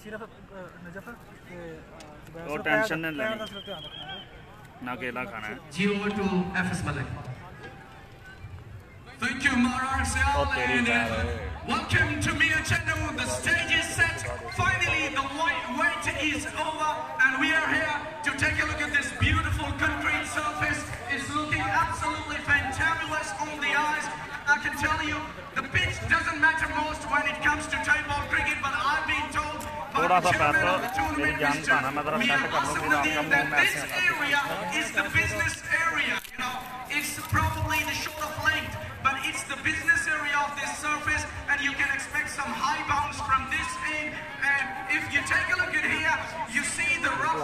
सिर्फ नजफ और टेंशन नहीं लेनी ना केला खाना है। 0 to FS Malik. Thank you, Marcel, and welcome to Mia Chendo. The stage is set. Finally, the wait is over, and we are here to take a look at this beautiful concrete surface. It's looking absolutely fantabulous on the eyes. I can tell you, the pitch doesn't matter most when it comes to table cricket, but I've been told by the chairman of the tournament, Mr. Mia Asamuddin, that this area is the business area. You know, it's probably the short of length, but it's the business area of this surface, and you can expect some high bounce from this end. And if you take a look at here, you see the rough.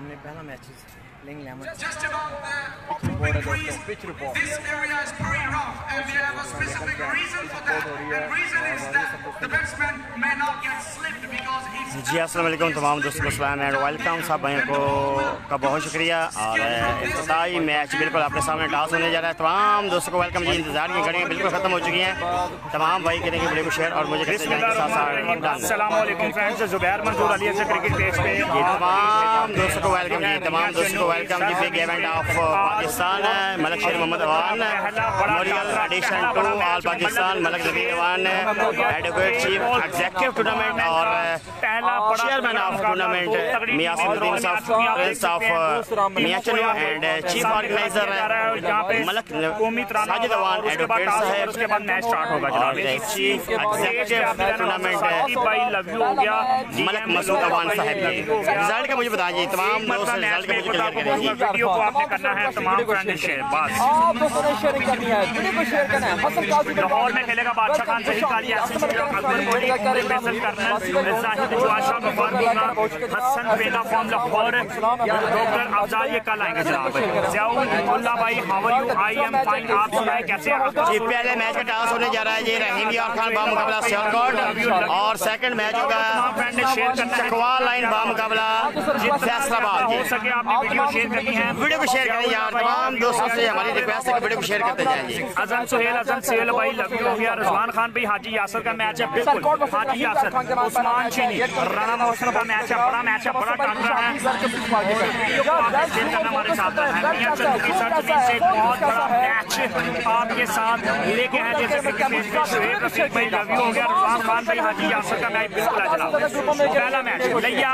Just about the open crease, this area is pretty rough, and we have a specific reason for that. And reason is that the batsman may not get slipped because it's. जी अस्सलाम वालेकुम तमाम दोस्तों को सलाम and welcome. सब भाइयों को का बहुत शुक्रिया। और इब्तिदाई मैच बिल्कुल आपके सामने टॉस होने जा रहा है। तमाम दोस्तों को वेलकम जी। इंतजार की घड़ियाँ बिल्कुल खत्म हो चुकी हैं। तमाम भाई करेंगे वीडियो को शेयर और मुझे कहते जाएंगे साथ साथ। अस्सलाम वालेकुम फ्रेंड्स, ज़ुबैर मंजूर अली से क्रिकेट पेज पे तमाम दोस्तों को वेलकम जी। तमाम दोस्तों को वेलकम जी। Big event of Pakistan Malak Sher Mohammad Awan memorial edition two all Pakistan Malak Jabir Awan advocate chief executive tournament और chairman of tournament Mian Asmuddin sahab prince of Mian Channu and chief organizer Malak Sajid Awan advocate sahab. उसके बाद मैच स्टार्ट होगा जनाब। चीफ एग्जीक्यूटिव टूर्नामेंट भाई लव यू हो गया मलक मसूद अवान साहब जी। रिजल्ट का मुझे बताइए तमाम दोस्त रिजल्ट का मुझे क्लियर करेंगे। वीडियो को आपने करना है तमाम फ्रेंड शेयर बस आप दोस्तों ने शेयरिंग करनी है, वीडियो को शेयर करना है। हसन काजी लाहौर में खेलेगा बादशाह खान सही काली यासिन अकबर मोदी फैसल करना जाहिद जुआशा गफार होगा हसन बेला फॉर्म लाहौर डॉक्टर अफजाल ये कल आएंगे जनाब। ज़ियाउल्लाह भाई how are you? I am fine. आप सुनाएं कैसे हैं? जी पहले मैच का टॉस होने जा रहा है जी। रहीम यार खान बामुकाबला सियालकोट और सेकंड मैच होगा चकवा लाइन बामुकाबला फैसलाबाद। हो सके आपने वीडियो शेयर करनी है, वीडियो को शेयर करें यार। तमाम दोस्तों से हमारी रिक्वेस्ट है कि वीडियो को शेयर करते जाएं जी। अजन सुहेल भाई लव यू हो गया। रिजवान खान भाई हाजी यासर का मैच है बिल्कुल। हाजी यासर उस्मान चीनी राना मोहसिन का मैच है, बड़ा मैच है, बड़ा टाकरा है। वीडियो को आपने शेयर करना हमारे साथ है। मियां चंदू की सरजमी से बहुत बड़ा मैच आपके साथ लेके हैं जैसे शोएब रफीक भाई लव यू हो गया। रिजवान खान भाई हाजी यासर का मैच बिल्कुल है जनाब। पहला मैच लिया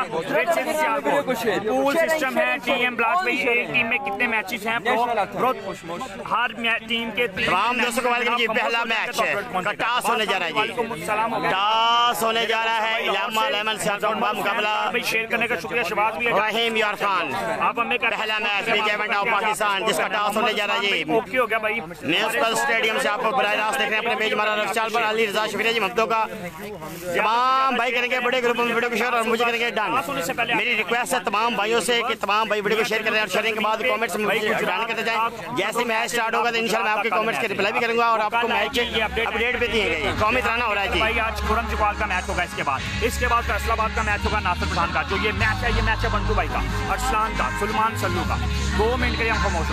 पूल सिस्टम है। टीएम ब्लास्ट भाई एक टीम में कितने मैचेस हैं? हर टीम के तमाम दोस्तों को वेलकम जी। पहला मैच है का टॉस होने जा रहा है जी। टॉस होने जा रहा है। इलामा लेमन सियालकोट मुकाबला शेयर करने का शुक्रिया। शबाज भी रहीम यार खान आप हमें पहला match big event of Pakistan जिसका टॉस होने जा रहा है जी। ओके हो गया भाई। म्यूनिसिपल स्टेडियम से आपको बराह रास्त देख रहे हैं अपने पेज हमारा रक्षाल पर अली रजा शुक्रिया जी ममदो का। तमाम भाई करेंगे बड़े ग्रुप में वीडियो को शेयर और मुझे करेंगे डन। मेरी रिक्वेस्ट है तमाम भाइयों से कि तमाम भाई वीडियो को शेयर करें और शेयरिंग के बाद कमेंट्स में जुड़ान करते जाएं। जैसे मैच स्टार्ट होगा तो इंशाल्लाह मैं आपके कमेंट्स के रिप्लाई भी करूंगा और आपको मैच के अपडेट भी दिए गए। कौमी तराना हो रहा है जी भाई। आज खुरम जुबाल का मैच होगा, इसके बाद फैसलाबाद का मैच होगा नासिर खान का। जो ये मैच है बंटू भाई का, अरसलान का, सुलमान सल्लू का। 2 मिनट के लिए हमको मौसम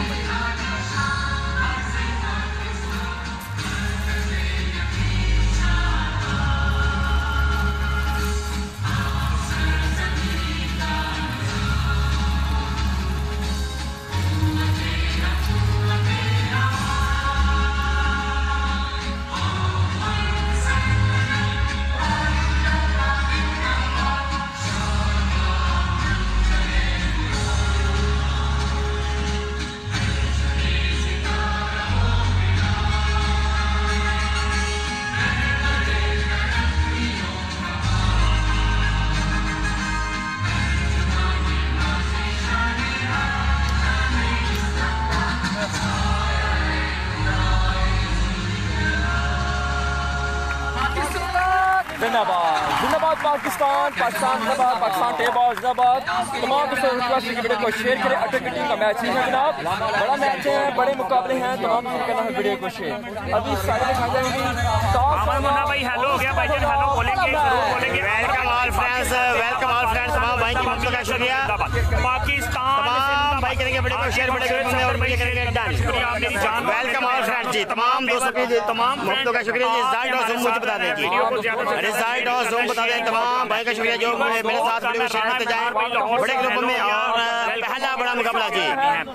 जिंदाबाद पाकिस्तान जिंदाबाद पाकिस्तान टेबॉल जिंदाबाद। तमाम दोस्तों रिक्वेस्ट वीडियो को शेयर करें। अटक टीम का मैच है जनाब, बड़ा मैच है, बड़े मुकाबले हैं। तमाम करना है वीडियो को शेयर। अभी साइड में खा जाएंगी भाई। हेलो हो गया भाई जान, हेलो बोलेंगे जरूर बोलेंगे। वेलकम ऑल फ्रेंड्स तमाम भाई की मदद का शुक्रिया। पाकिस्तान भाई करेंगे वीडियो को शेयर बड़े ग्रुप में और मुझे करेंगे डन। वेलकम ऑल फ्रेंड्स जी, तमाम दोस्तों की तमाम दोस्तों का शुक्रिया जी। रिजल्ट और जूम मुझे बता दें जी, रिजल्ट और जूम बता दें। तमाम भाई का शुक्रिया जो मेरे साथ वीडियो को शेयर करते जाएं बड़े ग्रुप में। और पहला बड़ा मुकाबला जी,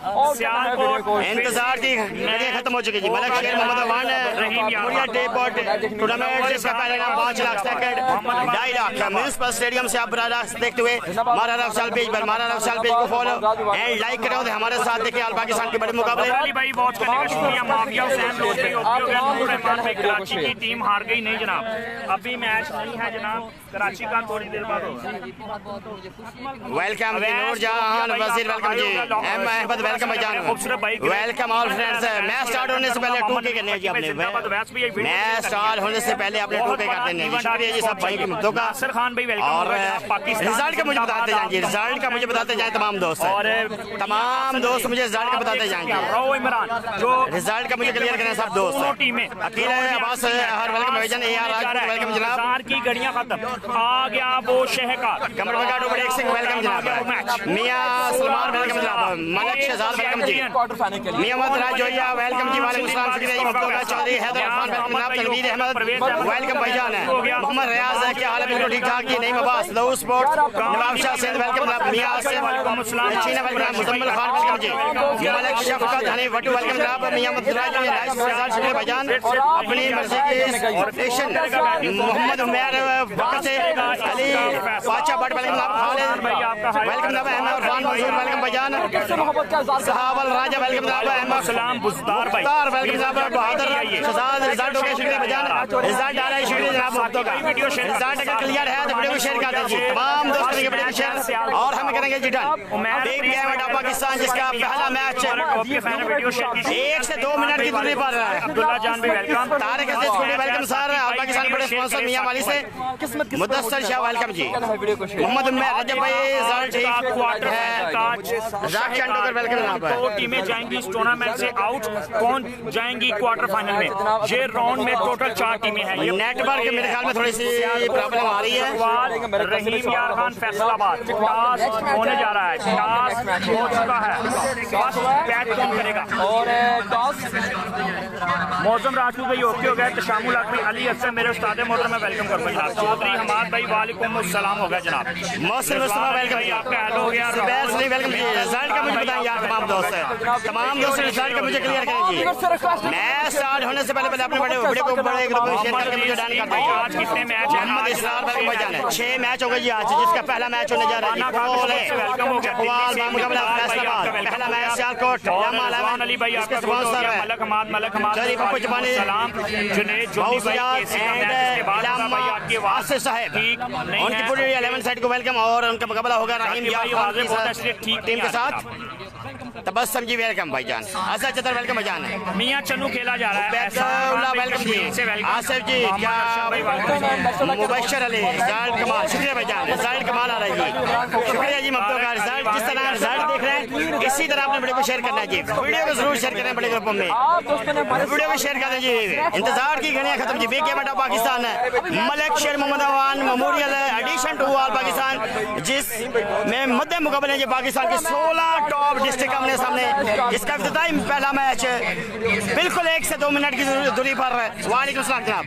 इंतजार की घड़ियां खत्म हो चुकी जी। मलक शेर मोहम्मद अवान टूर्नामेंट जिसका पहले नाम 5 lakh second 2.5 lakh municipal stadium से आप बराबर देखते हुए मारा ऑफिशियल पेज पर मारा ऑफिशियल पेज को फॉलो एंड लाइक करें और हमारे साथ देखिए ऑल पाकिस्तान के बड़े मुकाबले। भाई बहुत करने का शुक्रिया। माफिया हुसैन रोड पे रहमान में कराची की टीम हार गई नहीं जनाब, अभी मैच नहीं है जनाब, कराची का थोड़ी देर बाद होगा। वेलकम नूरजहान वजीर, वेलकम जी। एम अहमद वेलकम भाईजान, welcome all friends. Match start होने से पहले टूके करने जी आपने, मैच स्टार्ट होने से पहले आपने टूके कर देने जी। शुक्रिया जी सब भाई की मुद्दों का। नासिर खान भाई वेलकम। और रिजल्ट का मुझे बताते जाएंगे, रिजल्ट का मुझे बताते जाए तमाम दोस्त, और तमाम दोस्त मुझे रिजल्ट का बताते जाएंगे। इमरान जो रिजल्ट का मुझे क्लियर करें सब दोस्त। टीमें अकील अब्बास हर वेलकम भाईजान, ए आर राजपूत वेलकम जनाब। की घड़ियां खत्म, आ गया वो शहकार कमर बगाड़ो बड़े एक सिंह वेलकम जनाब। मियां सलमान वेलकम जनाब। मलक शहजाद वेलकम जी। मियां मोहम्मद राजोया वेलकम जी। वालेकुम सलाम, शुक्रिया जी। मुफ्तोगा चौधरी हैदर खान वेलकम जनाब। तनवीर अहमद वेलकम भाईजान। मोहम्मद रियाज है, क्या हाल है? बिल्कुल ठीक ठाक जी। नईम अब्बास लहू स्पोर्ट्स नवाब शाह सिंध वेलकम जनाब। मियां आसिफ चीना वेलकम। मुजम्मिल खान वेलकम जी। मलक शफकत हनी वटू वेलकम जनाब। मियां मुद्राज शुक्रिया भाईजान। अपनी मर्जी की स्टेशन मोहम्मद उमैर वक्त से अली पाचा बट वेलकम जनाब। खालिद वेलकम जनाब। अहमद इरफान मंसूर वेलकम भाईजान। सहावल राजा वेलकम जनाब। अहमद सलाम बुज़दार भाई वेलकम जनाब। बहादुर शहजाद रिजल्ट हो गया, शुक्रिया भाईजान। रिजल्ट आ रहा है, शुक्रिया जनाब। मुफ्तों का रिजल्ट अगर क्लियर है तो वीडियो को शेयर कर दीजिए तमाम दोस्तों के वीडियो को शेयर, और हम करेंगे जी done. Big game of Pakistan जिसका पहला मैच 1 से 2 मिनट की दूरी पर रहा है। अब्दुल्ला जान भी वेलकम। तारिक अजीज को वेलकम सर। ऑल पाकिस्तान बड़े स्पॉन्सर मियां वाली से मुदस्सर शाह वेलकम जी। मोहम्मद उम्मेद रजब भाई रिजल्ट ठीक है। जाकिर अंडोकर वेलकम जनाब। दो टीमें जाएंगी इस टूर्नामेंट से आउट, कौन जाएंगी क्वार्टर फाइनल में? ये राउंड में टोटल 4 टीमें हैं। नेटवर्क मेरे ख्याल में थोड़ी सी प्रॉब्लम आ रही है। रहीम यार खान फैसलाबाद टास्क होने जा रहा है, टास्क हो चुका है, बस बैट कौन करेगा? और टॉस मौसम राजपूत भाई ओके हो गया। तशामुल अकबी अली अफसर मेरे उस्ताद मोहतरम में वेलकम करूँ जनाब। चौधरी हमाद भाई वालेकुम अस्सलाम हो गया जनाब। मौसम मुस्तफा वेलकम जी। आपका हेलो हो गया। वेलकम जी। रिजल्ट का मुझे बताएं यार तमाम दोस्त, तमाम दोस्त रिजल्ट का मुझे क्लियर करें जी। मैच स्टार्ट होने से पहले अपने बड़े वीडियो को बड़े ग्रुप में शेयर करके मुझे डन कर दें। आज कितने मैच हैं? मोहम्मद इसरार वेलकम भाईजान। 6 मैच हो गए जी आज, जिसका पहला मैच होने जा रहा है। वेलकम हो गया। पहला मैच सियालकोट अली भाई आपका स्पॉन्सर है। मलक हमाद सलाम जुनेद जोनी भाई के बाद भाई आपके वास्ते साहब उनकी पूरी 11 साइड को वेलकम, और उनका मुकाबला होगा रहीम यार ठीक टीम के साथ। तबस्सुम जी वेलकम भाईजान। असद चतर वेलकम भाईजान। मियां चन्नू खेला जा रहा है। वेलकम जी। आसिफ जी क्या मुबशर अली रिजल्ट कमाल, शुक्रिया भाईजान। रिजल्ट कमाल आ रहा है जी, शुक्रिया जी। मब्दों का रिजल्ट जिस तरह रिजल्ट देख रहे हैं इसी तरह आपने वीडियो को शेयर करना है जी। वीडियो को जरूर शेयर करें बड़े ग्रुपों में, वीडियो को शेयर कर दीजिए। इंतजार की घड़ियां खत्म जी। बिग गेम ऑफ पाकिस्तान है Malak Sher Mohammad Awan memorial edition two all Pakistan, जिसमें मध्य मुकाबले जी पाकिस्तान की 16 टॉप डिस्ट्रिक्ट हमने सामने। इसका इफ्तिताही पहला मैच बिल्कुल 1 से 2 मिनट की दूरी पर। वालेकुम सलाम जनाब।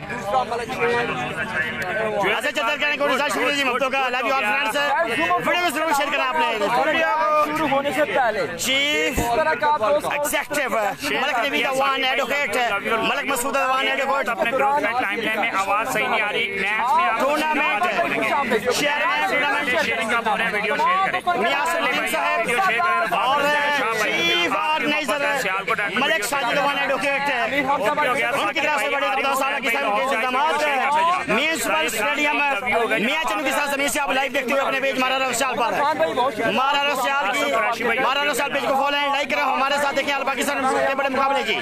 ऐसे चतर करने को शुक्रिया जी। मुफ्तों का love you all friends. Video को जरूर शेयर करना आपने। वीडियो शुरू होने से पहले chief executive Malak Nabi Awan advocate Malak Masood Awan advocate अपने ग्रुप में टाइमलाइन में आवाज सही नहीं आ रही। मैच टूर्नामेंट शेयरिंग का पूरा वीडियो शेयर करें। मियां सलीम साहब और chief organizer Malak Sajid Awan advocate उनकी तरफ से बड़े सारा किसान के इल्जामात म्यूनिसिपल स्टेडियम मियां चन्नू के साथ जमीन से आप लाइव देखते हुए अपने पेज मारा रफ्साल पर मारा रफ्साल पेज को फॉलो एंड लाइक करें। हमारे साथ देखें पाकिस्तान के बड़े मुकाबले जी।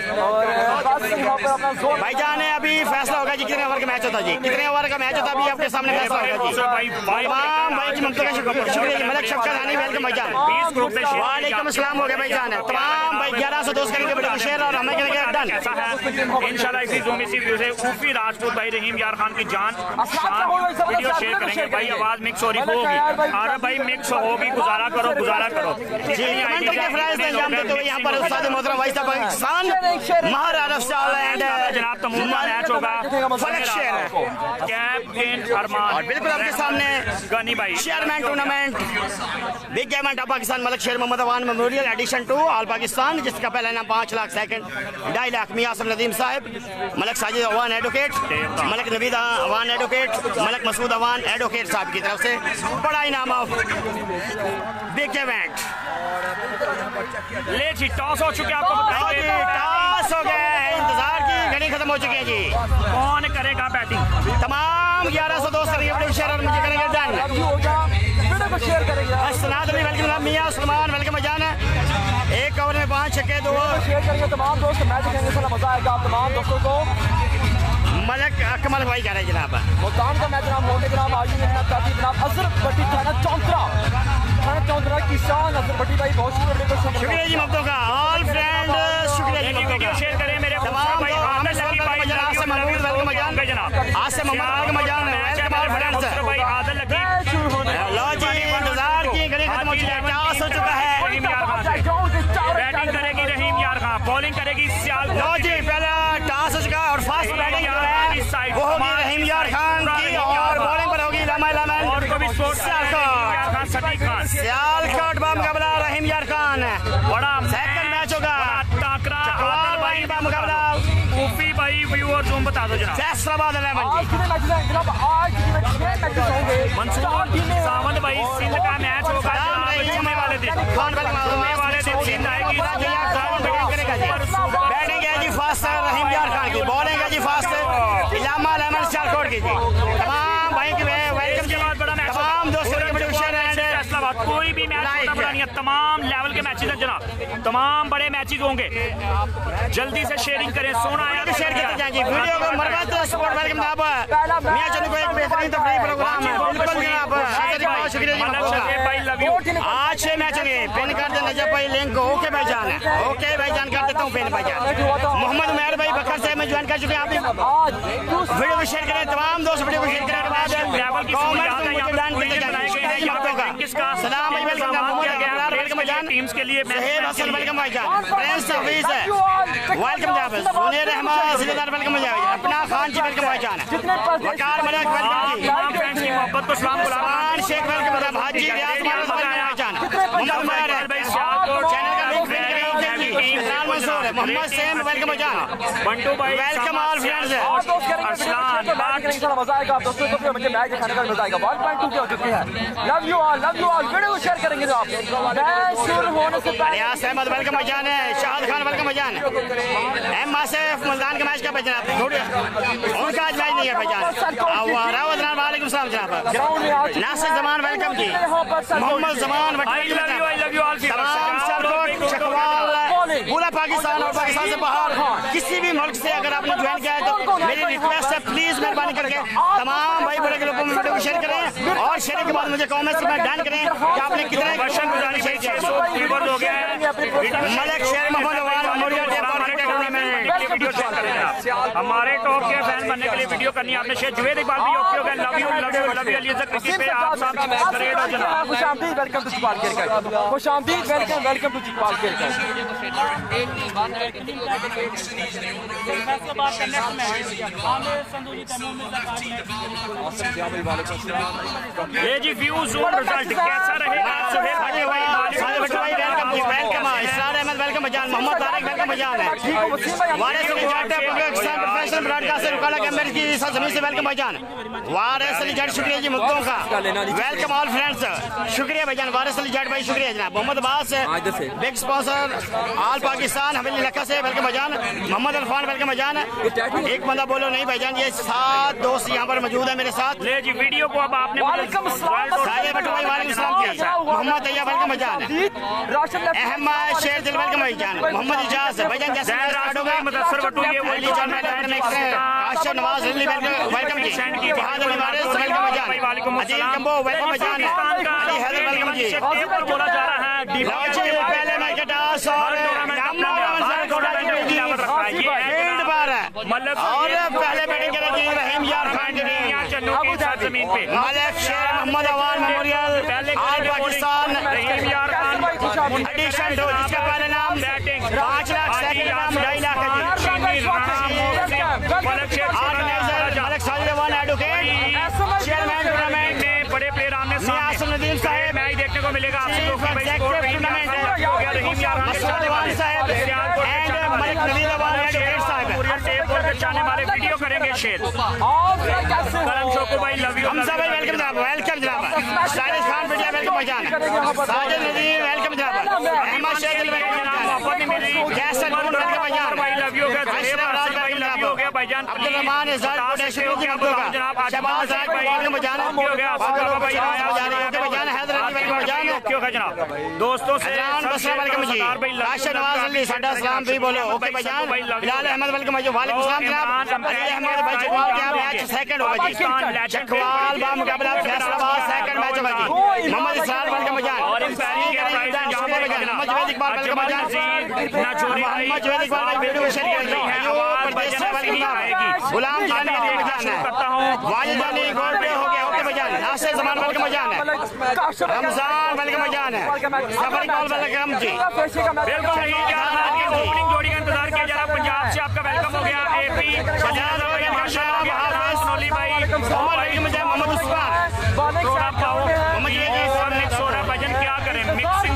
भाईजान ने अभी फैसला होगा जी कितने ओवर का मैच होता जी, कितने ओवर का मैच होता अभी आपके सामने फैसला होगा जी। तमाम भाई की ममता का शुक्रिया जी। मलक शफकत हानी वेलकम भाईजान। वालेकुम अस्सलाम हो गया भाईजान। तमाम भाई 11 से 2 करेंगे वीडियो को शेयर और हमें करेंगे डन इंशाल्लाह। इसी जूम इसी व्यू से ऊफी राजपूत भाई रहीम यार खान की जान वीडियो शेयर करेंगे भाई, आवाज मिक्स हो रही होगी। अरे भाई मिक्स होगी, गुजारा करो गुजारा करो। यहाँ पर उस्ताद मोहतरम वाइस पाकिस्तान जनाब तमूमा मैच होगा। कैप्टन अरमान बिल्कुल आपके सामने गनी भाई, chairman tournament big event of Pakistan Malak Sher Mohammad Awan memorial edition 2 all Pakistan, जिसका पहला इनाम 5 lakh, second 2.5 lakh Mian Asim Nadeem sahab, Malak Sajid Awan advocate, Malak Naveed Awan advocate, Malak Masood Awan advocate साहब की तरफ से बड़ा इनाम ऑफ बिग इवेंट। ले जी टॉस हो चुके, आपको बताएंगे टॉस हो गया है, इंतजार की घड़ी खत्म हो चुकी है जी। कौन करेगा बैटिंग? तमाम 1100 दोस्त करेंगे शेयर और मुझे करेंगे डन। शेयर करेंगे सनाद अली वेलकम, मियां सलमान वेलकम जान। एक ओवर में 5 छक्के 2। शेयर करेंगे तमाम दोस्त, मैच देखने से मजा आएगा आप तमाम दोस्तों को। मलक कमल भाई कह रहे हैं जनाब मुल्तान का मैच नाम मोटे ग्राम आज जनाब अजहर भट्टी थाना चौंतरा किसान अजहर भट्टी भाई बहुत शुक्रिया जी ममतों का ऑल फ्रेंड, शुक्रिया जी ममतों का। शेयर करें मेरे तमाम भाई आमिर साहब वेलकम जान, आसिम महमूद वेलकम जान, आसिम मोहम्मद वेलकम जान, वेलकम ऑल फ्रेंड्स। भाई आदल लगी लो जी इंतजार की घड़ी खत्म हो चुकी है, टॉस हो चुका है। बैटिंग करेगी रहीम यार खान, बॉलिंग करेगी सियाल। लो जी पहला टॉस हो चुका है और फास्ट बैटिंग जो है वो होगी रहीम यार खान की, और बॉलिंग पर होगी लामा लामन और कभी सियालकोट का मुकाबला रहीम यार खान। बड़ा सेकंड मैच होगा टाकरा भाई का मुकाबला ऊपी भाई व्यूअर जोन बता दो जनाब। फैसलाबाद मंसूर सावंत भाई सिंध का मैच होगा जुम्मे वाले दिन। जुम्मे वाले दिन सिंध आएगी, बैटिंग है जी फास्ट रहीम यार खान की, बॉलिंग है जी फास्ट इलामा लेमन सियालकोट की जी। तमाम भाई की वेलकम के बाद बड़ा मैच, तमाम दोस्तों के बड़े शेयर एंड फैसलाबाद कोई भी मैच बड़ा नहीं है, तमाम लेवल के मैचेस हैं जनाब, तमाम बड़े मैचेस होंगे। जल्दी से शेयरिंग करें, सोना आया शेयर करते जाएंगे वीडियो को मरम्मत सपोर्ट वेलकम जनाब। मियां चंद को एक बेहतरीन तफरीही प्रोग्राम है बिल्कुल जनाब, बहुत शुक्रिया जी भाई लव यू। आज 6 मैच होंगे, पिन कर दे नजब भाई लिंक को। ओके भाईजान, ओके भाईजान कर देता हूँ पिन भाईजान। मोहम्मद उमर भाई बकर से मैं ज्वाइन कर चुके हैं, आप वीडियो को शेयर करें, तमाम दोस्त वीडियो को शेयर करें। सलाम भाई वेलकम भाईजान, टीम्स के लिए वेलकम भाईजान, प्रिंस हफीज वेलकम जनाब, सुनील रहमान जिलेदार वेलकम भाईजान, अपना खान जी वेलकम भाईजान, वकार मलिक वेलकम जी, मोहब्बत को सलाम सलमान शेख वेलकम हाजी रियाज भाईजान, चैनल का link Imran Mansoor Mohammad same welcome भाईजान, बंटू भाई वेलकम ऑल फ्रेंड्स। मजा आएगा आप दोस्तों को, मुझे मैच दिखाने का मजा आएगा। 1.2 के हो चुकी है। लव यू ऑल वीडियो को शेयर करेंगे जो आप मैच शुरू होने से पहले। रियाज अहमद वेलकम भाईजान, शाहद खान वेलकम भाईजान, एम आसिफ मुल्तान का मैच का भाईजान, उनका आज मैच नहीं है भाईजान, वालेकुम सलाम जनाब, नासिर जमान वेलकम जी, मोहम्मद जमान पूरा पाकिस्तान और पाकिस्तान से बाहर किसी भी मुल्क से अगर आपने ज्वाइन किया है तो मेरी रिक्वेस्ट है प्लीज मेहरबानी करके तमाम भाई बड़े ग्रुपों में वीडियो को शेयर करें, और शेयर के बाद मुझे कमेंट्स में डन करें कि आपने कितने क्वेश्चन गुजारिश है। मलिक शेर मोहम्मद अवान मेमोरियल डे हमारे टॉप के फैन बनने के लिए वीडियो करनी है आपने शेयर। जुवेद इकबाल भी ओके हो गए, लव यू अलीज़ा क्रिकेट पे आप सब ग्रेट हो जनाब। खुशामदीद वेलकम टू चिकवाल क्रिकेट, खुशामदीद वेलकम टू चिकवाल क्रिकेट। ये जी व्यू जोन रिजल्ट कैसा रहेगा? सुहेल भाई वेलकम, इसरार अहमद वेलकम भाईजान, मोहम्मद तारिक वेलकम भाईजान, वारिस अली जट पाकिस्तान प्रोफेशनल ब्रॉडकास्टर रुकाला कैमरे की जमीन से वेलकम भाईजान, वारिस अली जट शुक्रिया जी मुद्दों का, वेलकम ऑल फ्रेंड्स, शुक्रिया भाईजान, वारिस अली जट भाई शुक्रिया जनाब, Mohammad Abbas big sponsor all Pakistan Haveli इलाका से वेलकम भाईजान, मोहम्मद अरफान वेलकम भाईजान। एक बंदा बोलो नहीं भाईजान, ये 7 दोस्त यहाँ पर मौजूद है मेरे साथ। ले जी वीडियो को अब आपने मोहम्मद तैयब वेलकम भाईजान, अहमद शेर दिल वेलकम भाईजान, मोहम्मद इजाज भाईजान जैसे मुदस्सर बटू ये वही आशा नवाज अली वेलकम जी, बहादुर वारिस वेलकम भाईजान, अजीज कंबो वेलकम भाईजान, अली हैदर वेलकम जी। बोला जा रहा है पहले मैच का टॉस और पहले बैटिंग करेंगे रहीम यार खान की टीम चन्नू की सरजमीन पे Malik Sher Mohammad Awan memorial all Pakistan Rahim Yar Khan addition 2 जिसका पहला नाम 5 लाख, सेकंड नाम 2.5 लाख है Malik Sajid Awan advocate chairman tournament में बड़े प्लेयर आमने सामने नदीम साहब मैच देखने को मिलेगा आपसे रहीम यार खान साहब एंड मलिक नवीद अवान एडवोकेट साहब जाने वाले वीडियो करेंगे शेर करम शोको भाई लव यू हमजा भाई वेलकम जनाब साजिद खान बिटिया वेलकम भाईजान साजिद नदीम वेलकम जनाब अहमद शेख वेलकम मोहब्बत नहीं मिल रही जैसन वेलकम भाईजान भाई लव यू हो गया भाईजान अब्दुल रहमान इज़ाद प्रोडक्शन की मखलूका शहबाज राज भाई वेलकम भाईजान हो गया भाई भाईजान हैदर अली वेलकम भाईजान क्यों है जनाब दोस्तों से बसरा वेलकम जी राशिद नवाज अली साडा सलाम भी बोलो ओके भाईजान बिलाल अहमद वेलकम भाई वालेकुम सलाम जनाब अली अहमद भाई जवाल क्या मैच सेकंड होगा जी चकवाल बा मुकाबला फैसलाबाद सेकंड मैच होगा जी मोहम्मद इसरार वेलकम भाईजान और इस पैरी के प्राइस मोहम्मद जवेद इकबाल वेलकम भाईजान मोहम्मद जवेद इकबाल भाई वीडियो शेयर कर रही है प्रदेश से वेलकम गुलाम जान वेलकम भाईजान करता हूं वाजिद अली गोल्ड पे हो गया ओके भाईजान नासिर जमान वेलकम भाईजान रमजान वेलकम भाईजान सफर इकबाल वेलकम जी बिल्कुल नहीं ओपनिंग जोड़ी का इंतजार किया जा रहा पंजाब से आपका वेलकम हो गया एपी पंजाब भाई माशाल्लाह सोली भाई मोहम्मद उस्मान थोड़ा पाओ मोहम्मद ये मिक्स हो रहा है भजन क्या करें मिक्सिंग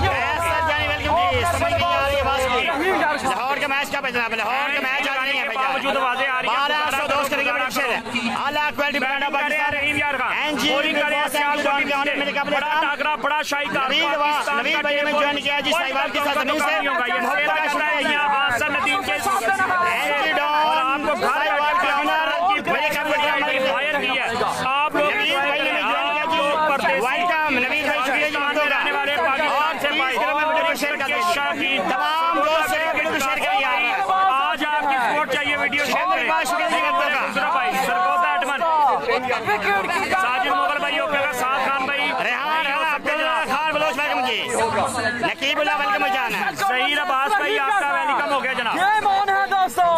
लाहौर का मैच का बजना लाहौर का मैच आज नहीं है बावजूद आवाजें आ रही हैं 1200 दोस्त करेंगे अक्षर आला quality brand of Pakistan Rahim Yar Khan NG bowling करे सियाल को मेरे काबिल बड़ा टाकरा बड़ा शाही का नवीद भाई ने ज्वाइन किया जी साहिवाल की सरजमीन से मोहब्बत का शुरू है यहां हसन नदीम के एनजी डॉन आपको साहिवाल के ऑनर मेरे काबिल फायर की है आप लोग नवीद भाई ने ज्वाइन किया जी वेलकम नवीद भाई शुक्रिया जी आने वाले पाकिस्तान से भाई शेयर कर दीजिए शाहीन तमाम दोस्त से वीडियो शेयर करिए आज आपकी सपोर्ट चाहिए वीडियो शेयर करें दूसरा भाई सरकोत बैटमैन साजिद मुगल भाई ओके का साथ खान भाई रेहान अब्दुल्ला खान बलोच वेलकम जी नकीबुल्लाह वेलकम भाईजान सहीर अब्बास भाई आपका वेलकम हो गया जनाब ये मौन है दोस्तों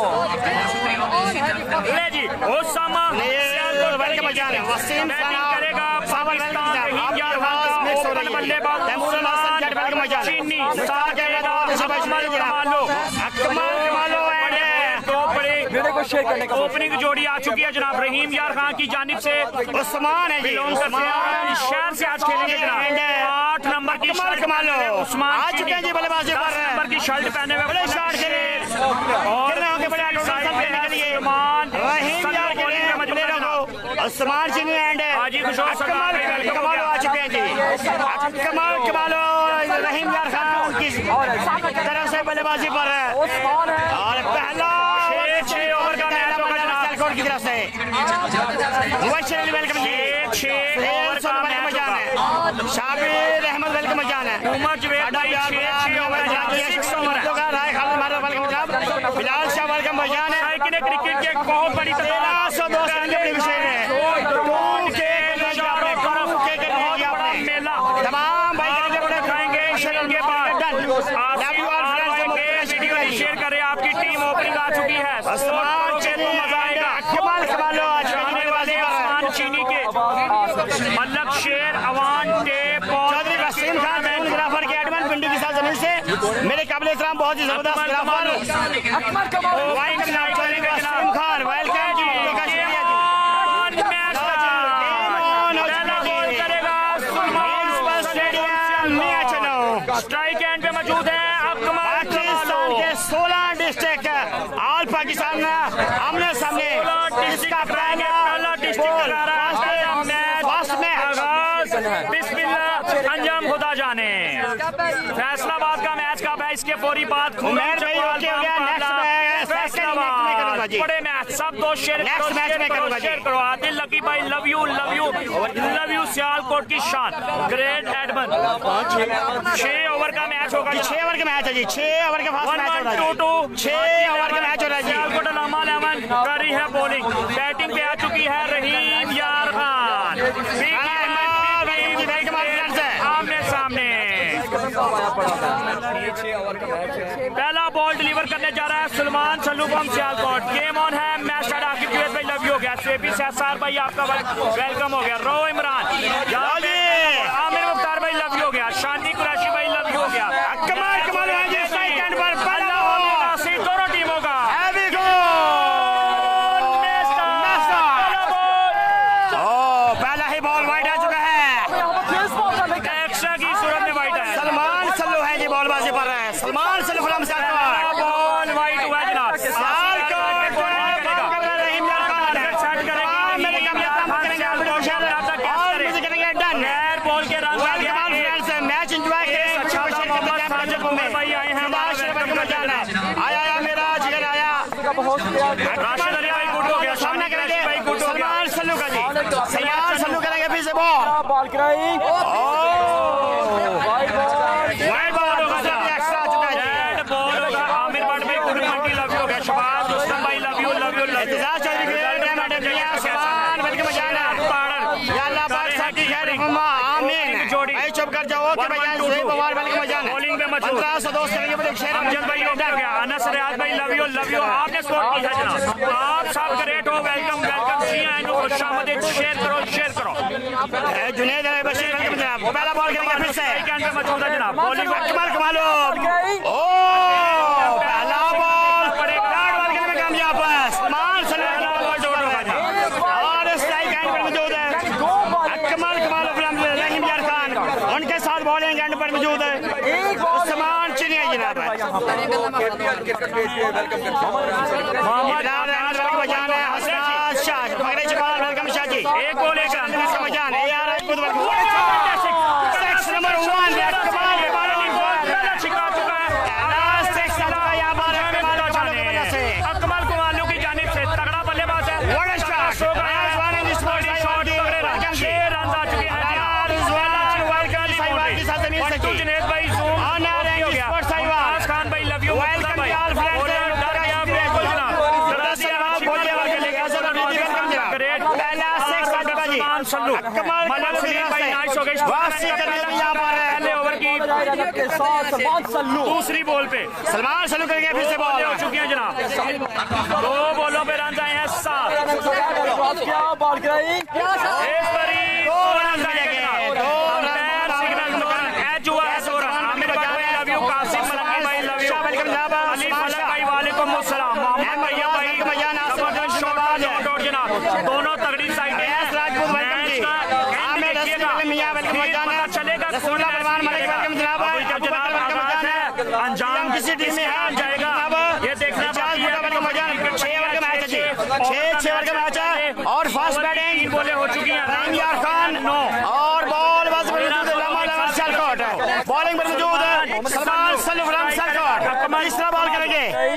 ले जी ओसामा वेलकम भाईजान वसीम करेगा पाकिस्तान रहीम यार खान ओपन बल्लेबाज वेलकम भाईजान चीनी साथ करेगा अकमल कमालो वीडियो को शेयर करने का ओपनिंग जोड़ी आ चुकी है जनाब रहीम यार खान की जानिब से उस्मान है जी बिलोंग करते हैं शहर से आज खेलेंगे जनाब 8 नंबर की शर्ट कमालो उस्मान आ चुके हैं जी बल्लेबाजी पर नंबर की शर्ट पहने हुए बड़े शॉट खेले और बड़े खेलने के लिए रहीम यार के लिए मजबूर रहो उस्मान चीनी एंड अकमल कमालो आ चुके हैं जी अकमल कमालो रहीम यार खान की तरफ से बल्लेबाजी पर है और पहला 6 ओवर का मैच होगा सियालकोट की तरफ से मुबशर अली वेलकम जी 6 ओवर का मैच है शाबिर अहमद वेलकम जान है उमर जवेद भाई 6 ओवर का राय खालिद मारो वेलकम जनाब बिलाल शाह वेलकम जान है साइकिल क्रिकेट की एक बहुत बड़ी 1300 दोस्त के विषय है मेला तमाम भाई बड़े खाएंगे के बाद वीडियो शेयर करें आपकी टीम ओपनिंग आ चुकी है मजा आएगा चीनी के मल्लक शेर अवान टेप चौधरी वसीम खान गिराफर के एडमन पिंडी की साथ जमीन से मेरे काबिल इस्लाम बहुत ही जबरदस्त गिराफर वसीम खान वेलकम जी स्ट्राइक एंड पे मौजूद है पाकिस्तान के 16 डिस्ट्रिक्ट ऑल पाकिस्तान आमने सामने इसका अंजाम खुदा जाने फैसलाबाद का मैच कब है इसके फौरी बाद बड़े मैच सब दोस्त शेयर करो आदिल लकी भाई लव यू सियालकोट की शान ग्रेट एडमन 6 ओवर का मैच होगा 6 ओवर का मैच है जी 6 ओवर का फास्ट मैच हो रहा है 6 ओवर का मैच हो रहा है जी सियालकोट अलामा लेमन कर रही है बॉलिंग बैटिंग पे आ चुकी है रहीम यार खान आमने सामने पहला बॉल डिलीवर करने जा रहा है सलमान सल्लू बम सियालकोट गेम गेम ऑन है। मैच स्टार्ट आकिब जुवैद भाई लव यू हो गया। सेपी सहसार भाई आपका वेलकम हो गया। रो इमरान आमिर मुख्तार भाई लव यू हो गया। शांति कुरैशी भाई लव यू हो गया। कमाल कमाल दोनों टीमों का पहला ही बॉल वाइड आ चुका है। एक्स्ट्रा की सूरत में वाइड है। सलमान सल्लू है जी बॉलबाजी पर रहे हैं। सलमान सल्लू फुलम से बॉल वाइड हुआ है जनाब। बॉल के रन मैच एंजॉय आया मेरा जिगर आया। राशिद अली भाई गुड हो गया। सामना करेंगे भाई गुड हो गया। सलमान सल्लू का जी। सलमान सल्लू करेंगे फिर से बॉल कराई वाइड बॉल होगा। रेड बॉल होगा। आमिर भट्ट भाई गुड मंडी लव यू हो गया। शबाज रुस्तम भाई love you love you love you. इंतजार चौधरी के सलमान बल्कि मजाना या अल्लाह पाक साकी खैर हुमा आमीन। जोड़ी भाई चुप कर जाओ कि भैया सुहेब पवार बल्कि मजाना बॉलिंग में मजबूत 1500 दोस्त करेंगे बड़े शेर अमजद भाई हो गया। अनस रियाज भाई लव यू लव यू। आपने स्कोर किया जनाब। आप सब ग्रेट हो। वेलकम वेलकम जी आइनो खुशामदीद। शेयर करो शेयर करो। जुनैद बशीर वेलकम जनाब। पहला बॉल करेंगे फिर से कैंड पे मौजूद है जनाब। बॉलिंग में कमाल कमालो ओ पहला बॉल बड़े कार्ड बॉल के में कामयाब है। सलमान सल्लू और स्ट्राइक एंड पर मौजूद है। कमाल कमाल रहीम यार खान उनके साथ बॉलिंग एंड पर मौजूद है। सलमान चिनिया जनाब वेलकम शाह जी। एक गोल एक रन मजान है यार अकमल कुमालू की जानिब से तगड़ा बल्लेबाज है। 6 रन आ चुके हैं। जुनैद भाई खान भाई लव यू। पहले ओवर की दूसरी बॉल पे सलमान सल्लू करेंगे फिर से बॉल हो चुकी है जनाब। 2 बॉलों पे रन आए हैं 7। क्या बॉल कराई दोनों तगड़ी साइड चलेगा। अंजाम किसी टीम में आ जाएगा ये देखना बाकी है। 6 मैच है और फास्ट बैटिंग बोले हो चुकी है। रहीम यार खान और बॉल बस बॉलिंग पर मौजूद है। सलमान सल्लू तीसरा बॉल करेंगे।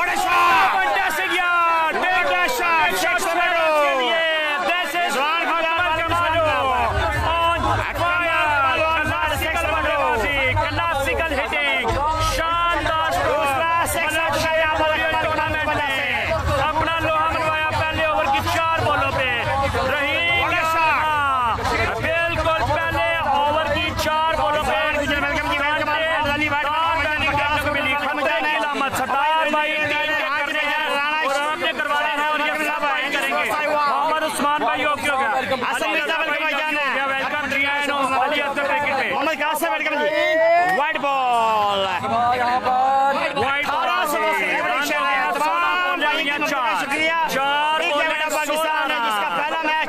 वाइड बॉल यहाँ पर वाइड शुक्रिया पाकिस्तान जिसका पहला मैच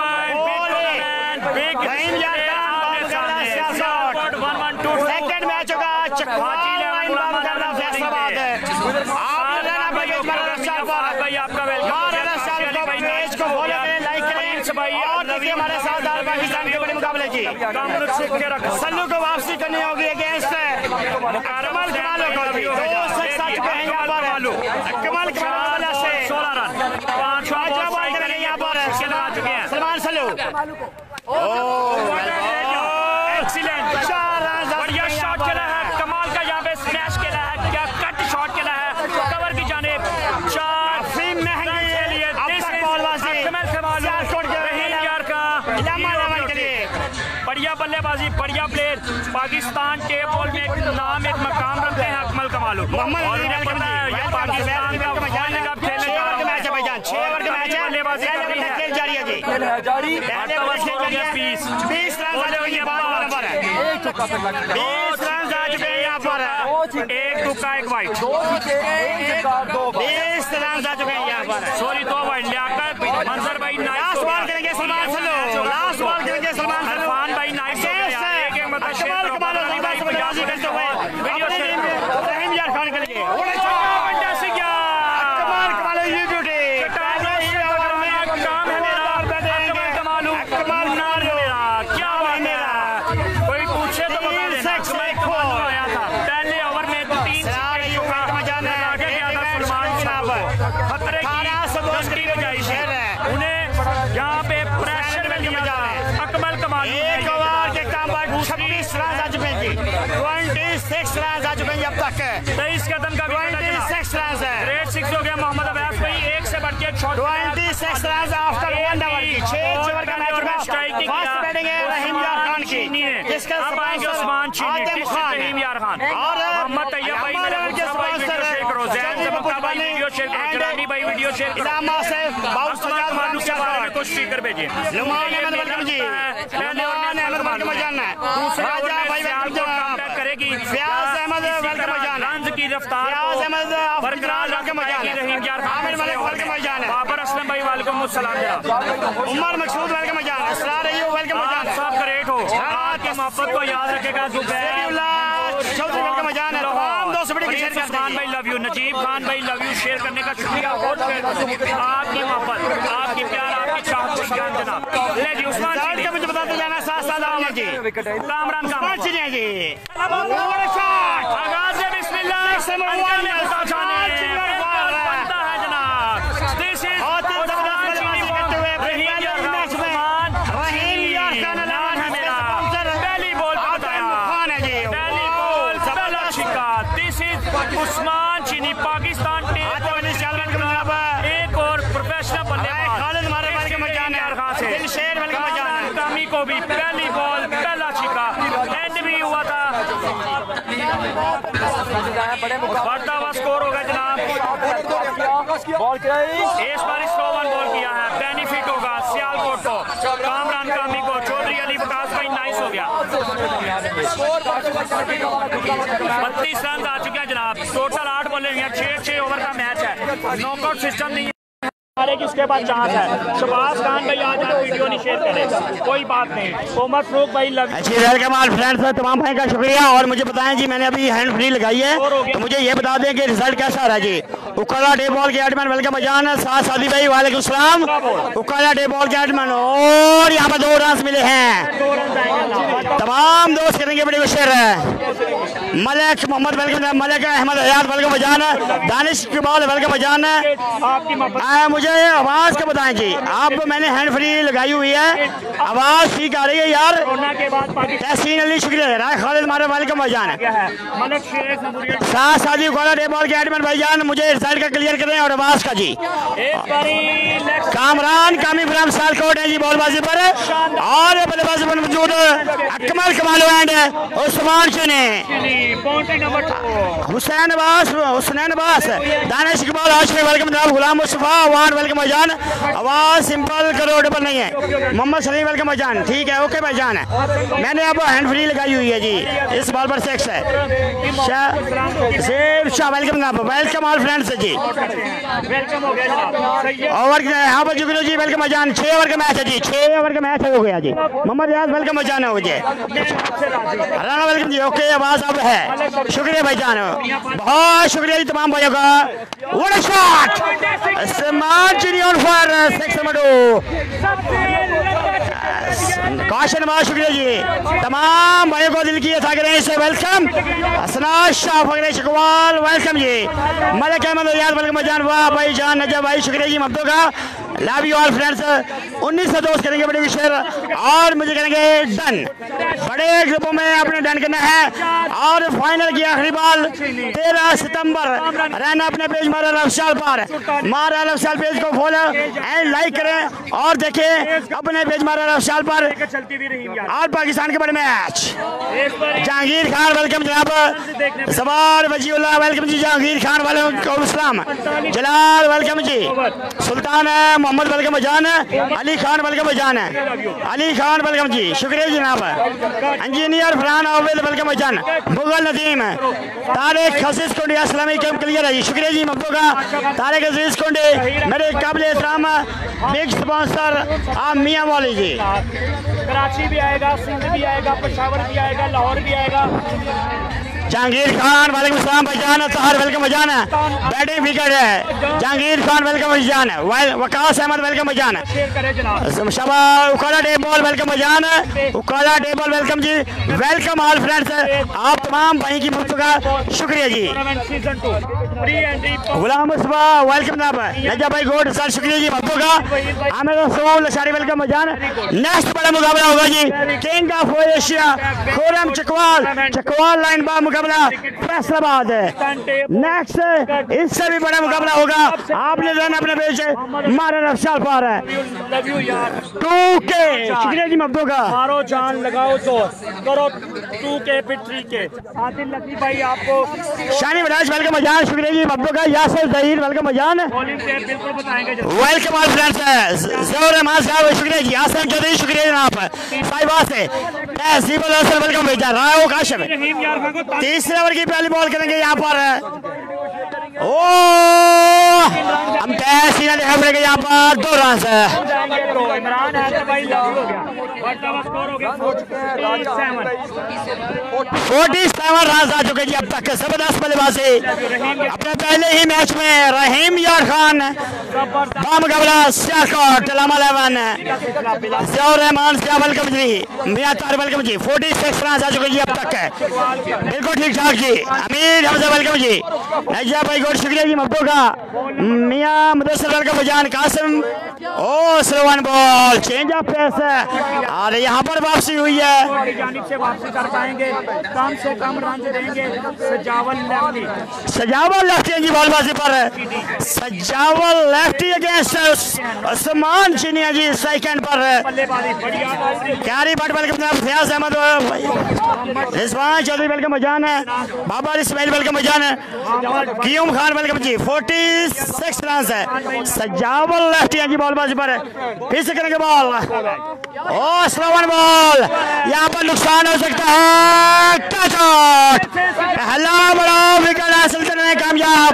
सेकंड मैच होगा हमारे साथ पाकिस्तान के बड़े मुकाबले की सल्लू को वापसी करनी होगी अगेंस्ट कमल कमल से 16 रन 5 बॉल करेंगे यहाँ पर सलमान सल्लू एक्सीलेंट बढ़िया शॉट खेला है। कमाल का यहाँ पे स्मैश खेला है। क्या कट शॉट खेला है कवर की जानिब। 4 बढ़िया बल्लेबाजी बढ़िया प्लेयर। पाकिस्तान टेप बॉल में नाम एक मकाम रखते हैं अकमल कमालू और इन्हें पता है ये पाकिस्तान का वर्ल्ड कप खेलने का भाईजान 6 ओवर का मैच है, बल्लेबाजी कर रही है, खेल जारी है जी, खेल है जारी। 20 रन आ चुके हैं, 20 रन आ चुके हैं यहाँ पर, एक तुक्का एक वाइट, 2 छक्के 1 छक्का 2 बॉल। 20 रन आ चुके हैं यहाँ पर। सॉरी 2 वाइट, लियाकत मंजर भाई लास्ट बॉल करेंगे सलमान सलो, लास्ट बॉल करेंगे सलमान सलो, इरफान भाई नाइस हो गया, एक एक मतलब शेयर करो, बल्लेबाजी करते हुए वीडियो शेयर करो, रहीम यार खान करेंगे, फैंटास्टिक कमाल कमाल ये ब्यूटी, काम है मेरा, कमाल नार है मेरा, क्या बात है मेरा, कोई पूछे तो बता देना, मैं कमाल आया था पहले ओवर में 3 खतरे की बजाई है, उन्हें यहाँ पे प्रेशर में लिया जा रहा है। अकमल कमाल एक ओवर के काम बाद 26 रन आ चुके हैं जी, 26 रन आ चुके हैं अब तक, 23 कदम का 26 रन है, ग्रेट 6 हो गया मोहम्मद अवैस भाई, एक से बढ़ के 26 रन आफ्टर 1 ओवर की 6 ओवर का मैच होगा। फर्स्ट बैटिंग है रहीम यार खान की, जिसका उस्मान चीनी, रहीम यार खान और मोहम्मद तैयब भाई वीडियो शेयर करो, जैन से भाई वीडियो शेयर करो, जरानी भाई वीडियो शेयर करो, इनामा से बहुत सजाद मानुक के बारे में कुछ स्पीकर भेजिए, लुमान अहमद वेलकम जी, लुमान अहमद वेलकम जाना है, दूसरा राजा भाई वेलकम जाना करेगी, फयाज अहमद वेलकम जाना, रंज की रफ्तार फयाज अहमद बरकरार वेलकम जाना, रहीम यार आमिर मलिक वेलकम जाना, बाबर असलम भाई वालेकुम अस्सलाम जनाब, उमर मकसूद वेलकम जाना, इसरार अय्यूब वेलकम जाना, सब ग्रेट हो, आपकी मोहब्बत को याद रखेगा जुबैर चौधरी वेलकम जाना, तमाम दोस्त बड़ी शेयर करते खान भाई लव यू, नजीब खान भाई लव यू, शेयर करने का शुक्रिया, बहुत आपकी मोहब्बत, आपकी प्यार, आपकी चाहत को जान जनाब। ले जी उस्मान जी मुझे बताते जाना, साथ साथ आवाज जी, कामरान का पांच जी आगाज से बिस्मिल्लाह उस्मान चीनी पाकिस्तान टीम एक और प्रोफेशनल बल्लेबाज कामी को भी पहली बॉल पहला छिका, एंड भी हुआ था, बढ़ता हुआ स्कोर होगा जनाब, बॉल कराई, इस बार 101 बॉल किया है, बेनिफिट होगा सियालकोट को, कामरान कामी को, चौधरी अली विकास भाई नाइस हो गया, 32 रन आ चुके हैं जनाब, टोटल 8 बॉलें हुई हैं, 6 ओवर का मैच है, नॉकआउट सिस्टम नहीं है, इसके बाद चांस है, शबाज खान भाई आज आप वीडियो नहीं शेयर करें, कोई बात नहीं, उमर फरूक भाई लव जी, वेलकम ऑल फ्रेंड्स, तमाम भाई का शुक्रिया, और मुझे बताएं जी, मैंने अभी हैंड फ्री लगाई है, तो मुझे ये बता दें कि रिजल्ट कैसा रहा जी। उकाला डे बॉल के एडमैन वेलकम अजान, साथ सादी भाई वालेकुम सलाम, उकाला डे बॉल के एडमैन, और यहाँ पर 2 रन मिले हैं, तमाम दोस्त करेंगे बड़ी शेयर है, मलिक मोहम्मद वेलकम, मलिक अहमद हयात वेलकम अजान, दानिश इकबाल वेलकम अजान, मुझे आवाज का बताएं जी, आप मैंने हैंड फ्री लगाई हुई है, आवाज ठीक आ रही है यार, तहसीन अली शुक्रिया, खालिद मारे वेलकम भाईजान, साथ साथी गोला डे बॉल के एडमैन भाईजान, मुझे रिजल्ट का क्लियर करें और आवाज का जी, कामरान कामी फ्राम सियालकोट है जी बॉलबाजी पर, और बल्लेबाजी पर मौजूद अकमल कमाल एंड उस्मान चीनी, हुसैन अब्बास, दानिश इकबाल हाशमी वेलकम जनाब, गुलाम मुस्तफा वान वेलकम भाईजान, आवाज सिंपल करो डबल नहीं है, मोहम्मद सलीम वेलकम भाईजान, ठीक है ओके भाईजान, मैंने अब हैंड फ्री लगाई हुई है जी, इस बॉल पर 6 है, Shah welcome welcome all friends जी, ओवर यहाँ पर जुगनू जी वेलकम भाईजान, 6 ओवर का मैच है जी, 6 ओवर का मैच हो गया जी, मोहम्मद रियाज वेलकम भाईजान हो जी, राना वेलकम जी, ओके आवाज अब है, शुक्रिया भाईजान, बहुत शुक्रिया जी तमाम भाइयों का, व्हाट अ शॉट, उस्मान चीनी ऑन फायर, 6 नंबर 2, कॉशन, बहुत शुक्रिया जी तमाम भाइयों को दिल की था से वेलकम, असनाद शाह फकरे शकवाल वेलकम जी, मलिक अहमद रियाज वेलकम भाईजान, वाह भाईजान नजब भाई शुक्रिया जी मब्दों का, लव यू ऑल फ्रेंड्स। 19 से दोस्त करेंगे बड़े शेयर और मुझे करेंगे डन। बड़े ग्रुपों में अपने डन करना है और फाइनल की आखिरी बॉल 13 सितंबर रहना अपने पेज मारा रफ्शाल पर। मारा रफ्शाल पेज को फॉलो एंड लाइक करें और देखें अपने पेज मारा रफ्शाल पर। और पाकिस्तान के बड़े मैच जहांगीर खान वेलकम जनाब। सवार वजीउल्लाह वेलकम जी। जहांगीर खान वालेकुम अस्सलाम। जलाल वेलकम जी। सुल्तान मोहम्मद वेलकम जान। अली खान वेलकम जान। अली खान वेलकम जी, शुक्रिया जनाब। इंजीनियर फरहान आवेद वेलकम जान। मुगल नदीम तारिक खसीस कुंडी अस्सलाम वालेकुम क्लियर है जी, शुक्रिया जी मब्बू का। तारिक अजीज कुंडी मेरे काबिल एहतराम बिग स्पॉन्सर आप मियाँ वाली जी। कराची भी आएगा, सिंध भी आएगा, पेशावर भी आएगा, लाहौर भी आएगा। जहांगीर खान वालेकुम सलाम भाईजान। तहार वेलकम भाईजान। बैटिंग विकेट है जहांगीर खान वेलकम भाईजान। वकास अहमद वेलकम भाईजान। शाबाश उकाला डे बॉल वेलकम भाईजान। उकाला डे बॉल वेलकम जी। वेलकम ऑल फ्रेंड्स, आप तमाम भाई की मुफ्त का शुक्रिया जी। गुलाम मुस्तफा वेलकम जनाब। नजा भाई गोड सर शुक्रिया जी मब्बू का। आमिर रसूल लशारी वेलकम भाईजान। नेक्स्ट बड़ा मुकाबला होगा जी king of Asia Khurram Chakwal line बा मुकाबला फैसलाबाद है। नेक्स्ट इससे भी बड़ा मुकाबला होगा। आपने जाना अपने पेज मारा रफ्शाल पार है 2K। शुक्रिया जी मब्बू का। मारो जान लगाओ तो करो 2K फिर 3K। आदिल लतीफ भाई आपको शानी विलास वेलकम मजान। शुक्रिया जी मब्बू का। यासर जहीर वेलकम मजान। बिल्कुल बताएंगे। Welcome all friends. जोर रहमान साहब शुक्रिया जी। आसम चौधरी शुक्रिया जनाब। साहिबा से तहसीबुल हसन वेलकम भेजा। रायो काशिफ तीसरे ओवर की पहली बॉल करेंगे यहाँ पर। ओ हम कैसी ना देखा पड़ेगा यहाँ पर 2 रन से। इमरान हैदर भाई लॉक हो गया। स्कोर हो गया 47 रन आ चुके जी अब तक। जबरदस्त बल्लेबाजी अपने पहले ही मैच में। रहीम यार खान बामुकाबला सियालकोट लामा 11 जियाउर रहमान वेलकम जी। मियां तार वेलकम जी। 46 रन आ चुके जी अब तक। बिल्कुल ठीक ठाक जी। अमीर हमजा वेलकम जी। नजा भाई गोड शुक्रिया जी मब्बू का। मियां मुदस्सिर वेलकम जान। Qasim oh slow one ball change of pace और यहाँ पर वापसी हुई है। जानिब से वापसी कर पाएंगे, कम से कम रन देंगे। सजावल लेफ्टी जी बॉलबाजी पर। Sajawal lefty against Usman Chiniya ji second पर। क्यारी बट वेलकम जनाब। फयाज अहमद रिजवान चौधरी वेलकम जान। बाबर इस्माइल वेलकम जान। कीम खान वेलकम जी। 46 रन है। सजावल लेफ्टी जी बॉलबाजी पर। फिर से करेंगे ball. Oh slow one ball यहाँ पर नुकसान हो सकता है। Touch out. पहला बड़ा विकेट हासिल करने में कामयाब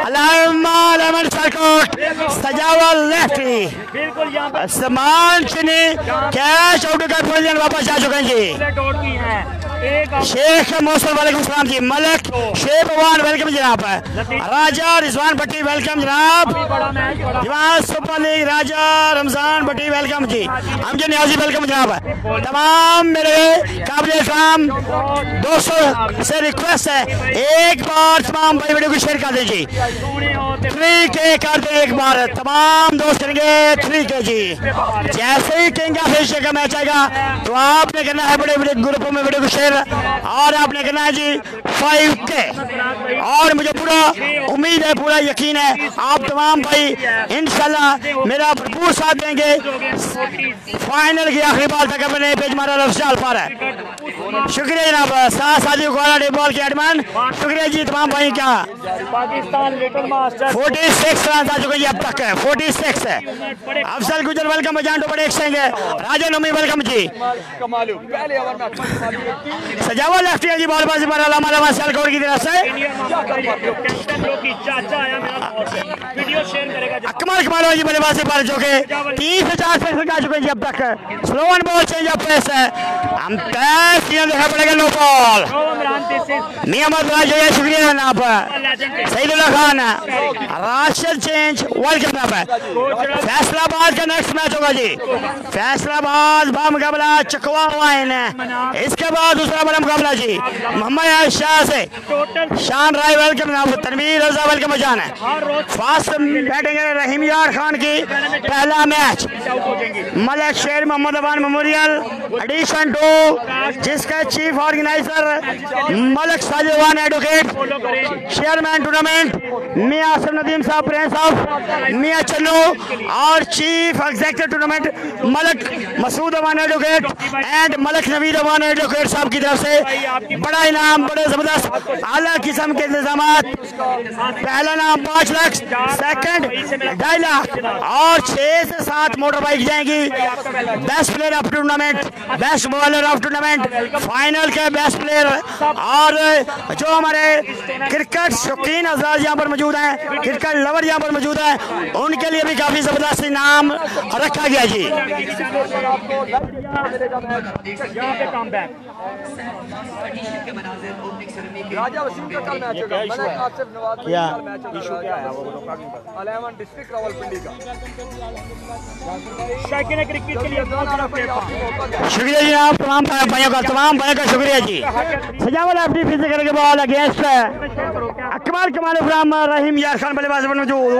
सजावल लेफ्टी समान चिनी कैच आउट कर वापस आ चुके हैं जी। शेख मौसम वालेकुम सलाम जी। मलिक शेख भगवान वेलकम जनाब। राजा रिजवान भट्टी वेलकम जनाब। जवान super league Raja Ramzan Bhatti welcome जी। अमजद न्याजी वेलकम जनाब। तमाम मेरे काबिल इस्लाम दोस्तों से रिक्वेस्ट है एक बार तमाम भाई वीडियो को शेयर कर दीजिए। 3K कर दे एक बार तमाम दोस्त करेंगे 3K जी। जैसे ही किंग ऑफ एशिया का मैच आएगा तो आपने करना है बड़े बड़े ग्रुपों में वीडियो को शेयर और आपने करना है जी 5K। और मुझे पूरा उम्मीद है, पूरा यकीन है आप तमाम भाई इंशाल्लाह मेरा भरपूर साथ देंगे। फाइनल की आखिरी बॉल तक अपने पेज मारा रफ्शाल पर है। शुक्रिया जनाब। साथी को बॉल के एडमान शुक्रिया जी तमाम भाई। क्या पाकिस्तान लिटिल मास्टर 46 रन आ चुके हैं अब तक। 46 है। अफजल गुजर वेलकम जान। बड़े एक्सचेंज है। राजा नमी वेलकम जी। सजावल लेफ्टी जी बॉलबाजी पर अलामा सियालकोट की तरफ से। अकमल कमाल जी बल्लेबाजी पर जो के 3 से 4 पेस आ चुके हैं अब तक। Slow one ball change of pace है। हम 10 नतीजा देखा पड़ेगा। नो बॉल नियमत राज है, शुक्रिया जनाब। Saeedullah Khan Rashid change world cup जनाब। फैसलाबाद का नेक्स्ट मैच होगा जी। फैसलाबाद मुकाबला चकवा वाइन है। इसके बाद दूसरा बड़ा मुकाबला जी मोहम्मद शाह से शान राय वेलकम जनाब। तनवीर रजा वेलकम जान है। फास्ट बैटिंग है रहीम यार खान की। पहला match Malik Sher Mohammad Awan memorial edition 2 जिसका chief organiser Malik Sajid advocate, chairman tournament Mian Asif Nadeem साहब, प्रिंस ऑफ मियां चन्नू और chief executive tournament Malik Masood Awan advocate and Malik Naveed Awan advocate साहब की तरफ से बड़ा इनाम, बड़े जबरदस्त आला किस्म के इंतजाम। पहला नाम 5 लाख, सेकंड 2.5 लाख और 6 से 7 मोटर बाइक जाएंगी। Best player of tournament, best bowler of tournament, final के बेस्ट प्लेयर और जो हमारे क्रिकेट शौकीन हजरात यहाँ पर मौजूद हैं, क्रिकेट लवर यहाँ पर मौजूद हैं, उनके लिए भी काफी जबरदस्त इनाम रखा गया जी। राजा वसीम का कल मैच होगा। मलिक आसिफ नवाज क्या इशू क्या है? वो अलेवन डिस्ट्रिक्ट रावलपिंडी का शौकीन क्रिकेट के लिए शुक्रिया जी आप तमाम भाइयों का शुक्रिया जी। सजावल अपनी फिर से करके बॉल अगेंस्ट अकबर कमाल फ्रॉम रहीम यार खान बल्लेबाज पर मौजूद।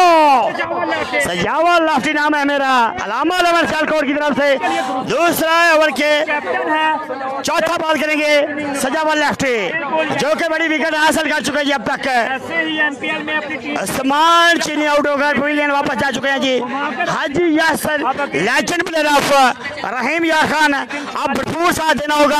सजावल लाफ्टी नाम है मेरा। अलामा लवर सियालकोट की तरफ से दूसरा ओवर के चौथा बॉल करेंगे सजावल लेफ्टी जो कि बड़ी विकेट हासिल कर चुके हैं जी अब तक। उस्मान चीनी आउट होकर पवेलियन वापस जा चुके हैं जी। हाजी Yasir legend player of Rahim Yar Khan अब भरपूर साथ देना होगा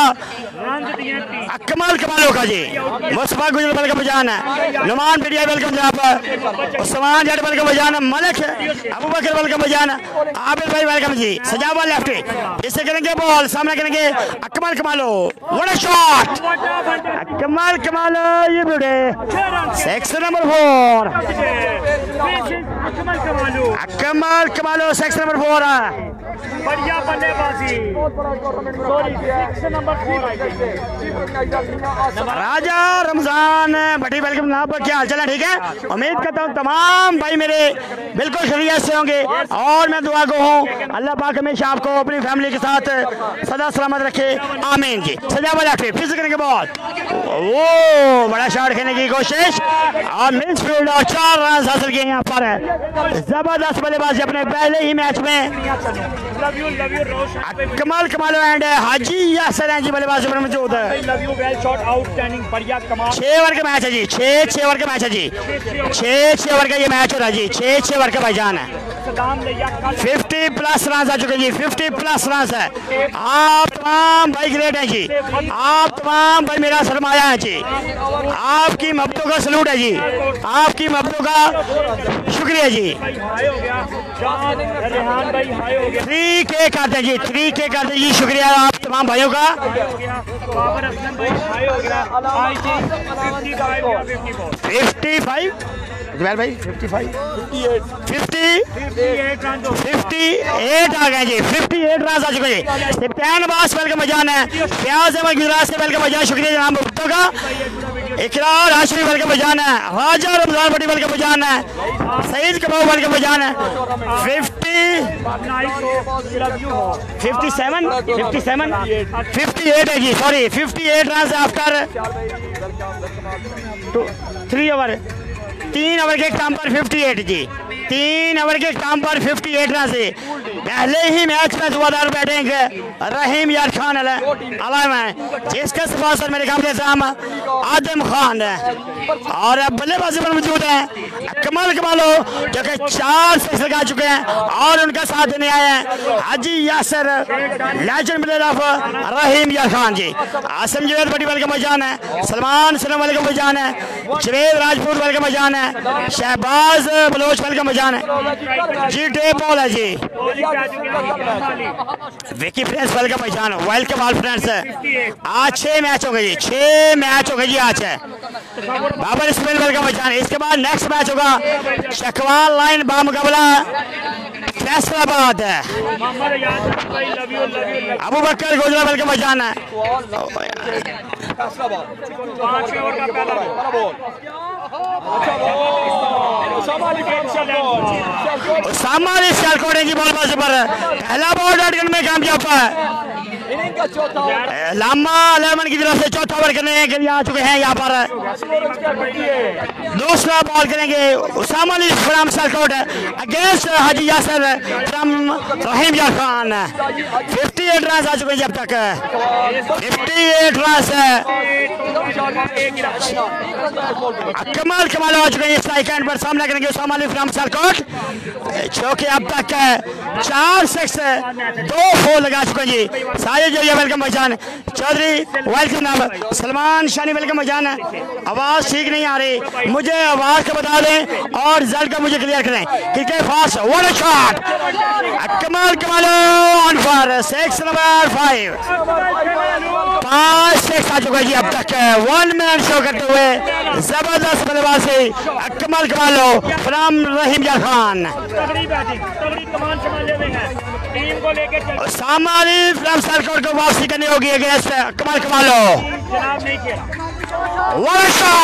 कमाल होगा जी। मुस्तफा गुजर वेलकम बजान है, नुमान पीडिया वेलकम जनाब, उस्मान जट वेलकम बजान, मलिक अबू बकर वेलकम बजान, आबिद भाई वेलकम जी। सजावा लेफ्ट इसे करेंगे बॉल, सामने करेंगे कमालो। व्हाट अ शॉट, कमालो ये बड़े 6 नंबर 4 कमालो 6 नंबर 4 बढ़िया बल्लेबाजी। राजा रमजान भट्टी वेलकम जनाब। क्या हाल चाल है? ठीक है, उम्मीद करता हूँ तमाम भाई मेरे बिल्कुल खैरियत से होंगे और मैं दुआ को हूँ अल्लाह पाक हमेशा आपको अपनी फैमिली के साथ सदा सलामत रखे, आमीन जी। सजावा लेफ्ट फिर से करेंगे बॉल, वो बड़ा शॉट खेलने की कोशिश और मिस फील्ड और 4 रन हासिल किए यहाँ पर। जबरदस्त बल्लेबाजी अपने पहले ही मैच में। कमाल एंड हाजी यासर हैं जी बल्लेबाजी पर मौजूद है। 6 ओवर का मैच है जी, 6 ओवर का मैच है जी, 6 ओवर का ये मैच हो रहा है जी। 6 ओवर का भाईजान है। 50 प्लस रन आ चुके हैं जी, 50 प्लस रन है। आप तमाम भाई ग्रेट हैं जी, आप तमाम भाई मेरा सरमाया है जी। आपकी मोहब्बतों का सलूट है जी, आपकी मोहब्बतों का शुक्रिया जी। 3K करते जी, 3K करते जी, शुक्रिया आप तमाम भाइयों का। 55 भाई 58 आ गए जी, 58 रन आ चुके जी। सप्तान अब्बास वेलकम बजान है, प्याज अहमद गुजरात से वेलकम बजान, शुक्रिया जनाब भुट्टो का। इकरार हाशमी वेलकम बजान है, राजा रमजान भट्टी वेलकम बजान है, सईद कबाब वेलकम बजान है। 58 है जी, sorry 58 run after 3 over, 3 over के काम पर 58 जी, 3 ओवर के काम पर 58 रन से पहले ही मैच में धुआंधार बैटिंग रहीम यार खान अलाम है, जिसका स्पॉन्सर मेरे काम आदम खान है और बल्लेबाजी पर मौजूद है कमालो जो कि 4 सिक्स लगा चुके हैं और उनका साथ देने आए हैं हाजी Yasir legend player of Rahim Yar Khan ji. Asim Javed Bhatti welcome बजान है, सलमान सलम वेलकम बजान है, जवेद राजपूत वेलकम बजान है, शहबाज बलोच वेलकम बजान है जी। डे बॉल है जी, विकी फ्रेंड्स वेलकम बजान, वेलकम ऑल फ्रेंड्स। आज 6 मैच हो गए जी, 6 मैच हो गए जी आज है। बाबर इस्माइल वेलकम बजान। इसके बाद नेक्स्ट मैच होगा शकवाल लाइन बामुकाबला फैसलाबाद। अबू बकर गुजरा वेलकम जान है। उसामा अली सियालकोट की बॉल बाजी पर पहला बॉल डॉट में कामयाब है। लामा 11 की तरफ से चौथा ओवर करने के लिए आ चुके हैं यहाँ पर। दूसरा बॉल करेंगे उसामा अली फ्रॉम सियालकोट अगेंस्ट हाजी यासर फ्रॉम रहीम यार खान। 58 रन आ चुके हैं अब तक। 58 रन कमाल कमाल हो चुके हैं। स्ट्राइक एंड पर सामना करेंगे उसामा अली फ्रॉम सियालकोट जो कि अब तक 4 6 2 4 लगा चुके हैं जी। साजिद जो वेलकम भाईजान चौधरी वेलकम नाम सलमान शानी वेलकम भाईजान। आवाज ठीक नहीं आ रही, मुझे आवाज का बता दें और रिजल्ट का मुझे क्लियर करें। क्रिकेट फास्ट वन शॉट कमाल कमाल ऑन फॉर 6 नंबर 5 6 आ चुका है जी अब तक। 1 मैन शो करते हुए जबरदस्त बल्लेबाजी कमाल कमालो फ्रॉम रहीम यार खान। उसामा अली फ्रॉम सियालकोट को वापसी करनी होगी against Kamal कमालो। What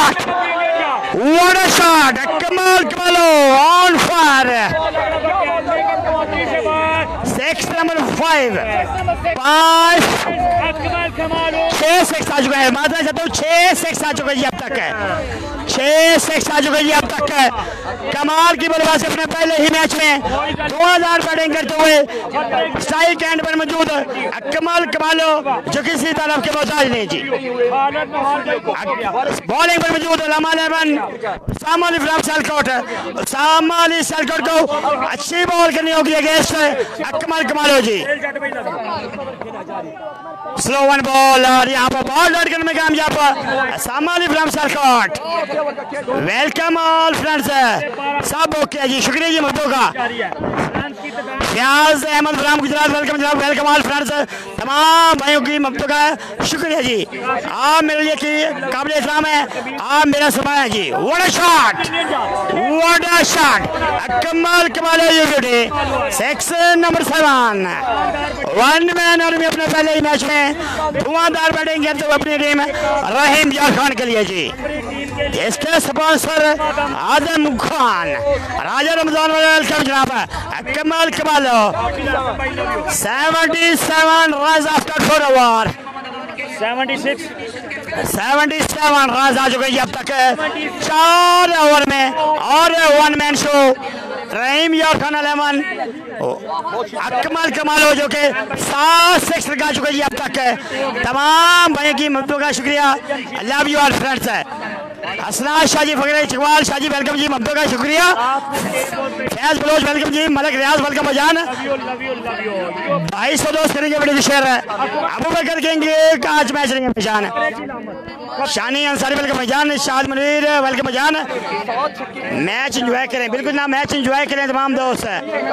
a shot Kamal Kamalo on fire 6 number 5 6 6 आ चुका है। मात्रा चाहता हूँ 6 6 आ चुका है जी अब तक। 6 6 आ चुका है जी अब तक। कमाल की बल्लेबाजी अपने पहले ही मैच में 2000 बैटिंग करते हुए स्ट्राइक एंड पर मौजूद कमाल कमालो जो किसी तरफ के मोहताज नहीं जी। बॉलिंग पर मौजूद लामा 11 उसामा अली फ्रॉम सियालकोट। उसामा अली सियालकोट को अच्छी बॉल करनी होगी against Kamal Kamalo ji. Slow one ball और यहाँ पर बॉल डॉट करने में कामयाब Usama Ali from Sialkot. Welcome all friends सब ओके जी, शुक्रिया जी मर्दों का। फयाज अहमद फ्रॉम गुजरात वेलकम जनाब, वेलकम ऑल फ्रेंड्स तमाम भाइयों की मर्दों का शुक्रिया जी। आप मेरे लिए की काबिल इस्लाम है, आप मेरा समय है जी। व्हाट अ शॉट कमाल कमाल है ये ब्यूटी 6 नंबर 7 1 मैन आर्मी अपने पहले ही मैच में धुआंधार बैटिंग करते हुए अपनी टीम रहीम यार खान के लिए जी। इसके स्पॉन्सर आजम खान राजा रमजान वेलकम जनाब कमाल कमाल 77 रन आफ्टर 4 ओवर 77 रन आ चुके हैं अब तक 4 ओवर में और 1 मैन शो रहीम यार खान 11 अकमल कमाल हो जो के 7 6 लगा चुके हैं अब तक। तमाम भाई की मददों का शुक्रिया। Love you all friends. Asnad Shahji Fakhre Chakwal Shahji welcome जी, ममदों का शुक्रिया। फैज बलोच वेलकम जी, मलक रियाज वेलकम बजान। 250 दोस्त करेंगे बड़े विशेर है। अबू बकर कहेंगे आज मैच नहीं है पहचान। शानी अंसारी वेलकम बजान, शाद मुनीर वेलकम बजान। मैच एंजॉय करें, बिल्कुल ना मैच एंजॉय करें तमाम दोस्त।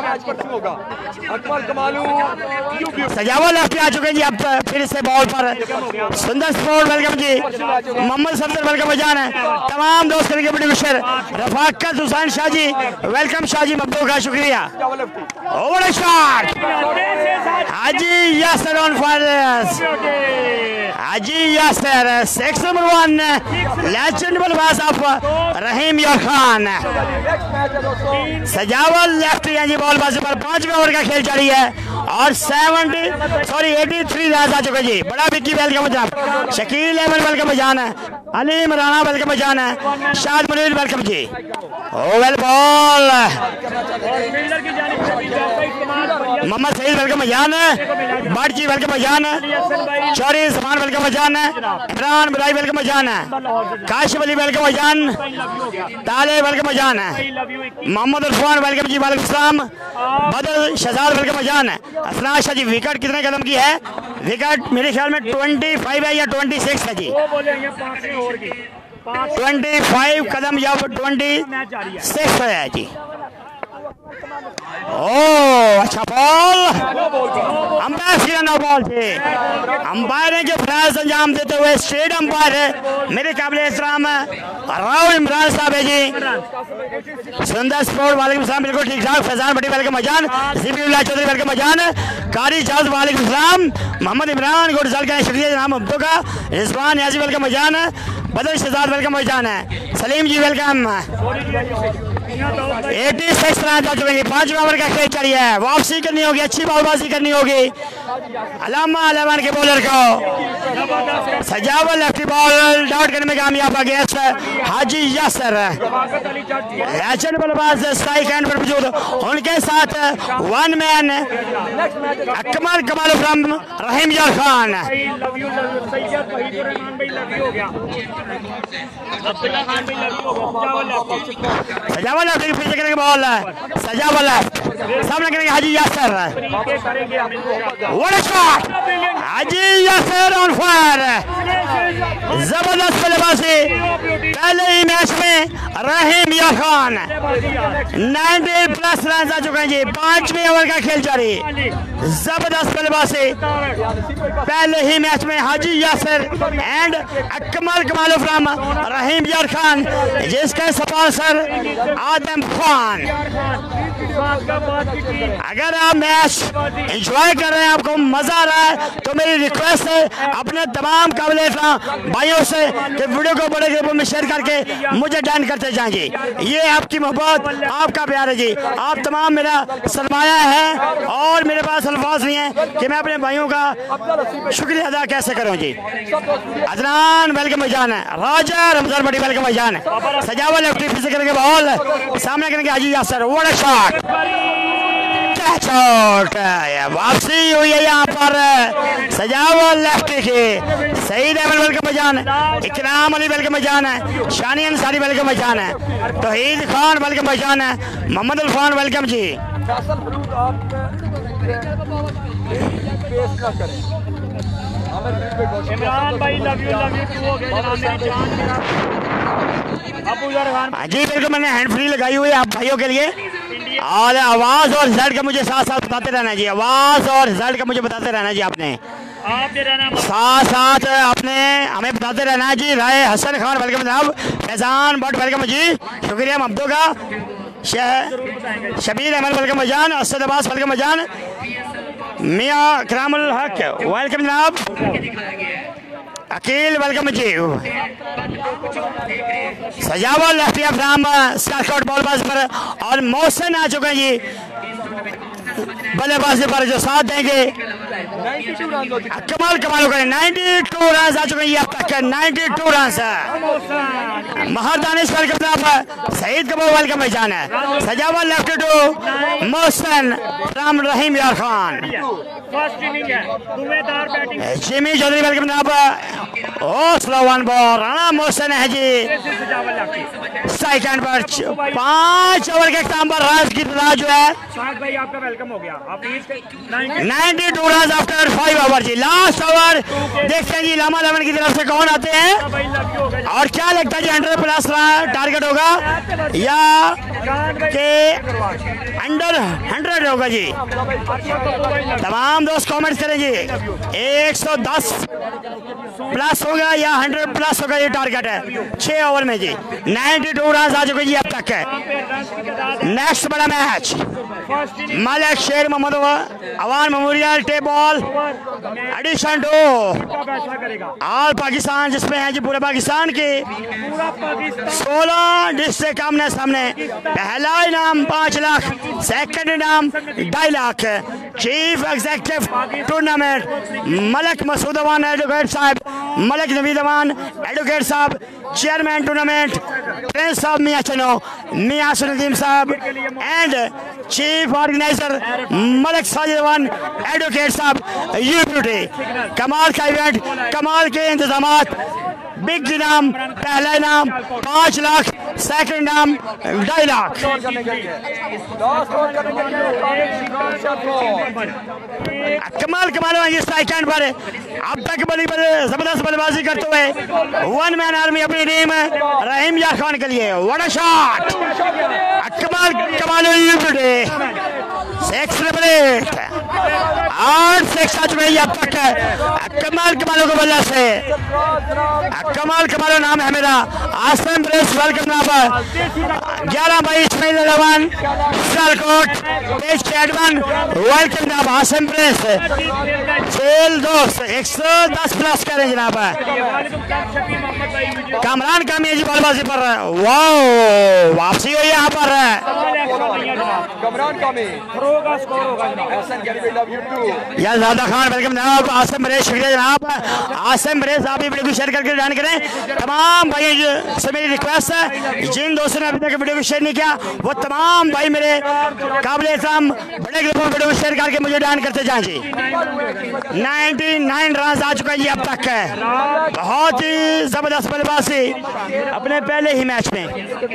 सजावल लेफ्ट आ चुके हैं जी अब फिर से बॉल पर। सुंदर स्पोर्ट वेलकम जी, मोहम्मद सफदर वेलकम बजान है। तमाम दोस्त करेंगे बड़ी विशेर। रफाकत हुसैन शाह जी वेलकम शाह जी, ममदों का शुक्रिया। ओवर शॉट हाजी यासर ऑन फायर हाजी यासर 6 नंबर 1 लेजेंड बल्लेबाज ऑफ रहीम यार खान। सजावल लेफ्ट जी बॉलबाजी पर 5वें ओवर का खेल जारी है और 83 रन आ चुके जी। बड़ा विक्की वेलकम जनाब, शकील अहमद वेलकम जान है, अली मराना वेलकम जान है, शाद मुनीर वेलकम जी। Oval ball Mohammad Saeed welcome जान है, भट्ट जी वेलकम जान है, चौरी समान वेलकम जान है, इमरान बदाई वेलकम जान है, काशिफ अली वेलकम जान, ताले वेलकम जान है, मोहम्मद इरफान वेलकम जी वालेकुम सलाम, बदल शहजाद वेलकम जान है। असनाद शाह जी विकेट कितने कदम की है? विकेट मेरे ख्याल में 25 है या 26 है जी। 25 कदम या 26 है जी। ओ अच्छा बॉल, अंपायर नो बॉल थे। अंपायर ने जो फ्लैश अंजाम देते हुए स्टेट अंपायर है मेरे काबिल एहतराम राव इमरान साहब है जी। सुंदर स्पोर्ट वालेकुम सलाम, बिल्कुल ठीक ठाक। फैजान भट्टी वेलकम मजान, ज़ीबुल्लाह चौधरी वेलकम मजान, कारी जाज वालेकुम सलाम, मोहम्मद इमरान गुड रिजल्ट का शुक्रिया जनाब अब्दू का, रिजवान याजी वेलकम मजान, बदर शहजाद वेलकम मजान है, सलीम जी वेलकम। 86 रन जा चुके हैं, 5 ओवर का खेल चली है, वापसी करनी होगी, अच्छी बॉलबाजी करनी होगी अलामा अलमान के बॉलर को। सजावल लेफ्टी बॉल डॉट करने में कामयाब हो गया हाजी यासर, लेजेंड बल्लेबाज स्ट्राइक एंड पर मौजूद, उनके साथ वन मैन अकमल कमाल फ्रॉम रहीम यार खान। सजावल लेफ्ट पीछे करेंगे बॉल, सजावल लेफ्ट सामने करेंगे हाजी यासर, व्हाट अ शॉट, हाजी यासर ऑन फायर, जबरदस्त बल्लेबाजी पहले ही मैच में रहीम यार खान। 90 प्लस रन आ चुके हैं जी, 5वें ओवर का खेल जारी, जबरदस्त बल्लेबाजी पहले ही मैच में हाजी यासर एंड अकमल कमाल फ्रॉम रहीम यार खान, जिसका स्पॉन्सर आदम खान। अगर आप मैच एंजॉय कर रहे हैं, आपको मजा आ रहा है, तो मेरी रिक्वेस्ट है अपने तमाम काबिल भाइयों से कि वीडियो को बड़े ग्रुपों में शेयर करके मुझे डन करते जाएंगे। ये आपकी मोहब्बत, आपका प्यार है जी, आप तमाम मेरा सरमाया है और मेरे पास अल्फाज नहीं है कि मैं अपने भाइयों का शुक्रिया अदा कैसे करूं जी। अदनान वेलकम मजान है, राजा रमजान भट्टी वेलकम मजान है, सजावल लेफ्टी फिर करेंगे बॉल, सामने करेंगे हाजी Yasir, what a shot, catch out, वापसी हुई है यहाँ पर सजावल लेफ्टी की। सईद अहमद वेलकम मजान, इकराम अली वेलकम मजान है, शानी अंसारी वेलकम मजान है, तौहीद खान वेलकम मजान है, मोहम्मद अल्फान वेलकम जी। इमरान भाई लव यू टू हो गए जनाब, मेरी जान मेरा अबू जरखान जी बिल्कुल, मैंने हैंड फ्री लगाई हुई है आप भाइयों के लिए, और आवाज और रिजल्ट का मुझे साथ साथ बताते रहना जी, आवाज और रिजल्ट का मुझे बताते रहना जी, आपने साथ साथ आपने हमें बताते रहना है जी। राय हसन खान वेलकम जनाब, फैजान भट्ट वेलकम जी, शुक्रिया मब्दू का, शबीर अहमद वेलकम मजान, असद अब्बास वेलकम मजान, मियाँ करामुल हक वेलकम जनाब, अकील वेलकम जी, सजावल लेफ्टी फ्राम स्टारकॉट बॉलबाज पर, और मौसम आ चुके हैं जी बल्लेबाजी पर जो साथ देंगे। कमाल कमाल हो गए, 92 रन आ चुके हैं अब तक, 92 रन। महर दानिश वेलकम जनाब, सईद कबूर वेलकम जान है, Sajawal left to Mohsin from Rahim Yar Khan, Jimmy Chaudhry welcome जनाब, oh slow one ball, Rana Mohsin है जी, स्ट्राइक एंड पर 5 ओवर के इख्तिताम पर राज की तादाद जो है भाई आपका वेलकम हो गया, आप 92 रन आफ्टर 5 ओवर जी। लास्ट ओवर देखते हैं जी लामा लेवन की तरफ से कौन आते हैं, और क्या लगता है जी 100 प्लस टारगेट होगा या के अंडर 100 होगा जी। तमाम दोस्त कमेंट करें जी, 110 प्लस होगा या 100 प्लस होगा, ये टारगेट है 6 ओवर में जी। 92 रन आ चुके जी अब तक है। नेक्स्ट बड़ा match Malik Sher Mohammad Awan memorial tape ball edition 2 all Pakistan, जिसमें है जी पूरे पाकिस्तान के 16 डिस्ट्रिक्ट आमने सामने। पहला इनाम 5 लाख, सेकंड इनाम 2.5 lakh. Chief executive tournament Malik Masood Awan advocate साहब, मलिक नवीद अवान एडवोकेट साहब, चेयरमैन टूर्नामेंट प्रिंस साहब मियाँ चनो, मियाँ सुनदीम साहब, and chief organiser Malik Sajid Awan advocate साहब यू ब्यूटी। कमाल का इवेंट, कमाल के इंतजामात, बिग इनाम, पहला इनाम 5 लाख, सेकंड इनाम 2.5 लाख। कमाल कमाल इस स्ट्राइक पर अब तक बड़ी जबरदस्त बल्लेबाजी करते हुए वन मैन आर्मी अपनी टीम रहीम यार खान के लिए। व्हाट अ शॉट, कमाल कमाल 688 8 6 आ चुके हैं अब तक। कमाल कमालों को बल्ला से कमाल कमालो नाम है मेरा। आसम ब्रेस वेलकम यहाँ पर 11 मई इसमाइल अलवान सियालकोट पेज कैडवन वेलकम जनाब। आसम ब्रेस खेल दोस्त 110 प्लस करें जनाब। कामरान कामी जी बल्लेबाजी पर वाओ वापसी हुई यहाँ पर कमरान कामी या ज़ादा खान वेलकम जनाब। आसिम रेस शुक्रिया जनाब। आसिम रेस आप भी वीडियो को शेयर करके ज्वाइन करें। तमाम भाई से मेरी रिक्वेस्ट है जिन दोस्तों ने अभी तक वीडियो को शेयर नहीं किया वो तमाम भाई मेरे काबिल एहतराम बड़े ग्रुप में वीडियो को शेयर करके मुझे ज्वाइन करते जाएं जी। 99 रन आ चुका है जी अब तक। बहुत ही जबरदस्त बल्लेबाजी अपने पहले ही मैच में।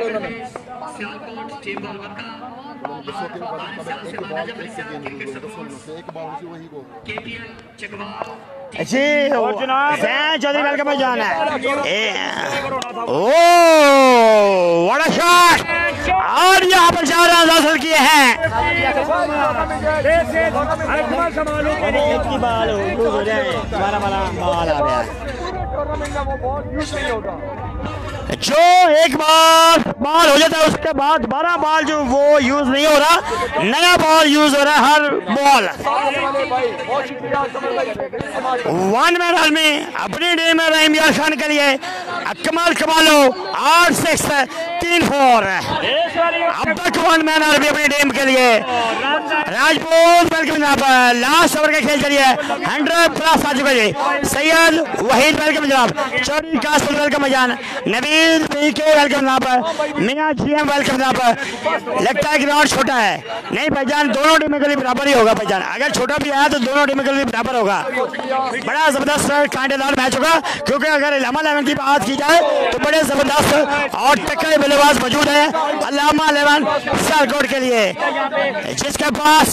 जी चौधरी वेलकम जान है। ओ व्हाट अ शॉट और यहाँ पर 4 रन हासिल किए हैं। जो एक बार बॉल हो जाता है उसके बाद 12 बॉल जो वो यूज नहीं हो रहा, नया बॉल यूज हो रहा है हर बॉल। 1 मैन आर्मी अपनी टीम में रहीम यार खान के लिए कमाल कमालो 8 6 3 4। अब तक 1 मैन आर्मी अपनी टीम के लिए। राजपूत वेलकम जनाब। लास्ट ओवर का खेल चलिए 100 प्लस आ चुका जी। सैयद वहीद वेलकम जनाब। चौधरी कासिम वेलकम जान। नवीद पीके वेलकम जनाब। मियां जीएम वेलकम जनाब। लगता है ग्राउंड छोटा है, नहीं भाईजान दोनों टीमों के लिए बराबर ही होगा भाईजान। अगर छोटा भी आया तो दोनों टीमों के लिए बराबर होगा। बड़ा जबरदस्त कांटेदार मैच होगा क्योंकि अगर इलामा 11 की बात की जाए तो बड़े जबरदस्त और टक्कर बल्लेबाज मौजूद है इलामा 11 सियालकोट के लिए, जिसके पास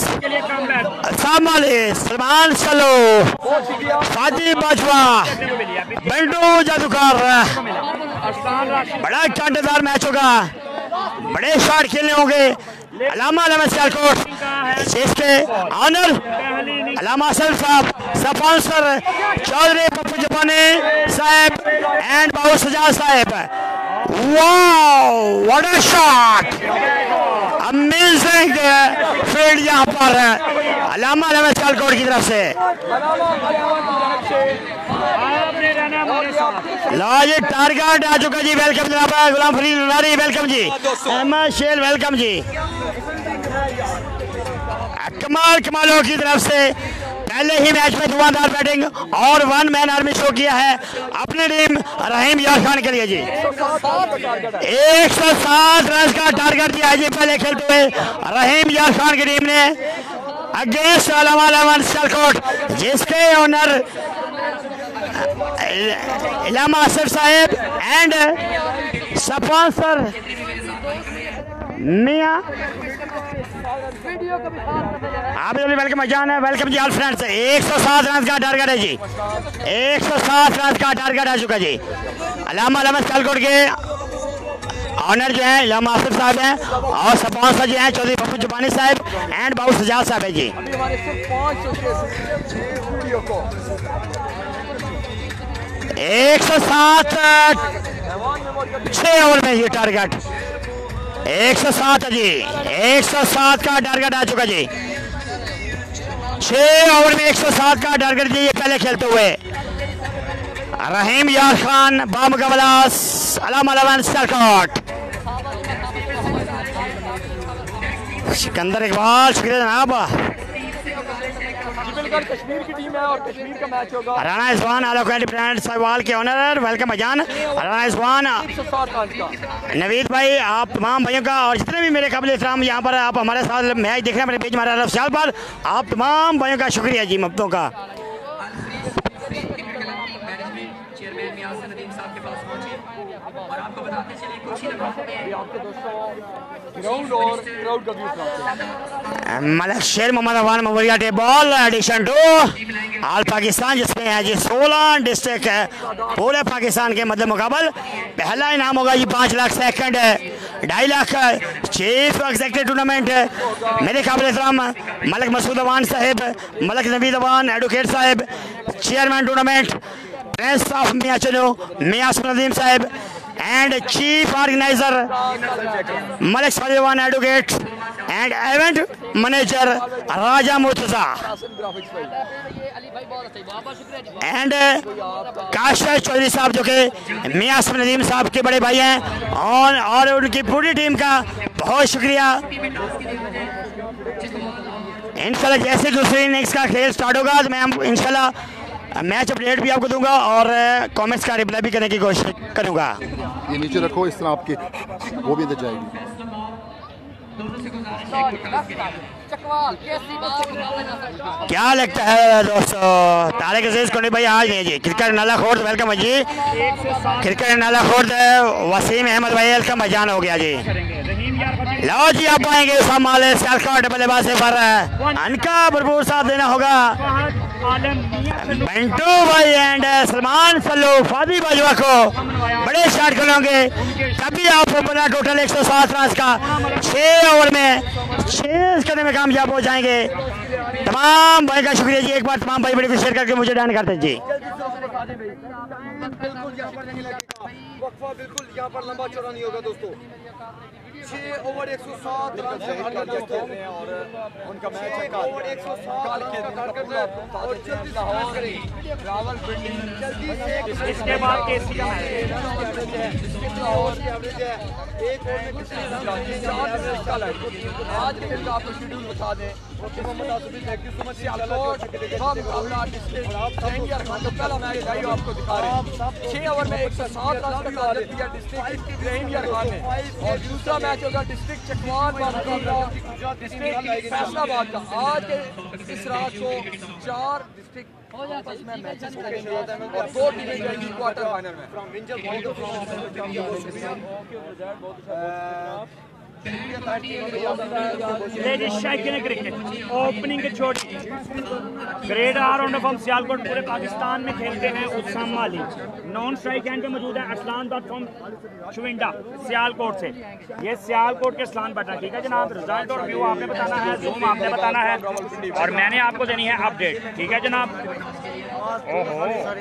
सलमान सलो, फादी बाजवा, बंडू जादूगर। बड़ा कांटेदार मैच होगा, बड़े शॉट खेलने होंगे। अलामा 11 सियालकोट जिसके ऑनर अलामा असल साहब, स्पॉन्सर चौधरी पप्पू जपानी साहब एंड बाबू सजाद साहब। Wow what a shot, amazing field यहाँ पर अलामा 11 सियालकोट की तरफ से। लाजी टारगेट आ चुका जी। वेलकम जनाब। गुलाम फरीद नारी वेलकम जी। अहमद शेल वेलकम जी। कमाल कमालों की तरफ से पहले ही मैच में धुआंधार बैटिंग और 1 मैन आर्मी शो किया है अपनी टीम रहीम यार खान के लिए जी। 107 रन का टारगेट दिया है जी पहले खेलते हुए रहीम यार खान की टीम ने अगेंस्ट अलामा 11 सियालकोट, जिसके ओनर इलामा असर साहेब एंड स्पॉन्सर मियां आप वेलकम जान है। वेलकम जी ऑल फ्रेंड्स। 107 रन का टारगेट है जी। 107 रन का टारगेट आ चुका जी। अलामा 11 सियालकोट के ऑनर जो है इलामा आसिफ साहब हैं और स्पॉन्सर जो है चौधरी पप्पू जपानी साहब एंड बाबू सजाद साहब है जी। 107 6 ओवर में ये टारगेट 107 है जी। 107 का टारगेट आ चुका जी। 6 ओवर में 107 का टारगेट जी। ये पहले खेलते हुए रहीम यार खान बामुकाबला अलामा 11 सियालकोट। सिकंदर इकबाल शुक्रिया जनाब। कश्मीर की टीम है और कश्मीर का मैच होगा। राना इस्वान आलोकेट ब्रांड सवाल के ऑनर वेलकम अजान। राना इस्वान नवीद भाई आप तमाम भाइयों का और जितने भी मेरे काबिल एहतराम यहाँ पर आप हमारे साथ मैच देख रहे हैं मेरे पेज हमारे अफसाल पर, आप तमाम भाइयों का शुक्रिया जी ममतों का। मलक शेर मोहम्मद अफगान मवरिया tape ball edition two all Pakistan, जिसमें है जी 16 डिस्ट्रिक्ट है पूरे पाकिस्तान के मतलब मुकाबल। पहला इनाम होगा जी 5 lakh, second 2.5 lakh chief executive tournament मेरे काबिल एहतराम मलिक मसूद अवान साहिब, मलिक नवीद अवान एडवोकेट साहिब, chairman tournament prince of Mian Channu Mian Nadeem साहिब एंड चीफ ऑर्गेनाइजर मलिक सालिद Awan advocate and event manager Raja Murtaza and Kashif Chaudhry साहब जो कि मियां नदीम साहब के बड़े भाई हैं और उनकी पूरी टीम का बहुत शुक्रिया। इंशाल्लाह जैसे दूसरी इनिंग्स का खेल स्टार्ट होगा तो मैं इंशाल्लाह मैच अपडेट भी आपको दूंगा और कमेंट्स का रिप्लाई भी करने की कोशिश करूंगा। ये नीचे रखो, इस तरह आपकी वो भी अंदर जाएगी। क्या लगता है दोस्तों तारिक अजीज कोनी भाई आज नहीं जी। क्रिकेट नाला खोर्द वेलकम है जी। क्रिकेट नाला खोर्द वसीम अहमद भाई वेलकम भाईजान हो गया जी। लो जी आप आएंगे सामाले सियालकोट बल्लेबाजी पर अनका भरपूर साथ देना होगा बंटू भाई एंड सलमान सल्लू फादी बाजवा को बड़े शॉट खेलोगे तभी आप बना टोटल 107 रन का 6 ओवर में 6 करने में कामयाब हो जाएंगे। तमाम भाई का शुक्रिया जी। एक बार तमाम भाई बड़े को शेयर करके मुझे डन करते जी। बिल्कुल यहाँ पर लंबा चौड़ा नहीं होगा दोस्तों। 6 ओवर 107 रन से दोस्तों और उनका मैच है ओवर 107 रन का टारगेट है और जल्दी से मैच करें रावलपिंडी जल्दी से। इसके बाद केसी का मैच कितना ओवर की एवरेज है एक ओवर में कितने रन आज के दिन का आपको शेड्यूल बता दें। Mohammad Asif thank you so much. Sialkot का मुकाबला डिस्ट्रिक्ट रेंजर खान का पहला मैच लाइव आपको दिखा रहे हैं। 6 ओवर में 107 रन का टारगेट दिया डिस्ट्रिक्ट रेंजर खान ने और दूसरा मैच होगा डिस्ट्रिक्ट चकवाल का मुकाबला डिस्ट्रिक्ट फैसलाबाद का। आज के इस रात को 4 डिस्ट्रिक्ट आपस में मैचेस करेंगे और 2 टीमें जाएंगी क्वार्टर फाइनल में। क्रिकेट ओपनिंग छोड़ी ग्रेड आर फ्रॉम सियालकोट पूरे पाकिस्तान में खेलते हैं Usman Mali. Non strike end पे मौजूद है असलान फ्रॉम चुविंडा सियालकोट से। ये सियालकोट के असलान बटन ठीक है जनाब। रिजल्ट और व्यू आपने बताना है, जूम आपने बताना है और मैंने आपको देनी है अपडेट ठीक है जनाब। ओहो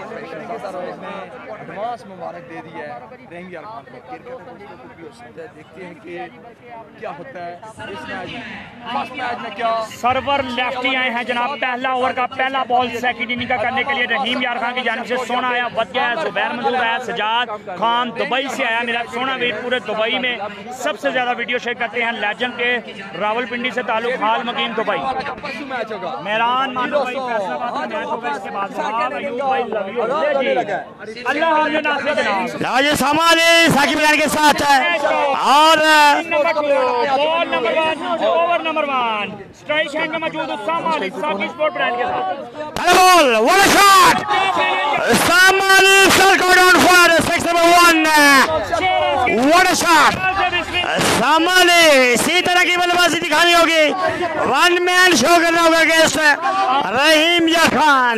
एडवांस मुबारक दे दी है रहेंगे यार खान को। क्रिकेट कुछ भी हो सकता है, देखते हैं कि क्या होता है इस मैच में। फर्स्ट मैच में क्या सर्वर लेफ्टी आए हैं जनाब। पहला ओवर का पहला बॉल सेकंड इनिंग का करने के लिए रहीम यार खान की जानिब से सोना आया, वधिया है, जुबैर मौजूद है, सजाद खान दुबई से आया। मेरा सोना वीर पूरे दुबई में सबसे ज्यादा वीडियो शेयर करते हैं। लेजेंड के रावलपिंडी से ताल्लुक हाल मकीम दुबई। मैच होगा मेहरान मानो भाई फैसलाबाद में मैच होगा। इसके बाद अल्लाह राजेश हमारे साकिब खान के साथ है और ball number 1 over number 1 strike end में मौजूद उस्मान माली साकी स्पोर्ट ब्रांड के साथ। Hello ball what a shot Usman Mali circle on fire 6 number 1 what a shot Usman Mali इसी तरह की बल्लेबाजी दिखानी होगी। 1 मैन शो करना होगा अगेंस्ट रहीम या खान।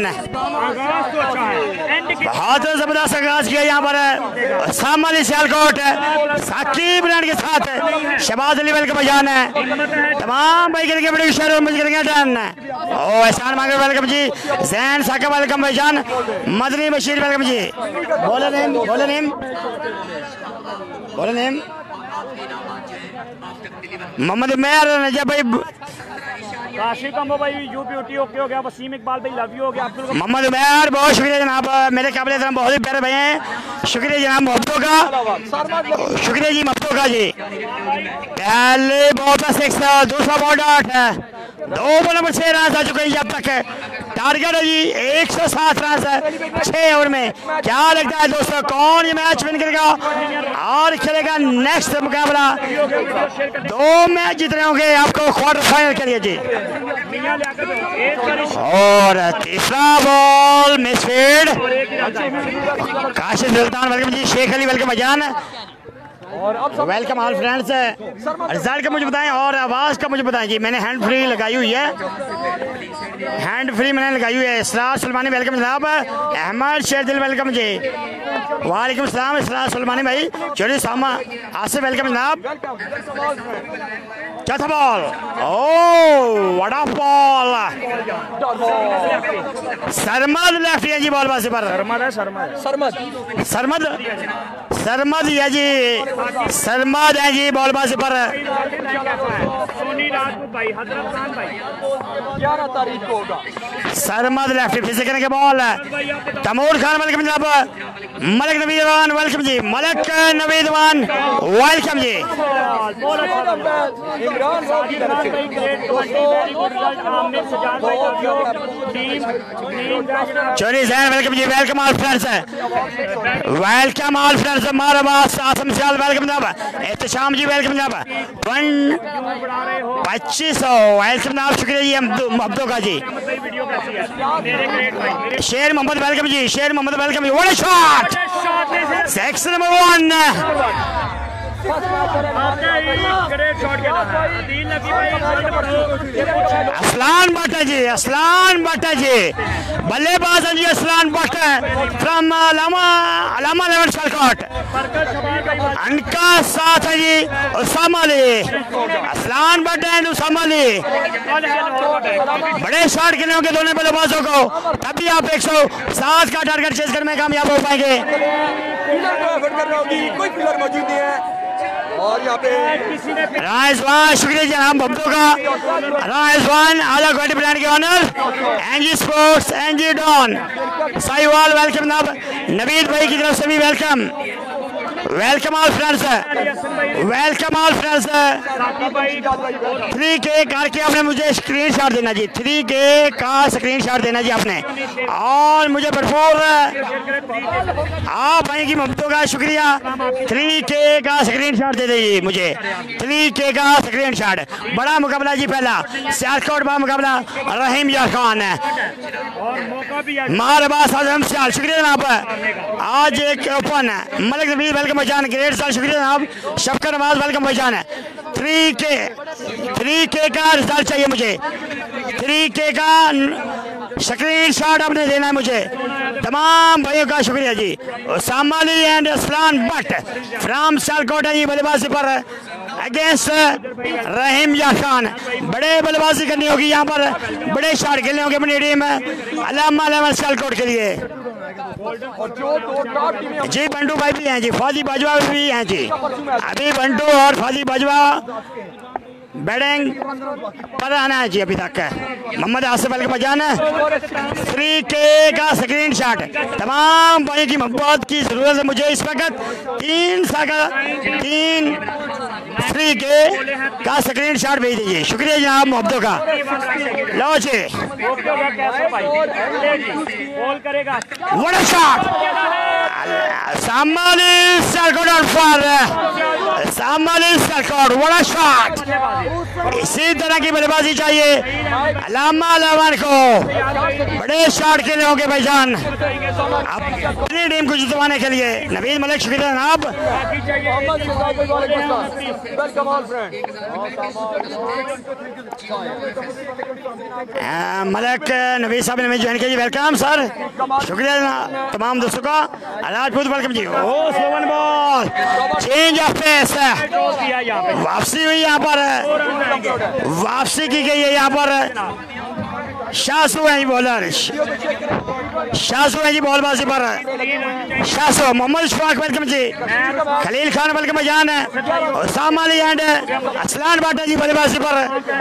बहुत जबरदस्त आगाज किया यहाँ पर सामाली सियालकोट साकिब ब्रांड के साथ शहबाज अली वेलकम भाईजान है। तमाम भाई करके बड़े शहरों में करेंगे डन। ओ एहसान मांगे वेलकम जी। जैन साकिब वेलकम भाईजान। मदनी बशीर वेलकम जी। बोले नेम मोहम्मद मेहर नजब भाई काशिफ कंबो भाई यूपीटी ओके हो गया। वसीम इकबाल भाई लव यू हो गया। मोहम्मद उमर बहुत शुक्रिया जनाब। मेरे काबिल एहतराम बहुत ही प्यारे भाई हैं। शुक्रिया जनाब मोहब्बतों का, शुक्रिया जी मोहब्बतों का जी। पहले बॉल पर 6 दूसरा बॉल डॉट 2 बॉल पर 6 रन आ चुके हैं जब तक। टारगेट है जी 107 रन 6 ओवर में। क्या लगता है दोस्तों कौन ये मैच विन करेगा और खेलेगा नेक्स्ट मुकाबला? 2 मैच जीत रहे होंगे आपको क्वार्टर फाइनल के लिए जी। और तीसरा ball misfield Kashif Sultan welcome जी। शेख अली वेलकम भाईजान। Welcome all friends. रिजल्ट का मुझे बताएं और आवाज़ का मुझे बताएं जी। मैंने हैंड फ्री लगाई हुई है, हैंड फ्री मैंने लगाई हुई है। इसरार सुलमानी वेलकम जनाब। अहमद शेरदिल वेलकम जी। वालेकुम सलाम इसरार सुलमानी भाई। चौधरी सामा आसिफ वेलकम जनाब। चौथा ball, oh what a ball. Sarmad left है जी बॉलबाजी पर। सरमद है जी, सरमद है जी बॉलबाजी पर। सोनी राजपूत भाई, हजरत खान भाई 11 तारीख को होगा। सरमद लेफ्ट फिर से करने के बॉल। तैमूर खान वेलकम जनाब। मलिक नवीदवान वेलकम जी। मलिक नवीदवान वेलकम जी। इमरान साहब की तरफ से चौधरी जैन वेलकम जी। Welcome all friends, welcome all friends. मारबास आसम सियाल वेलकम जनाब। एहतशाम जी वेलकम जनाब। 2500 वेलकम जनाब। शुक्रिया जी अब्दो का जी। शेर मोहम्मद वेलकम जी। शेर मोहम्मद वेलकम जी। What a shot, section number 1। Aslan Bhatt ji, Aslan Bhatt ji बल्लेबाज हैं जी। Aslan Bhatt from Allama eleven shot. उनका साथ है जी उसामा अली। असलान भट्ट एंड उसामा अली बड़े शॉट खेले होंगे दोनों बल्लेबाजों को, तभी आप 107 का टारगेट चेज करने में कामयाब हो पाएंगे। कोई प्लेयर मौजूद नहीं है और यहाँ पे राइजवान शुक्रिया जनाब भब्दो का। राइजवान आला क्वालिटी ब्रांड के owner NG sports, NG don Sahiwal welcome जनाब। नवीद भाई की तरफ से भी welcome. Welcome all friends, welcome all friends. 3K करके आपने मुझे स्क्रीनशॉट देना जी। 3K का स्क्रीनशॉट देना जी आपने, और मुझे भरपूर आप भाई की मोहब्बतों का शुक्रिया। 3K का स्क्रीनशॉट दे दीजिए मुझे। 3K का स्क्रीनशॉट। बड़ा मुकाबला जी पहला सियालकोट बड़ा मुकाबला रहीम यार खान है। मारबास आजम सियाल शुक्रिया जनाब। आज एक ओपन है। मलिक नबी वेलकम भाईजान। ग्रेट साल शुक्रिया जनाब। शफकर नवाज वेलकम भाईजान। 3K का रिजल्ट चाहिए मुझे। 3K का स्क्रीनशॉट आपने देना है मुझे। तमाम भाइयों का शुक्रिया जी। उसामा अली एंड असलान भट्ट फ्राम सियालकोट है जी बल्लेबाजी पर अगेंस्ट रहीम यार खान। बड़े बल्लेबाजी करनी होगी यहाँ पर, बड़े शॉट खेलने होंगे अपनी टीम में अलामा लेवल सियालकोट के लिए जी। बंटू भाई भी हैं जी, फौजी बाजवा भी हैं जी। अभी बंटू और फौजी बाजवा बैटिंग पर आना है जी अभी तक। मोहम्मद आसिफ अल बजान 3K का स्क्रीनशॉट। तमाम भाई की मोहब्बत की जरूरत है मुझे इस वक्त। 3K का स्क्रीनशॉट भेज दीजिए। शुक्रिया जनाब मोहब्बतों का। लो जी what a shot. Samani Sialkot on fire. Samani Sialkot what a shot. इसी तरह की बल्लेबाजी चाहिए अलामा लेवन को। बड़े शॉट खेले होंगे भाईजान अपनी टीम को जितवाने के लिए। नवीद मलिक शुक्रिया जनाब। मलिक नवीद साहब ने ज्वाइन किया जी। वेलकम सर, शुक्रिया तमाम दोस्तों का। राजपूत वेलकम जी। Oh slow one ball, change of pace, वापसी हुई यहाँ पर, वापसी की गई है यहाँ पर। शासु है जी बॉलर, शासु है जी बॉलबाजी पर। शासु मोहम्मद शफाक वेलकम जी। खलील खान वेलकम जान है। उसामा अली एंड असलान बाटा जी बल्लेबाजी पर।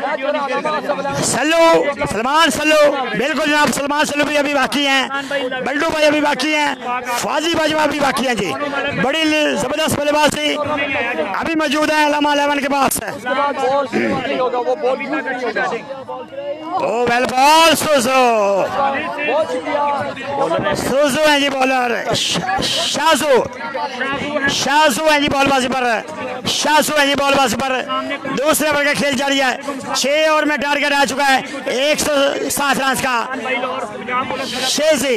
सल्लू सलमान सल्लू बिल्कुल जनाब, सलमान सल्लू भी अभी बाकी हैं। बल्टू भाई अभी बाकी हैं। फौजी बाजवा भी बाकी हैं जी। बड़ी जबरदस्त बल्लेबाजी अभी मौजूद है अलामा 11 के पास। ओ वेल बॉल सुजू बहुत शुक्रिया। सुजू है जी बॉलर शाजू शाजू है जी बॉलबाजी पर शाजू है जी बॉलबाजी पर दूसरे ओवर का खेल जारी है 6 ओवर में टारगेट आ चुका है 107 रन का शेजी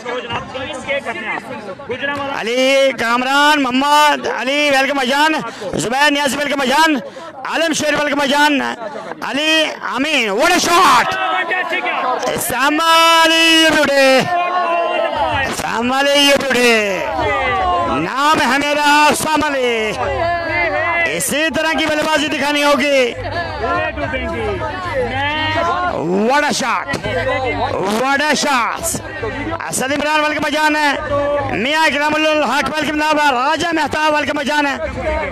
अली कामरान मोहम्मद अली वेलकम अजान जुबैर नियाज़ी वेलकम अजान आलम शेर वेलकम अजान Ali Amin what a shot नाम है मेरा सामले इसी तरह की बल्लेबाजी दिखानी होगी What a shot! What a shot! Asad Imran welcome अजान है मियाँ इकरामुल हक वेलकम नाबा राजा मेहताब वेलकम अजान है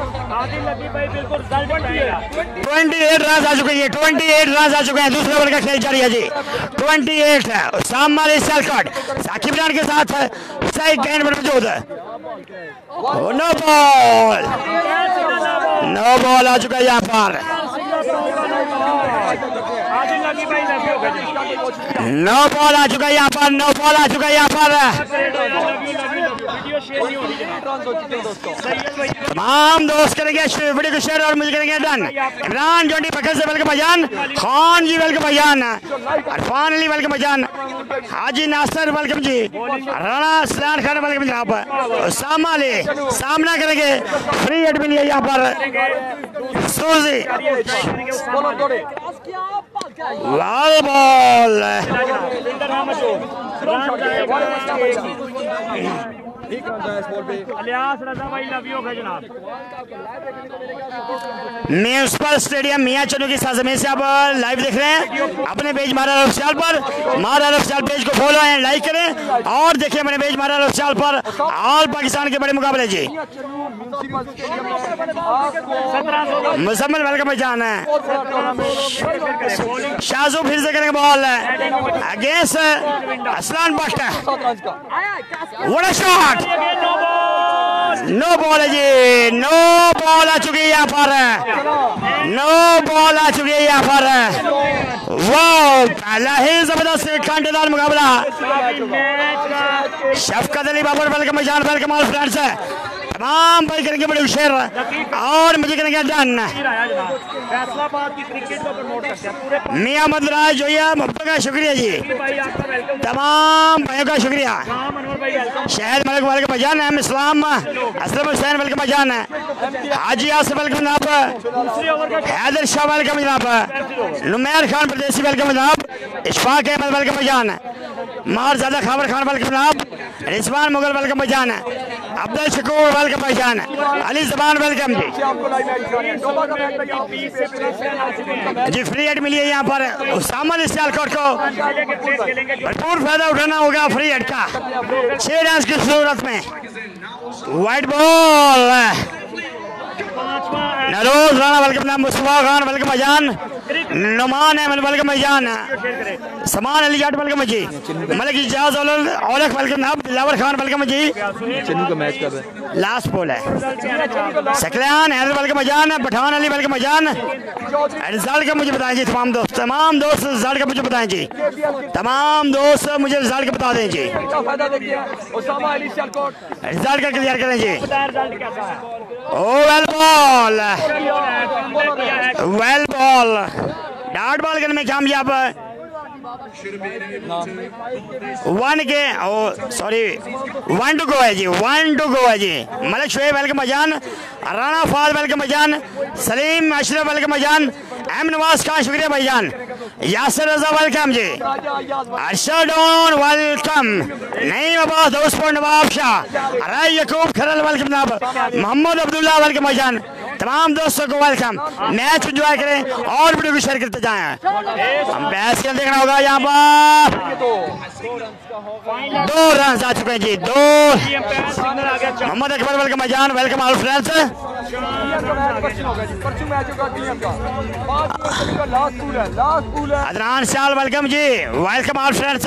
28 रन आ चुके हैं 28 रन आ चुके हैं दूसरे ओवर का खेल जारी है जी 28 है उसामा अली सलकट साकिब जान के साथ सही गेंद पर मौजूद है नो बॉल आ चुका है यहाँ पर नो बॉल आ चुका है यहाँ पर नो बॉल आ चुका है यहाँ पर तमाम दोस्त करेंगे वीडियो को शेयर और मुझे करेंगे डन इमरान जोंडी पकड़ से वेलकम अजान खान जी वेलकम अजान अरफान अली वेलकम अजान हाजी नासर वेलकम जी राणा सलान खान वेलकम जनाब सामा अली सामना करेंगे फ्री हिट मिली है यहाँ पर सूजी लाल ball municipal stadium Mian Channu की सरजमीं से आप लाइव देख रहे हैं अपने पेज मारा ऑफिशियल पर मारा ऑफिशियल पेज को फॉलो एंड लाइक करें और देखिए अपने पेज मारा ऑफिशियल पर ऑल पाकिस्तान के बड़े मुकाबले जी मुजम्मिल वेलकम जान है शाजू फिर से करेंगे ball against Aslan Bakht what a shot no ball है जी नो बॉल आ चुकी है यहाँ पर नो बॉल आ चुकी है यहाँ पर वाह पहला ही जबरदस्त कांटेदार मुकाबला शफकत अली बाबर वेलकम जान वेलकम ऑल फ्रेंड्स तमाम भाई करेंगे बड़े शेर और मुझे करेंगे डन मियाँ मदराज जो है मुफ्त का शुक्रिया जी तमाम भाइयों का शुक्रिया शहद मलिक वेलकम अजान है इस्लाम असलम हुसैन वेलकम अजान है हाजी आसिफ वेलकम जनाब हैदर शाह वेलकम जनाब नुमैर खान परदेसी वेलकम जनाब इशफाक अहमद वेलकम अजान मार ज़्यादा खाबर खान वेलकम जनाब रिजवान मुगल वेलकम अजान अब्दुल शकूर वेलकम अजान अली जबान वेलकम जी फ्री हिट मिली है यहाँ पर उसामा अली सियालकोट को भरपूर फायदा उठाना होगा फ्री हिट का 6 रन की सूरत में white ball Naroz Rana welcome नाम मुस्तफा खान वेलकम अजान नुमान अहमद वेलकम अजान समान अली जाट वेलकम जी मलिक इजाज औलख वेलकम नाम दिलावर खान वेलकम जी चन्नू का मैच कब है लास्ट बॉल है सकलान हैदर वेलकम अजान पठान अली वेलकम अजान रिजल्ट का मुझे बताएं जी तमाम दोस्त रिजल्ट का मुझे बताएं जी तमाम दोस्त मुझे रिजल्ट का बता दें जी रिजल्ट का क्लियर करें जी ओ वेल बॉल डार्ट बॉल करने में कामयाब 1 के ओ सॉरी 1 टू गो है जी 1 टू गो है जी मलिक शोएब वेलकम अजान राणा फाज वेलकम अजान सलीम अशरफ वेलकम अजान एम नवाज खान शुक्रिया भाईजान यासिर रजा वेलकम जी अरशद वेलकम नईम अब्बास दोस्तपुर नवाब शाह राय यकूब खरल वेलकम जनाब मोहम्मद अब्दुल्ला वेलकम भाईजान तमाम दोस्तों को वेलकम मैच एंजॉय करें और वीडियो को शेयर करते जाएं हम बहस खेल देखना होगा यहाँ पर 2 रन आ चुके हैं जी 2 मोहम्मद अकबर वेलकम अजान वेलकम ऑल फ्रेंड्स अदनान शाल वेलकम जी वेलकम ऑल फ्रेंड्स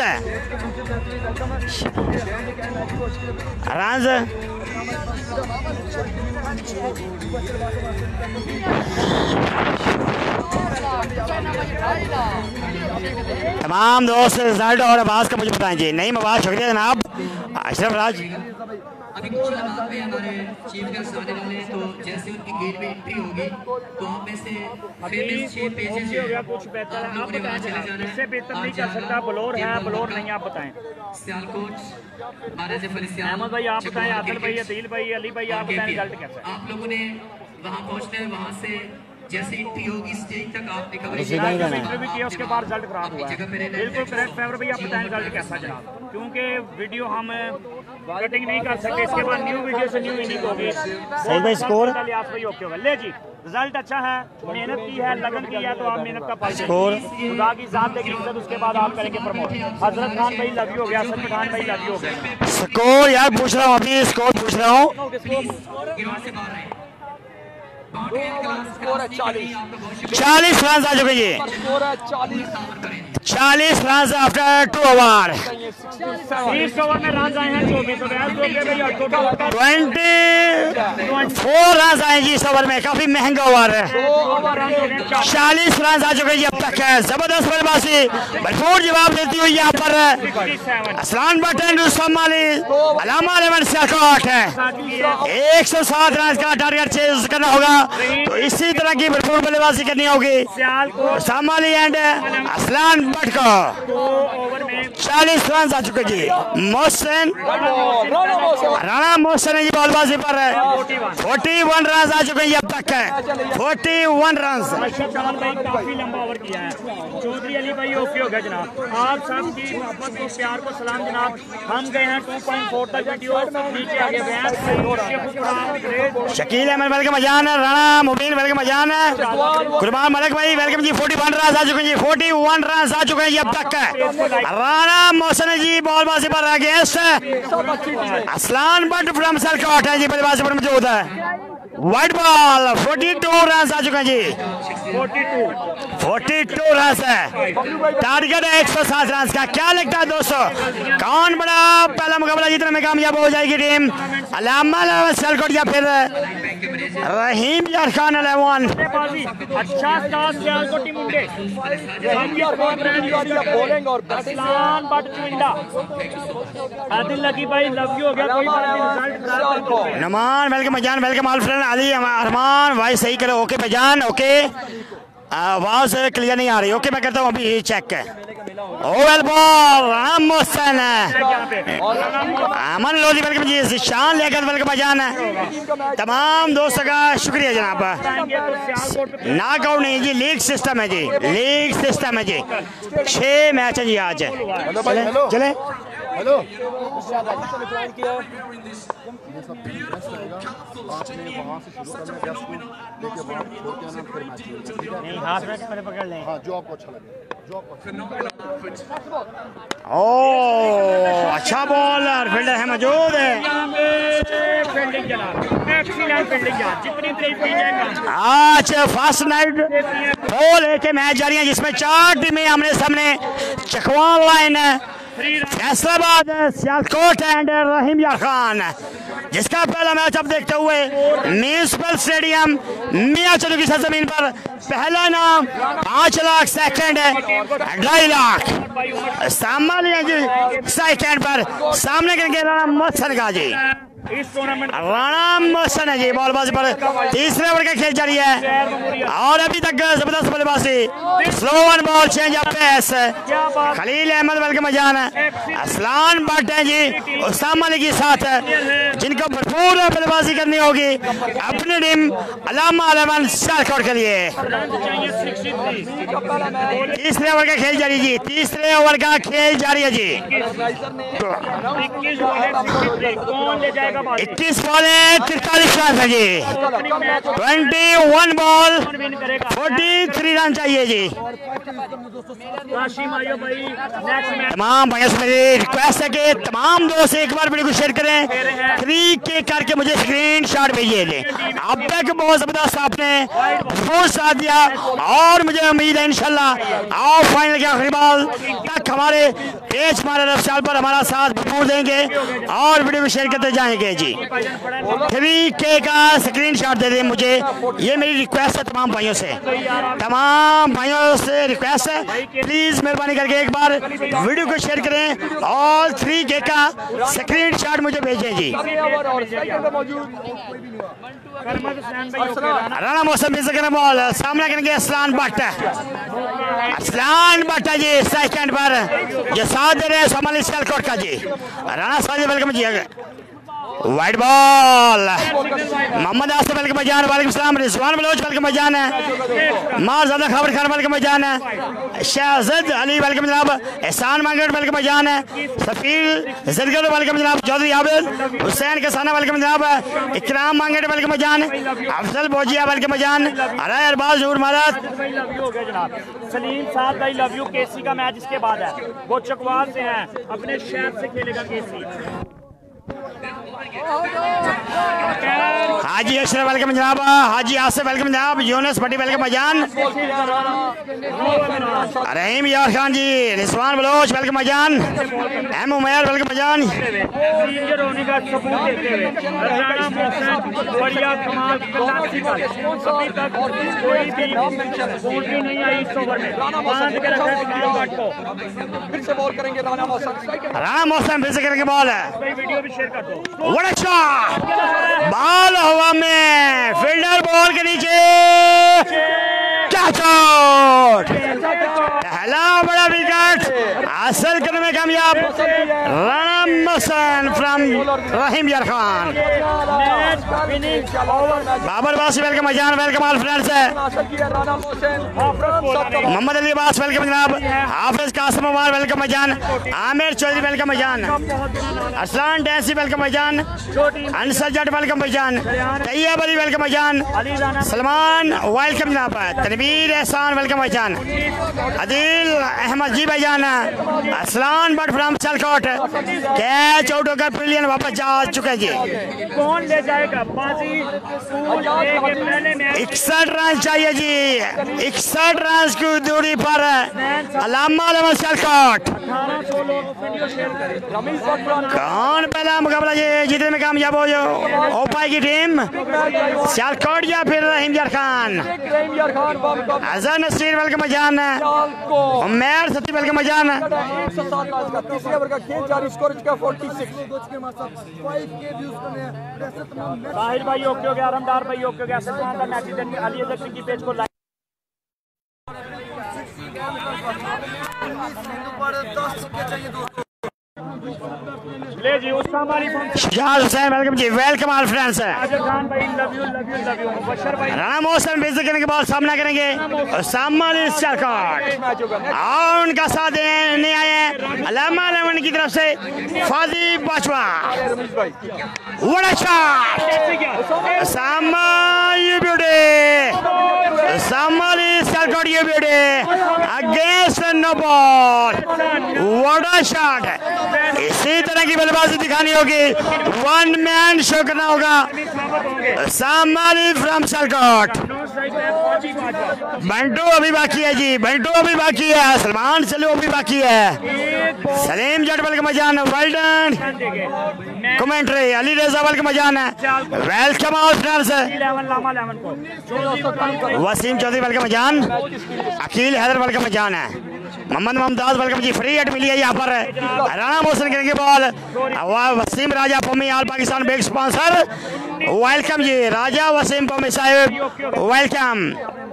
रन तमाम दोस्त रिजल्ट और आवाज़ का मुझे बताएं जी। नहीं आवाज़, शुक्रिया जनाब अशरफ राज। अभी कुछ लम्हात में हमारे चीफ गेस्ट आने वाले हैं, तो जैसे उनकी गेट में एंट्री होगी तो आप में से फेमस 6 पेजेस हो गया कुछ बेहतर है, आप बताएं जनाब। इससे बेहतर नहीं कर सकता। बलोर है, बलोर नहीं, आप बताएं। सियालकोट महाराजा फरिसियाल अहमद भाई आप बताएं, आदिल भाई, अदील भाई, अली भाई आप बताएं रिजल्ट कैसा है। आप लोगों ने वहाँ पहुँचना है, वहाँ से जैसे एंट्री होगी स्टेज तक आपने कवरेज इंटरव्यू किया, उसके बाद रिजल्ट खराब हुआ है। बिल्कुल करेक्ट फेवर भाई, आप बताएं रिजल्ट कैसा जनाब, क्योंकि वीडियो हम कटिंग नहीं कर सकते। इसके बाद न्यू वीडियो से न्यू इनिंग होगी। सही भाई स्कोर ओके होगा। ले जी रिजल्ट अच्छा है, मेहनत की है, लगन की है, तो आप मेहनत का फल स्कोर खुदा की जात देगी इज्जत, उसके बाद आप करेंगे प्रमोट। हजरत खान भाई लव यू हो गया, हसन पठान भाई लव यू हो गया। स्कोर यार पूछ रहा हूँ, अभी स्कोर पूछ रहा हूँ। ग्राउंड से बाहर आए। स्कोर है 40 40 रन आ चुके जी। स्कोर है 40 रन आफ्टर 2 ओवर। 30 ओवर में रन आए हैं 24। 24 रन आए जी इस ओवर में, काफी महंगा ओवर है। 40 रन आ चुके जी अब तक है। जबरदस्त बल्लेबाजी, भरपूर जवाब देती हुई यहाँ पर असलान भट्ट एंड रुस्तम अली, अलामा 11 सियालकोट है। 107 रन का टारगेट चेज करना होगा, तो इसी तरह की भरपूर बल्लेबाजी करनी होगी रुस्तम अली एंड असलान भट्ट को। 40 रन आ चुके जी। मोहसिन राणा मोहसिन है जी बल्लेबाजी पर है। 41 रन आ चुके हैं अब तक है। 41 रन। काफी लंबा ओवर किया है। चौधरी अली भाई ओके हो गया जनाब। आप सब की मोहब्बत को प्यार को सलाम जनाब। हम गए हैं 2.4 तक, वीडियो नीचे आ गए हैं। शकील अहमद वेलकम अजान, राणा मुबीन वेलकम अजान, कुर्बान मलिक भाई वेलकम जी। 41 रन आ चुके हैं जी। 41 रन आ चुके हैं जी अब तक है। राणा मोहसिन जी बल्लेबाजी पर अगेंस्ट असलान भट्ट फ्रॉम सियालकोट है जी, बल्लेबाजी पर मौजूद है। वाइट बॉल 42 रन आ चुके हैं जी। 42 रन है, टारगेट है 107 रन का। क्या लगता है दोस्तों, कौन बड़ा पहला मुकाबला जीतने में कामयाब हो जाएगी टीम अलामा सियालकोट या फिर रहीम यार खान 11? अच्छा सियालकोट टीम उनके बॉलिंग और असलान भट्ट चुनिंदा। आदिल लकी भाई लव यू हो गया। कोई बात नहीं, रिजल्ट नमान वेलकम अजान, welcome all friend. Ali Arman भाई सही करो। ओके भाईजान ओके, आवाज क्लियर नहीं आ रही। ओके मैं करता हूँ अभी चेक। ओवल बॉल राम मोहसिन अमन लोधी वेलकम जी। शान लेकर वेलकम भाईजान। तमाम दोस्तों का शुक्रिया जनाब। नॉकआउट नहीं जी, लीग सिस्टम है जी, लीग सिस्टम है जी। 6 मैच है जी आज। चले हेलो ये सब बेस्ट रहेगा। आपने वहाँ से शुरू करना है, गेस्ट को लेके वहाँ छोड़ के आना, फिर मैच ठीक है। नहीं हाथ में कैमरे पकड़ लें। हाँ जो आपको अच्छा लगे, जो आपको ओ अच्छा बॉलर फील्डर है मौजूद है। फील्डिंग जनाब, एक्सीलेंट फील्डिंग जनाब, जितनी तेज की जाएगा। आज फर्स्ट नाइट 4 लेके मैच जारी है, जिसमें 4 टीमें आमने सामने। चकवाल लाइन फैसलाबाद सियालकोट एंड रहीम यार खान, जिसका पहला मैच अब देखते हुए म्यूनिसिपल स्टेडियम मियां चलू की सरजमीन पर। पहला नाम 5 लाख, सेकंड 2.5 लाख। सामने जी सेकंड पर सामने करेंगे राणा मोहसिन का जी। राणा मोहसिन है जी बॉलबाजी पर। तीसरे ओवर का खेल जारी है और अभी तक जबरदस्त बल्लेबाजी। Slow one ball change up pace. Khalil Ahmed welcome अजान, असलान भट्ट है जी उस्ताम अली के साथ, जिनको भरपूर बल्लेबाजी करनी होगी अपनी टीम अलामा 11 सियालकोट के लिए। तीसरे ओवर का खेल जारी जी, तीसरे ओवर का खेल जारी है जी। 21 बॉल 43 रन है जी। 21 बॉल 43 रन चाहिए जी। तमाम भाइयों से मेरी रिक्वेस्ट है कि तमाम दोस्त एक बार वीडियो को शेयर करें, 3 के करके मुझे स्क्रीन शॉट भेजिए। अब तक बहुत जबरदस्त आपने बहुत साथ दिया और मुझे उम्मीद है इंशाल्लाह आओ फाइनल के आखिरी बॉल तक हमारे पेज हमारे रफ्तार पर हमारा साथ सपोर्ट देंगे और वीडियो को शेयर करते जाएंगे जी। 3K का स्क्रीनशॉट दे दें मुझे, ये मेरी रिक्वेस्ट है तमाम भाइयों से, रिक्वेस्ट है, प्लीज मेहरबानी करके एक बार वीडियो को शेयर करें और 3K का स्क्रीनशॉट मुझे भेजें जी। राना मौसम बॉल सामना करेंगे असलान भट्ट, जी सेकंड पर जो साथ दे रहे हैं सोमाली सियालकोट का जी। राना साजिद वेलकम जी। White ball Mohammad Asif welcome मजान, वालेकुम सलाम। रिजवान बलोच वेलकम मजान है, मार ज़्यादा खबर खान वेलकम मजान है, शहजद अली वेलकम जनाब, एहसान मांगट वेलकम मजान है, सफील जरगर वेलकम जनाब, चौधरी आबिद हुसैन कसाना वेलकम जनाब, इकराम मांगट वेलकम मजान, अफजल बोजिया वेलकम मजान, अराय अरबाज नूर मारत, सलीम साहब आई लव यू। केसी का मैच इसके बाद है, वो चकवाल से हैं, अपने शहर से खेलेगा केसी। हाजी अशरफ वेलकम जनाब, हाजी आसिफ वेलकम जनाब, यूनुस भट्टी वेलकम मजान, रहीम यार खान जी, रिजवान बलोच वेलकम मजान, एम उमैर वेलकम मजान। राना मौसम फिर से करेंगे बॉल है, वीडियो भी शेयर कर दो। बॉल हवा में, फील्डर बॉल के नीचे, पहला बड़ा विकेट हासिल करने में कामयाब राना मौसम फ्रॉम रहीम यार खान। बाबर वासी वेलकम मजान, वेलकम ऑल फ्रेंड्स है, मोहम्मद अली अब्बास वेलकम जनाब, हाफिज कासिम उमर वेलकम मजान, आमिर चौधरी वेलकम मजान, असलान डैंसी वेलकम मजान, अंसर जट वेलकम मजान, तैयब अली वेलकम मजान, सलमान वेलकम जनाब, तनवीर एहसान वेलकम मजान, अदिल अहमद जी भाईजान, Aslan Bhatt from Sialkot, catch out होकर ब्रिलियन वापस जा चुके जी। कौन ले जाएगा बाजी? 61 रन चाहिए जी, 61 रन की दूरी पर अलामा सियालकोट। कौन पहला मुकाबला ये जीतने में कामयाब हो पाएगी टीम सियालकोट या फिर रहीम यार खान? अजहर नसीर वेलकम मजान, उमैर सती वेलकम मजान, ताहिर भाई ओके हो गया, आरामदार भाई ओके हो गया, सलमान का मैसेज अली अजहर की पेज को ले जी। शुजात हुसैन वेलकम जी, वेलकम ऑल फ्रेंड्स है। राना मौसम बेइज्जत करने के बाद सामना करेंगे सामने सियालकोट और उनका साथ देने आए हैं अलामा लेवन की तरफ से Fazi Bajwa. What a shot, सामने ब्यूटी, सामने सियालकोट ये ब्यूटी against no ball. What a shot, इसी तरह की बल्लेबाजी दिखानी होगी, वन मैन शो करना होगा सामने फ्रॉम सियालकोट। बंटू अभी बाकी है जी, बंटू अभी बाकी है, सलमान चलो अभी बाकी है, सलीम जट वेलकम मजान, well done commentary, Ali Raza welcome मजान है, welcome all friends, Waseem Chaudhry welcome मजान, अकील हैदर वेलकम मजान है, मोहम्मद मुमताज वेलकम जी, फ्री हिट मिली है यहाँ पर। राना मौसम करेंगे ball, Waseem Raja Pammi all Pakistan big sponsor welcome जी, राजा वसीम पम्मी साहिब welcome.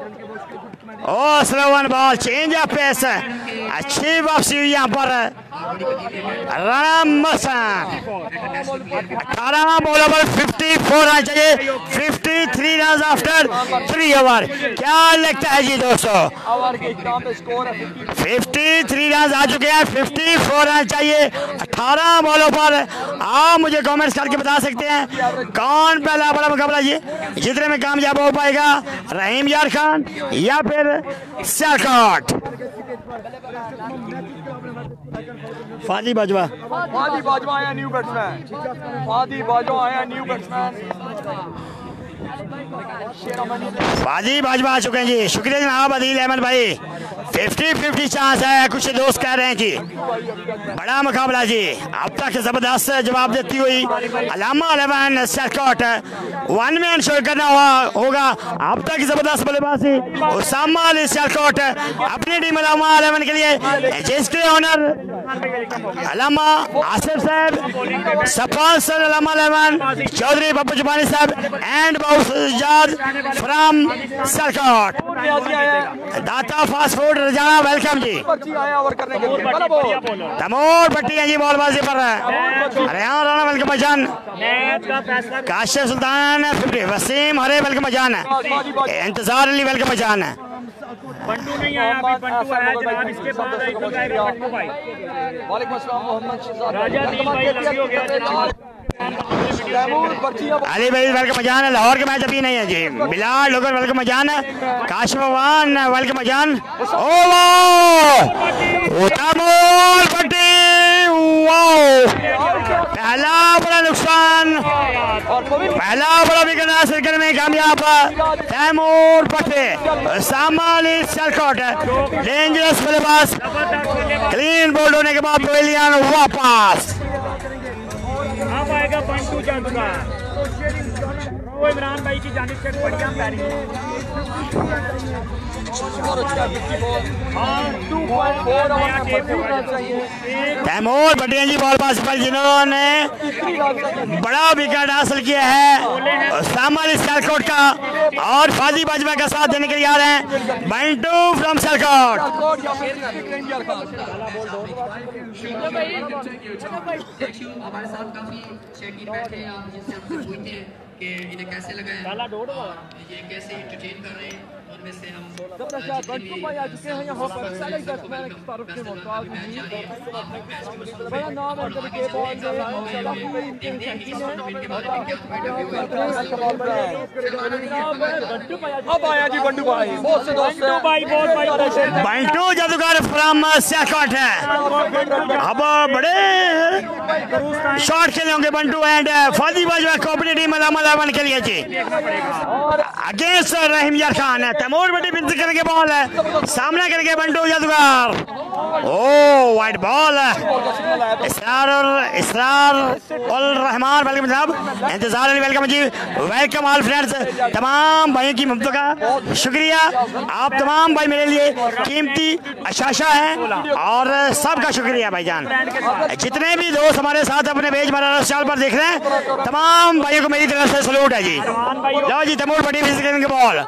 Oh slow one ball, change of pace, अच्छी वापसी हुई यहाँ पर राना मौसम। 18 बॉलों पर 54 रन चाहिए, 53 रन आफ्टर 3 ओवर। क्या लगता है जी दोस्तों, 53 रन आ चुके हैं, 54 रन चाहिए 18 बॉलों पर। आप मुझे कमेंट्स करके बता सकते हैं कौन पहला बड़ा मुकाबला ये जीतने में कामयाब हो पाएगा, रहीम यार खान या फिर सियालकोट? फादी बाजवा, फादी बाजवा आया न्यू बैट्समैन, फादी बाजवा आया न्यू बैट्समैन, फादी बाजवा आ चुके हैं जी, शुक्रिया जनाब अदील अहमद भाई। 50-50 चांस है, कुछ दोस्त कह रहे हैं जी बड़ा मुकाबला जी। अब तक जबरदस्त जवाब देती हुई अलामा 11 सियालकोट 1 मैन शो करना होगा। अब तक जबरदस्त बल्लेबाजी उसामा अली सियालकोट अपनी टीम अलामा 11 के लिए, जिसके ऑनर अलामा आसिफ साहब, स्पॉन्सर अलामा 11 चौधरी बब्बू जुबानी साहब and बाउजाद from Sialkot. Data fast food रजाना वेलकम जी। तमोर भट्टी है जी बॉलबाजी पर रेहान राणा वेलकम मजान, काशिफ सुल्तान 50, वसीम हरे वेलकम मजान, इंतजार अली वेलकम मजान। बंटू नहीं आया, अभी बंटू आया जनाब, इसके बाद बंटू भाई। वालेकुम अस्सलाम मोहम्मद शहजाद राजा दी भाई लगी हो गया जनाब। अली भाई वेलकम मजान है। लाहौर के मैच अभी नहीं है जी। बिलाल लोगर वेलकम मजान है, काशिफ अवान वेलकम मजान। पहला बड़ा नुकसान, पहला बड़ा विकेट हासिल करने में कामयाब तैमूर पट्टे सामाली सियालकोट। डेंजरस बल्लेबाज, क्लीन बोल्ड होने के बाद पवेलियन वापस। अब आएगा बंटू जादूगर, वो इमरान भाई की जानिब से बढ़िया पैरिंग तैमूर भट्टिया जी बॉलबाज पर जिन्होंने बड़ा विकेट हासिल किया है सामाली सियालकोट का, और फाजी बाजवा का साथ देने के लिए आ रहे हैं बंटू फ्रॉम सियालकोट। हमारे साथ काफी शकीन बैठे हैं, आप जिनसे हमसे पूछते हैं कि इन्हें कैसे लगा है, ये कैसे एंटरटेन कर रहे हैं, उनमें से हम अब आया जी बंटू भाई, बहुत से दोस्त हैं। बंटू जादूगर फ्रॉम सियालकोट है। अब बड़े शॉट खेले होंगे बंटू एंड फाजी बाजवा को टीम अलामा 11 के लिए जी, अगेंस्ट रहीम यार खान है। तैमूर बड़ी बिंद करके बॉल है, सामना करके बंटू जादूगर, oh wide ball, Israr ul Rehman welcome जनाब, इंतजार अली वेलकम जी, वेलकम ऑल फ्रेंड्स। तमाम भाइयों की ममतों का शुक्रिया, आप तमाम भाई मेरे लिए कीमती अशाशा हैं और सबका शुक्रिया भाईजान। जितने भी दोस्त हमारे साथ अपने पेज मराना चैनल पर देख रहे हैं, तमाम भाइयों को मेरी तरफ से सलूट है जी। लो जी तैमूर बड़ी फिजिक के बॉल,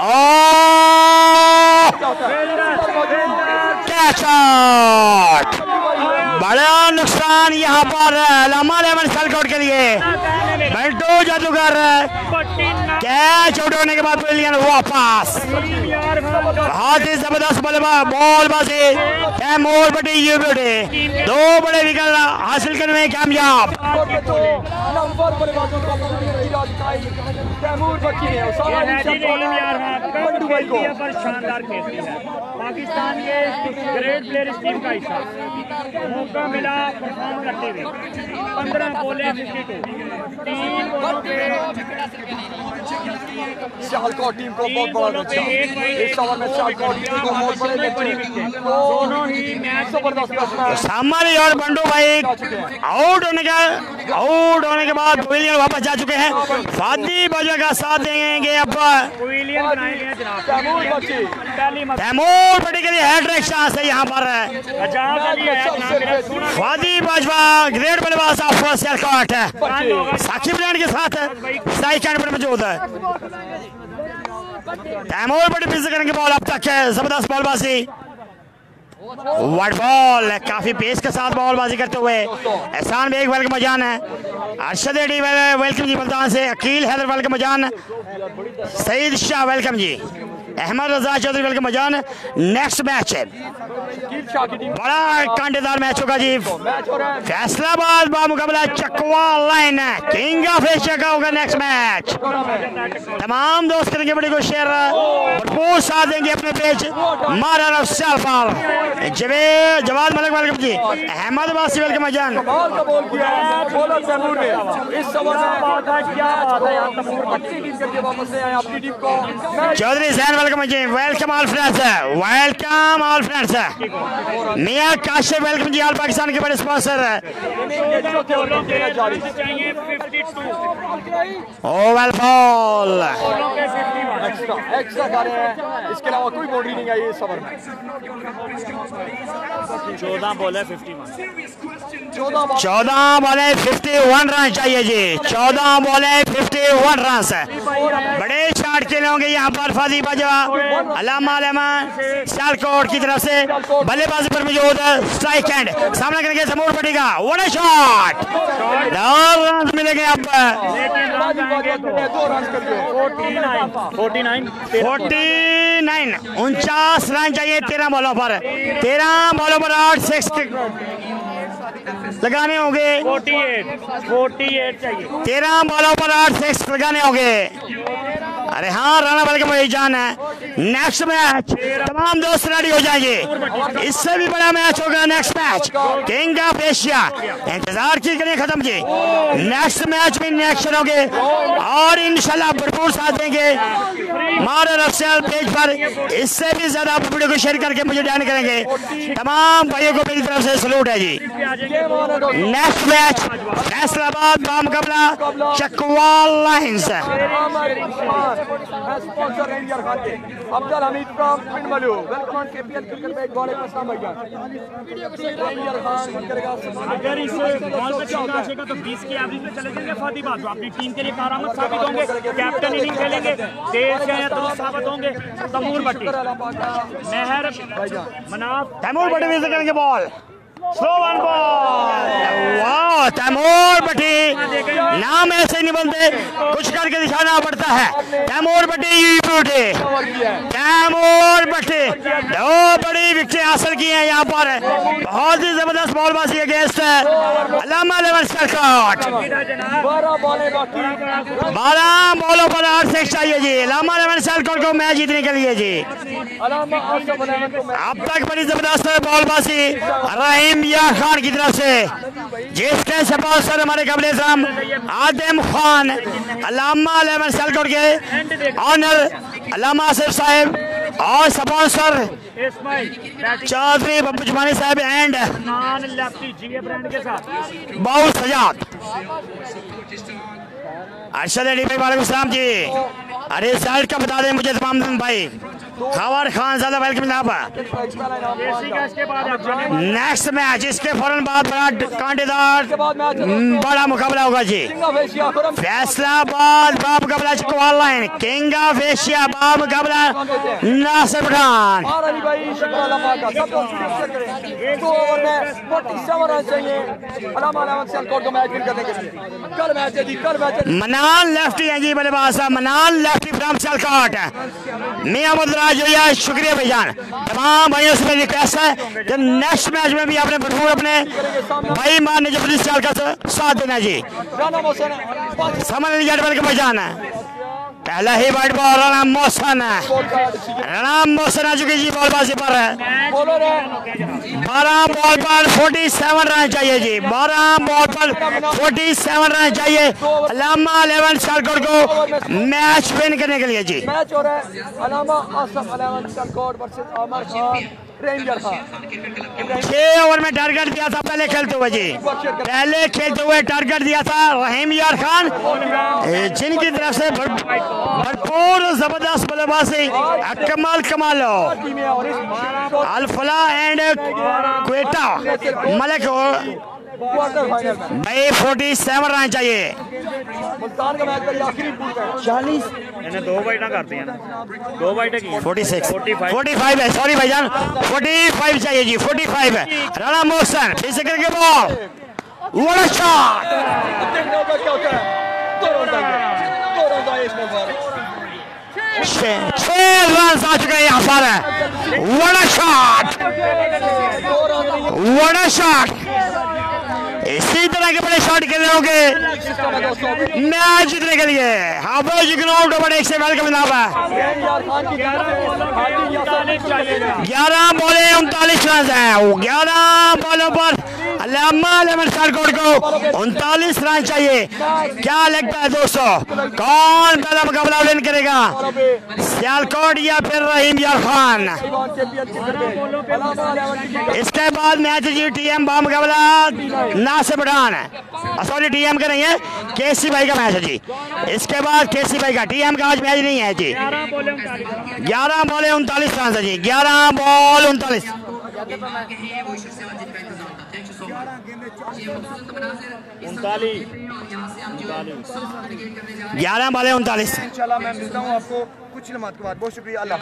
कैच आउट, बड़ा नुकसान यहाँ पर अलामा 11 सियालकोट के लिए। बंटू जादूगर कैच आउट होने के बाद पवेलियन वापस। बहुत ही जबरदस्त बॉलबाजी तैमूर बड़ी यूबी, दो बड़े विकेट हासिल करने में कामयाब। पर शानदार खेलती है पाकिस्तान, ये ग्रेट प्लेयर इस टीम का हिस्सा, मौका मिला परफॉर्म करते हुए। 15 बॉलें 52, 3 बॉलों पे सियालकोट टीम को बहुत बड़ा नुकसान। इस ओवर में सियालकोट टीम को बहुत बड़े दोनों ही मैच जबरदस्त सामानी और बंटू भाई आउट होने के बाद पवेलियन वापस जा चुके हैं। फादी बाजवा का साथ देंगे अब पवेलियन बनाएंगे जनाब। तैमूर बड़ी के लिए हैट्रिक चांस है यहाँ पर। फादी बाजवा ग्रेट बल्लेबाज ऑफ सियालकोट साकिब ब्रांड के साथ साई कैंड पर मौजूद है। तैमूर बड़ी फिजिक करने की बॉल अब तक है, जबरदस्त बॉलबाजी, वाइड बॉल, काफी पेस के साथ बॉलबाजी करते हुए एहसान बेग वेलकम मजान है, अरशद एडी वेलकम जी मुल्तान से, अकील हैदर वेलकम मजान, सईद शाह वेलकम जी, अहमद रजा चौधरी वेलकम मजान। नेक्स्ट मैच है बड़ा कांटेदार मैच होगा जी, फैसलाबाद बामुकाबला चकवा लाइन, किंग ऑफ एशिया का होगा नेक्स्ट मैच। तमाम दोस्त करेंगे बड़ी को शेयर, भरपूर साथ देंगे अपने पेज मारा चैनल पर। जवाद मलिक वेलकम जी, अहमद अब्बासी वेलकम मजान। चौधरी जैन वेलकम जी, welcome all friends, welcome all friends. Mian Kashif welcome जी, ऑल पाकिस्तान के बड़े स्पॉन्सर। ओवल बॉल एक्स्ट्रा कर रहे हैं, इसके अलावा कोई बाउंड्री नहीं आई इस ओवर में। 14 बॉल है 51 रन चाहिए जी, 14 बॉल 51 रन। बड़े शॉट खेले होंगे यहाँ पर फादी बाजवा अल्लामा सियालकोट की तरफ से। बल्लेबाजी पर मौजूद स्ट्राइक एंड सामना करेंगे तैमूर भट्टी का। व्हाट अ शॉट, 2 रन मिलेंगे अब। 49 रन चाहिए 13 बॉलों पर। 8 6 लगाने होंगे। 48 चाहिए। 13 बॉलों पर 8 6 लगाने होंगे। अरे हाँ, राणा वेलकम भाई जान है। नेक्स्ट मैच तमाम दोस्त रेडी हो जाएंगे, इससे भी बड़ा मैच होगा next match, king of Asia. इंतजार की करें खत्म जी, नेक्स्ट मैच में नेक्स्ट होंगे और इंशाल्लाह भरपूर साथ देंगे हमारे ऑफिशियल पेज पर। इससे भी ज्यादा वीडियो को शेयर करके मुझे ज्वाइन करेंगे। तमाम भाइयों को मेरी तरफ से सलूट है जी। नेक्स्ट मैच फैसलाबाद का मुकाबला Chakwal lions. Sponsor India Khan के अब्दुल हमीद फ्रॉम पिंडमलू। वेलकम ऑन केपीएल क्रिकेट में वालेकुम अस्सलाम भैया। इंडिया खान करेगा। अगर इस बॉल पे चौका आएगा तो 20 की एवरेज में चले जाएंगे फादी बात, तो अपनी टीम के लिए कारामद साबित होंगे। कैप्टन इनिंग खेलेंगे, तेज गए तो साबित होंगे। तैमूर भट्टी, मेहर मनाफ, तैमूर भट्टी भी करेंगे बॉल, स्लो वन बॉल। वाह, तैमूर भट्टी नाम ऐसे नहीं बनते, कुछ करके दिखाना पड़ता है। तैमूर भट्टी, तैमूर भट्टी 2 बड़ी विकेट हासिल की हैं यहाँ पर। बहुत ही जबरदस्त बॉलबाजी अगेंस्ट अल्लामा सियालकोट। 12 बॉलों पर 8 6 चाहिए जी अल्लामा सियालकोट को मैच जीतने के लिए जी। अब तक बड़ी जबरदस्त बॉलबाजी रहीम यार खान की तरफ से, जिसके स्पॉन्सर हमारे कबले आदम खान अल्लामा सियालकोट के ऑनर अल्लामा आसिफ साहब और स्पॉन्सर चौधरी बब्बू जुमानी साहब एंड बहुत सजाद अरशद अली भाई। वालेकुम सलाम जी। अरे साइड का बता दें मुझे तमाम भाई। खबर खान ज्यादा वेलकम जनाब। नेक्स्ट मैच इसके फौरन बाद बड़ा कांटेदार बड़ा मुकाबला होगा जी। फैसलाबाद बाब मुकाबला Chakwal lions, king of Asia बाब मुकाबला नासिर पठान। मनान लेफ्टी है जी बल्लेबाज साहब, मनान लेफ्टी फ्रॉम सियालकोट। मियां मुदराज भैया शुक्रिया भाईजान। तमाम भाइयों से मेरी रिक्वेस्ट है कि नेक्स्ट मैच में भी आपने भरपूर अपने भाई मारने जबरदस्त सियालकोट का साथ देना जी। समझ लीजिए वेलकम भाईजान। पहला ही वाइट बॉल राणा मोहसन आ चुकी जी बॉलबाजी पर। 12 बॉल पर 47 रन चाहिए जी, 12 बॉल पर 47 रन चाहिए अल्लामा सियालकोट को मैच विन करने के लिए जी। मैच हो रहा है अल्लामा Sialkot versus Aamir Khan ranger Khan. 6 over में टारगेट दिया था पहले खेलते हुए जी, पहले खेलते हुए टारगेट दिया था रहीम यार खान, जिनकी तरफ से भरपूर जबरदस्त बल्लेबाजी कमाल कमालो अल्फला एंड क्वेटा मलिक भाई। 47 रन चाहिए। 40 2 वाइटा करते हैं ना, 2 वाइटा की 45 है, सॉरी भाईजान 45 चाहिए जी। 45 है राणा मोहसन फिर से करके ball. What a shot, 6 run आ चुके हैं यहाँ पर। What a shot, what a shot. इसी तरह के बड़े शॉट खेलने होंगे मैच जीतने के लिए। हाँ भाई जी बड़े एक से वेलकम जनाब है। 11 बॉलें 39 रन है, 11 बॉलों पर कोड को 39 रन चाहिए। क्या लगता है दोस्तों, कौन पहला मुकाबला विन करेगा, सियालकोट या फिर रहीम यार खान? इसके बाद मैच जी टीएम बा मुकाबला नासिर पठान, सॉरी टीएम का नहीं है, केसी भाई का मैच है जी। इसके बाद केसी भाई का, टीएम का आज मैच नहीं है जी। 11 बॉल 39 रन है जी, 11 बॉल 39। 11 बॉल 39। इंशाल्लाह मैं मिलता हूँ आपको कुछ लम्हात के बाद। बहुत शुक्रिया। अल्लाह।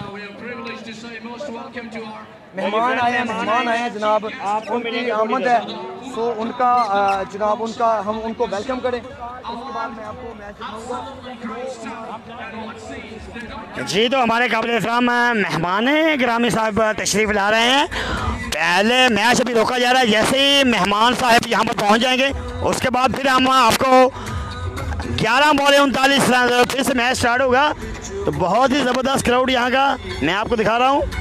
मेहमान आए हैं जनाब, उनकी आमद है, तो उनका जनाब उनका हम उनको वेलकम करें। उसके बाद मैं आपको मैच दिखाऊंगा जी। तो हमारे काबिल एहतराम मेहमान ग्रामी साहब तशरीफ ला रहे हैं। पहले मैच अभी रोका जा रहा है, जैसे ही मेहमान साहब यहाँ पर पहुँच जाएंगे उसके बाद फिर हम आपको 11 बॉल 39 रन फिर से मैच स्टार्ट होगा। तो बहुत ही ज़बरदस्त क्राउड यहाँ का मैं आपको दिखा रहा हूँ।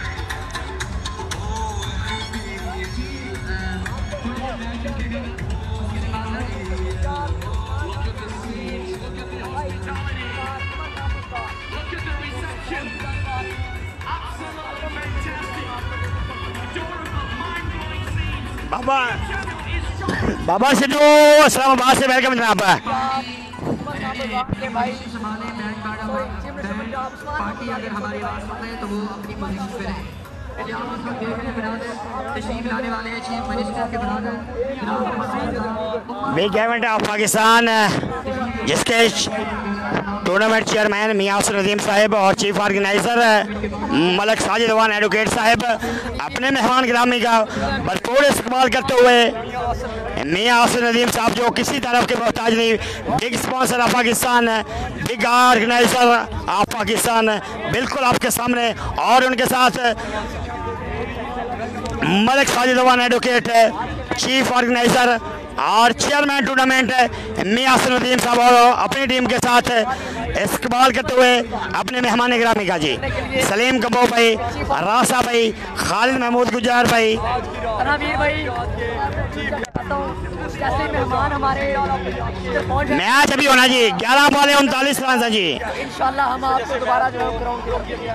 बाबा सिद्धू इस्लामाबाद से वेलकम जनाब। पार्टी अगर हमारी आवाज़ सुन रहे हैं तो वो अपनी पोजीशन पे रहें। तशरीफ लाने वाले हैं चीफ मिनिस्टर के बिग इवेंट ऑफ पाकिस्तान, जिसके टूर्नामेंट चेयरमैन मियां असर नदीम साहब और chief organizer Malak Sajid Awan advocate साहब अपने मेहमान गिरामी का भरपूर इस्तेमाल करते हुए, मियां असर नदीम साहब जो किसी तरफ के मोहताज नहीं, big sponsor of Pakistan, big organizer of Pakistan, बिल्कुल आपके सामने। और उनके साथ Malak Sajid Awan advocate chief organizer और चेयरमैन टूर्नामेंट मियां असर नदीम साहब और अपनी टीम के साथ इस्तेमाल करते हुए अपने मेहमान गिरामी का जी सलीम कबो भाई, रासा भाई, खालिद महमूद गुजर भाई, मैच अभी होना जी। 11 बॉल 39 रन जी। इंशाल्लाह हम आपको दोबारा जो ग्राउंड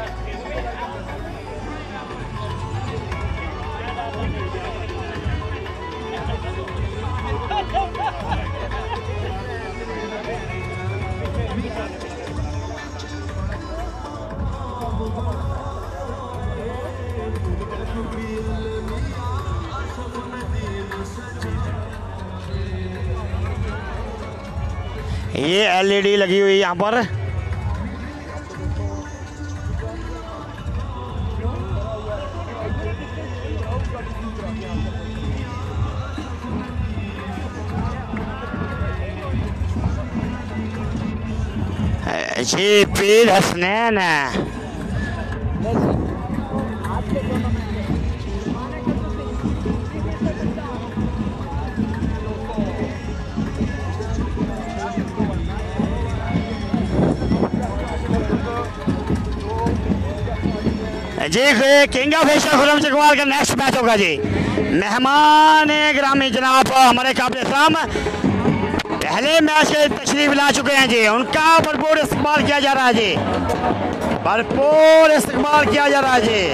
ये एलईडी लगी हुई यहाँ पर। जी Pir Hasnain ji king of Asia Khurram Chakwal का नेक्स्ट मैच होगा जी। मेहमान ग्रामी जनाब हमारे काबिल एहतराम पहले मैच के तशरीफ ला चुके हैं जी, उनका भरपूर इस्तेमाल किया जा रहा है जी, भरपूर इस्तेमाल किया जा रहा है जी।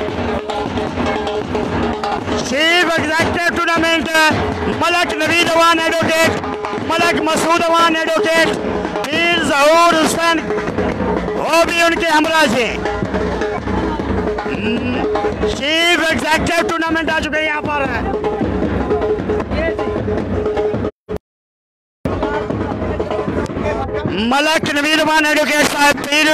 Chief executive tournament Malak Naveed Awan advocate, Malak Masood Awan advocate, Pir Zahoor Hussain वो भी उनके हमरा से। चीफ एग्जीक्यूटिव टूर्नामेंट आ चुके हैं यहाँ पर। मलक नवीद अवान एडवोकेट साहब पीर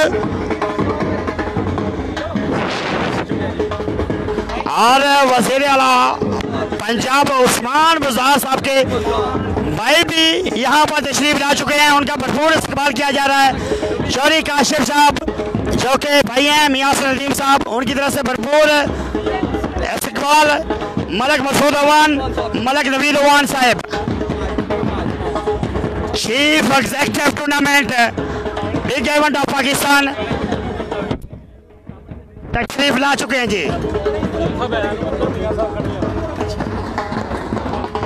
और वज़ीर आला पंजाब उस्मान बुज़ार साहब के भाई भी यहाँ पर तशरीफ ला चुके हैं, उनका भरपूर इस्तेमाल किया जा रहा है। शौरी काशिफ साहब जो कि भाई हैं मियां असर नदीम साहब, उनकी तरफ से भरपूर इस्तेमाल। मलक मसूद अवान, मलक नवीद अवान साहब chief executive tournament big event of Pakistan तशरीफ ला चुके हैं जी।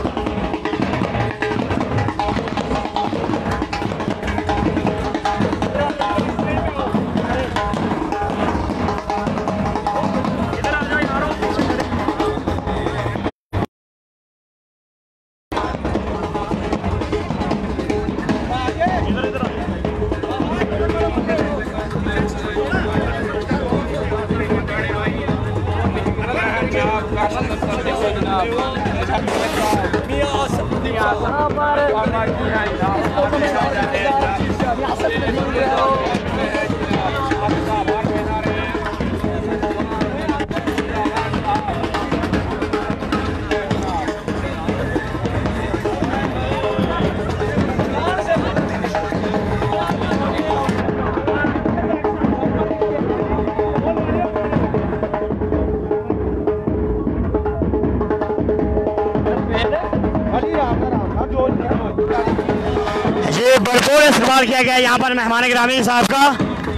भरपूर इस्तेमाल किया गया यहाँ पर मेहमान गिरामी साहब का,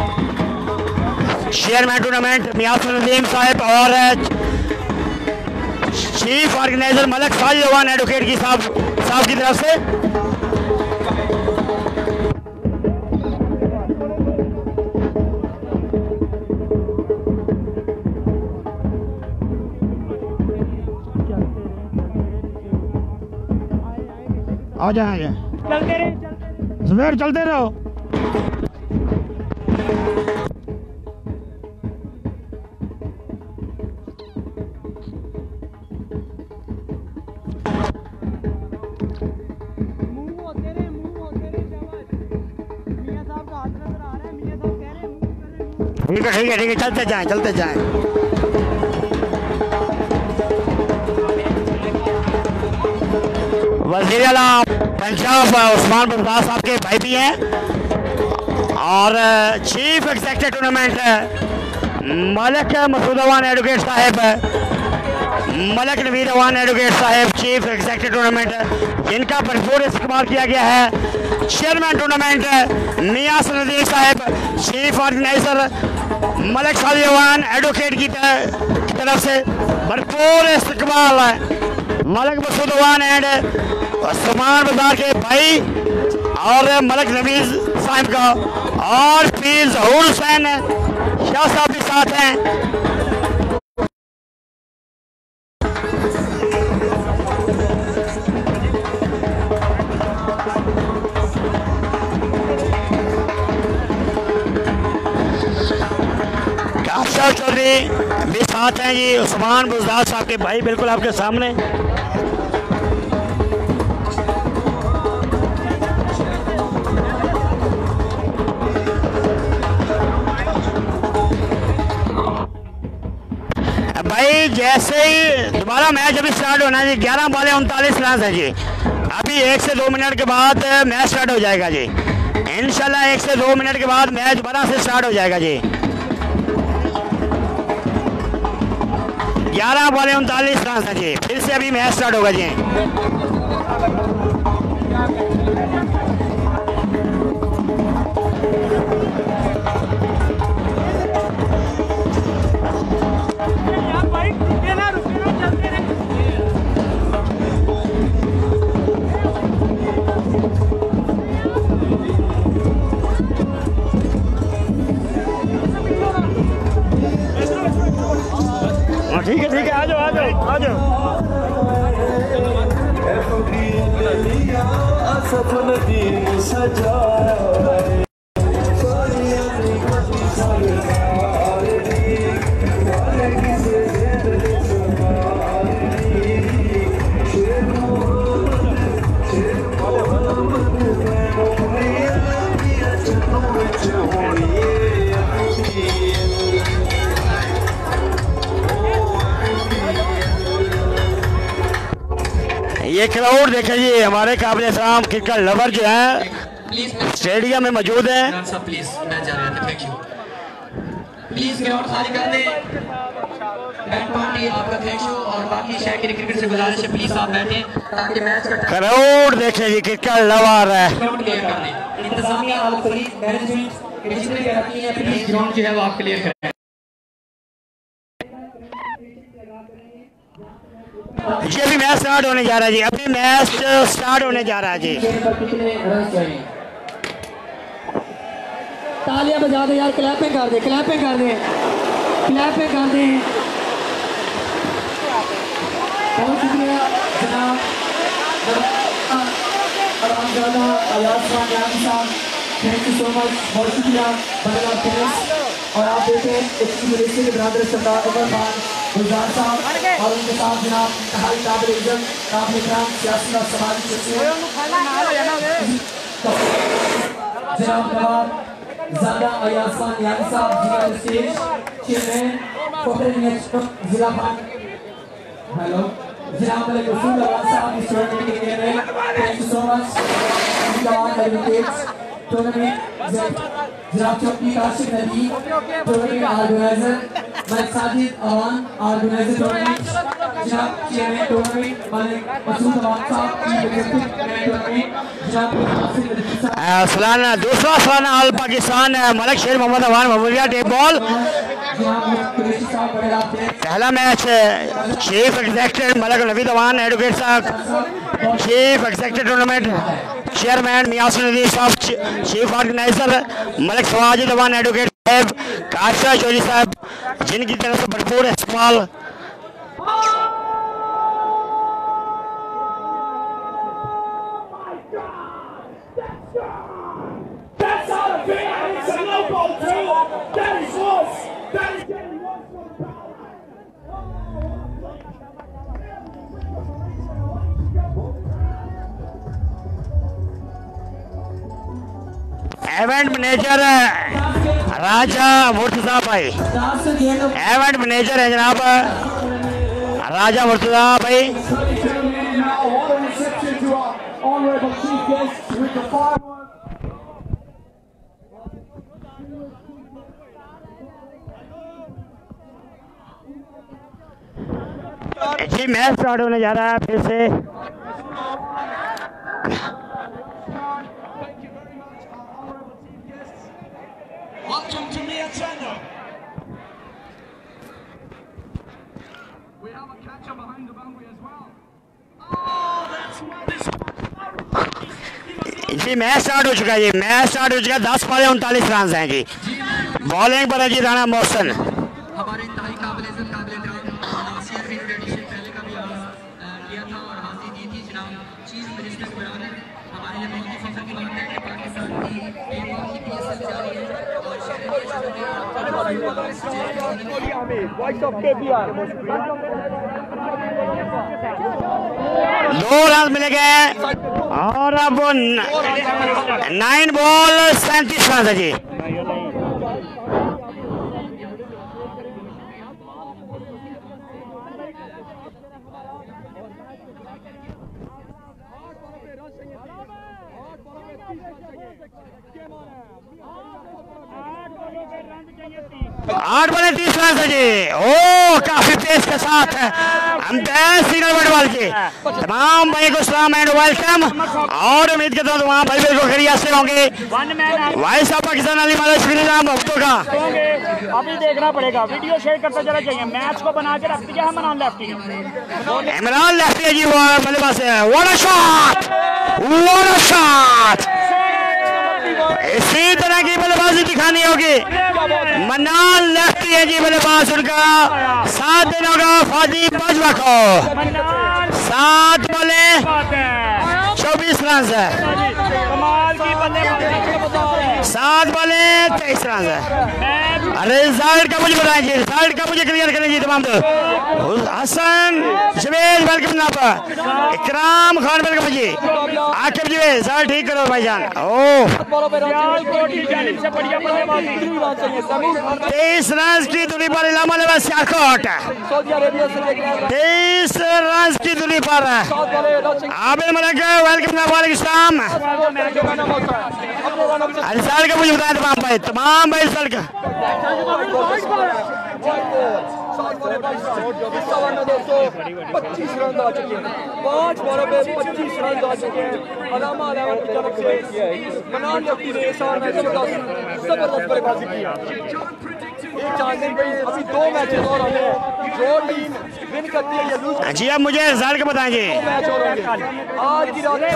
चेयरमैन टूर्नामेंट मियासुर नदीम साहब और chief organizer Malak Sajid advocate की साहब की तरफ से। आ जाएंगे, चलते रहे जुबैर, चलते रहो। ठीक है ठीक है ठीक है, चलते जाएं चलते जाएं। वज़ीर आला पंजाब उस्मान बुज़दार साहब के भाई भी हैं और chief executive tournament Malak Masood Awan advocate साहब, मलक नवीद अवान एडवोकेट साहब चीफ एग्जीक्यूटिव टूर्नामेंट, जिनका भरपूर इस्तेमाल किया गया है। चेयरमैन टूर्नामेंट मियासुर नदीम साहब, chief organizer Malak Sajid Awan advocate की तरफ से भरपूर इस्तेमाल है। मलक मसूद अवान एंड उस्मान बाजार के भाई और मलक नवीद साहब का और पीर ज़हूर हुसैन शाह साहब के साथ हैं। काफशाह चौधरी भी साथ हैं जी, उस्मान बुज़दार साहब के भाई बिल्कुल आपके सामने। भाई जैसे ही दोबारा मैच अभी स्टार्ट होना है जी, 11 बॉलें 39 रन है जी। अभी 1 से 2 मिनट के बाद मैच स्टार्ट हो जाएगा जी। इंशाल्लाह 1 से 2 मिनट के बाद मैच दोबारा से स्टार्ट हो जाएगा जी। 11 बॉलें 39 रन है जी, फिर से अभी मैच स्टार्ट होगा जी। ठीक है आ जाओ आ जाओ आ जाओ। ये क्राउड देखें जी, हमारे काबिल एहतराम क्रिकेट लवर जो है स्टेडियम में मौजूद है। प्लीज ग्राउंड खाली कर दें। बैट पार्टी आपका थैंक यू और बाकी शहर क्रिकेट से गुजारिश है प्लीज आप बैठें ताकि मैच का क्राउड देखें जी, क्रिकेट लवर है। ग्राउंड क्लियर कर दें। इंतजामिया और मैनेजमेंट के जितने भी आती हैं प्लीज ग्राउंड जो है वो आप क्लियर करें। जी अभी मैच स्टार्ट होने जा रहा है जी, अभी मैच स्टार्ट होने जा रहा है जी। तालियां बजा दे यार, क्लैपिंग कर दे, क्लैपिंग कर दे, क्लैपिंग कर दे। बहुत शुक्रिया जनाब थैंक यू सो मच, बहुत शुक्रिया बल्ला टेनिस। और आप देखें इसकी मलेशिया के बरादर सरदार उमर खान गुलजार साहब और उनके साथ जनाब इंतहाई काबिल इज्जत काबिल इकराम सियासी और समाजी शख्सियत जनाब नवाब ज़ादा अयासान यानी साहब जिला स्टेज चेयरमैन कोऑपरेटिव जिला फंड हेलो जनाब मलिक रसूल अवान साहब इस टूर्नामेंट के chairman thank you so much tournament जनाब चौकी काशिफ नदी tournament organizer Malik Sajid Awan organizer tournament जनाब चेयरमैन टूर्नामेंट मलिक मसूद अवान साहब टूर्नामेंट जनाब सालाना दूसरा सालाना ऑल पाकिस्तान मलिक शेर मोहम्मद अवान महमूदिया टेप बॉल। पहला match chief executive Malik Naveed Awan advocate साहब, chief executive tournament chairman Mian Asar Nadir साहब, चीफ ऑर्गेनाइजर मलिक सवाजिद अवान एडवोकेट साहब, काशा चौधरी साहब जिनकी तरफ से भरपूर इस्तेमाल। इवेंट मैनेजर राजा मुर्तजा भाई, इवेंट मैनेजर है जनाब राजा मुर्तजा भाई। जी मैच स्टार्ट होने जा रहा है फिर से। Welcome to Mia Channel. We have a catcher behind the boundary as well. Oh, that's what this. जी मैच स्टार्ट हो चुका है, जी मैच स्टार्ट हो चुका है। 10 पाले 39 रन हैं जी। बॉलिंग पर है जी राना मोहसिन। हमारे इंतहाई काबिल-ए-इज़्ज़त सीआरपी एडिशन पहले का भी आगाज़ किया था और हासिल की थी जनाब चीफ मिनिस्टर बयान है। हमारे लिए बहुत ही फख्र की बात है कि पाकिस्तान की टीम की पीएसएल जारी है और दो रन मिले गए और अब 9 बॉल 37 रन है जी। आठ बॉल 30 रन है जी। ओ काफी पेस के साथ सिग्नल बटवाल के तमाम भाई को सलाम एंड वेलकम और उम्मीद करता हूँ तमाम भाई को खैरियत से होंगे। भाई साहब पाकिस्तान अली माला शुक्रिया भक्तों का अभी देखना पड़ेगा, वीडियो शेयर करते चला जाइए। मैच को बना के रख दिया है इमरान लेफ्टी है जी। वो बल्लेबाज है, what a shot, what a shot. इसी तरह की बल्लेबाजी दिखानी होगी। मन्नान लेफ्टी है जी बल्लेबाज, उनका साथ देना होगा फादी बाजवा को। 7 बॉले 24 रन है। 7 बॉले 23 रन है। रिजल्ट का मुझे बताएं जी, रिजल्ट का मुझे क्लियर करें जी तमाम दोस्त। हसन जवेद वेलकम जनाब, इकराम खान वेलकम जी। आकिब जी रिजल्ट ठीक करो भाईजान। ओह 23 रन की दूरी पर इलामा लेवा सियालकोट, 23 रन की दूरी पर आबिद मलिक वेलकम जनाब, वालेकुम सलाम। रिजल्ट का मुझे बताएं तमाम भाई रिजल्ट का। 25 रन आ चुके हैं, 5 बॉलों पे 25 रन आ चुके हैं। अलामा अलामत की तरफ से मनान लेफ्टी ने जबरदस्त बल्लेबाजी की। एक चांस भाई अभी 2 मैचेस और आने हैं, जो टीम विन करती है या लूज जी। अब मुझे रिजल्ट का बताएं जी। मैच और होंगे आज की रात।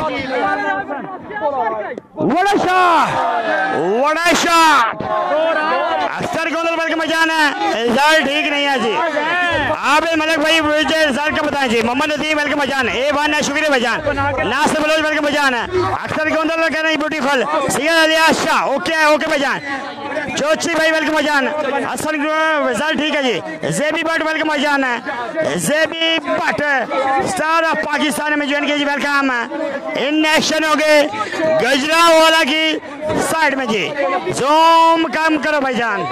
What a shot, what a shot. अक्सर गोल बल्कि मजान है, रिजल्ट ठीक नहीं है जी। आप मलिक भाई रिजल्ट का बताएं जी। मोहम्मद नदीम वेलकम भाईजान, A1 है, शुक्रिया भाईजान। नासिर बलोच वेलकम भाईजान है। अख्तर गोंदल कह रहे हैं ब्यूटीफुल। सियाद अली आशा ओके भाईजान। चौची भाई वेलकम भाईजान। असल रिजल्ट ठीक है जी। जेबी भट्ट वेलकम भाईजान है। JB Bhatt star of Pakistan में ज्वाइन किया जी, वेलकम। इन एक्शन हो गए गजरा वाला की साइड में जी। जूम कम करो भाईजान।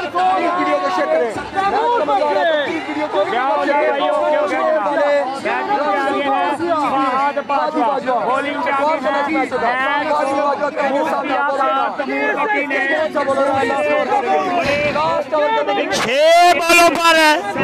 छह बॉलों पर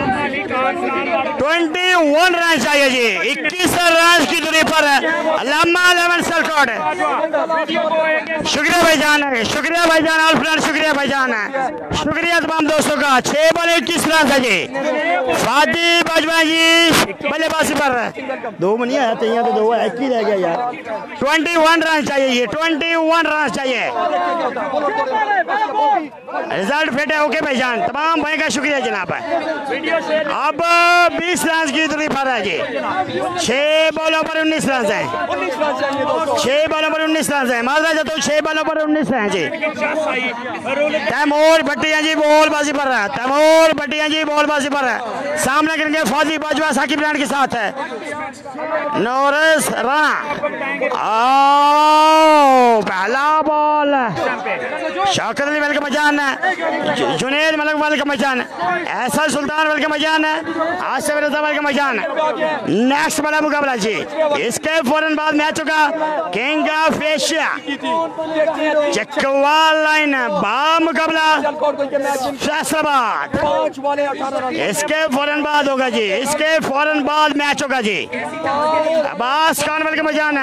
21 रन चाहिए जी। 21 रन की दूरी पर अल्लामा लेमन सलकोट। शुक्रिया भाईजान, शुक्रिया भाईजान, ऑल फ्रेंड शुक्रिया भाईजान, शुक्रिया तमाम दोस्तों का। 6 बॉल 21 रन है जी। फादी बाजवा जी बल्लेबाजी पर 2 में नहीं आया तो यहाँ तो 2 है, 1 ही रह गया यार। 21 रन चाहिए ये, 21 रन चाहिए। रिजल्ट फिट है ओके भाईजान, तमाम भाई का शुक्रिया जनाब। अब 20 रन की दूरी पर है जी। 6 बॉलों पर 19 रन है। 6 बॉलों पर 19 रन है। माजरा जाता हूँ 6 बॉलों पर 19 रन जी। तैमूर भट्टिया जी बॉलबाजी पर है। तैमूर भट्टिया जी बॉलबाजी पर है। सामने करेंगे फौजी बाजवा साकिब रान के साथ है। नोरिस राणा पहला बॉल। शौकत अली वेलकम भाईजान, जुनेद मलिक वेलकम भाईजान, एहसन सुल्तान वेलकम भाईजान, आसिफ रजा वेलकम भाईजान। नेक्स्ट बड़ा मुकाबला जी। इसके फौरन बाद मैच होगा king of Asia Chakwal line बा मुकाबला फैसलाबाद। इसके फौरन बाद होगा जी। इसके फौरन बाद मैच होगा जी। अब्बास खान वेलकम भाईजान।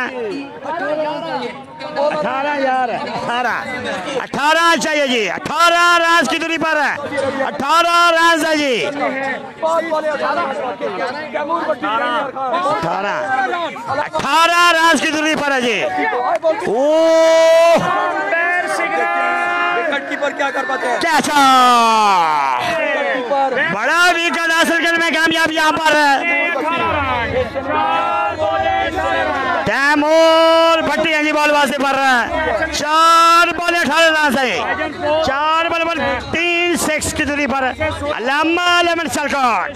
18 यार 18 चाहिए जी। 18 रन की दूरी पर है। 18 रन है जी। 18 रन की दूरी पर है जी। कीपर क्या कर पाते हैं? कैचा बड़ा विकेट हासिल करने में कामयाब यहाँ पर तैमूर भट्टिया जी बॉलबाजी पर 4 बॉल 18 रन है। 4 बॉल पर 3 6 की दूरी पर अल्लामा लेमन सलकोट।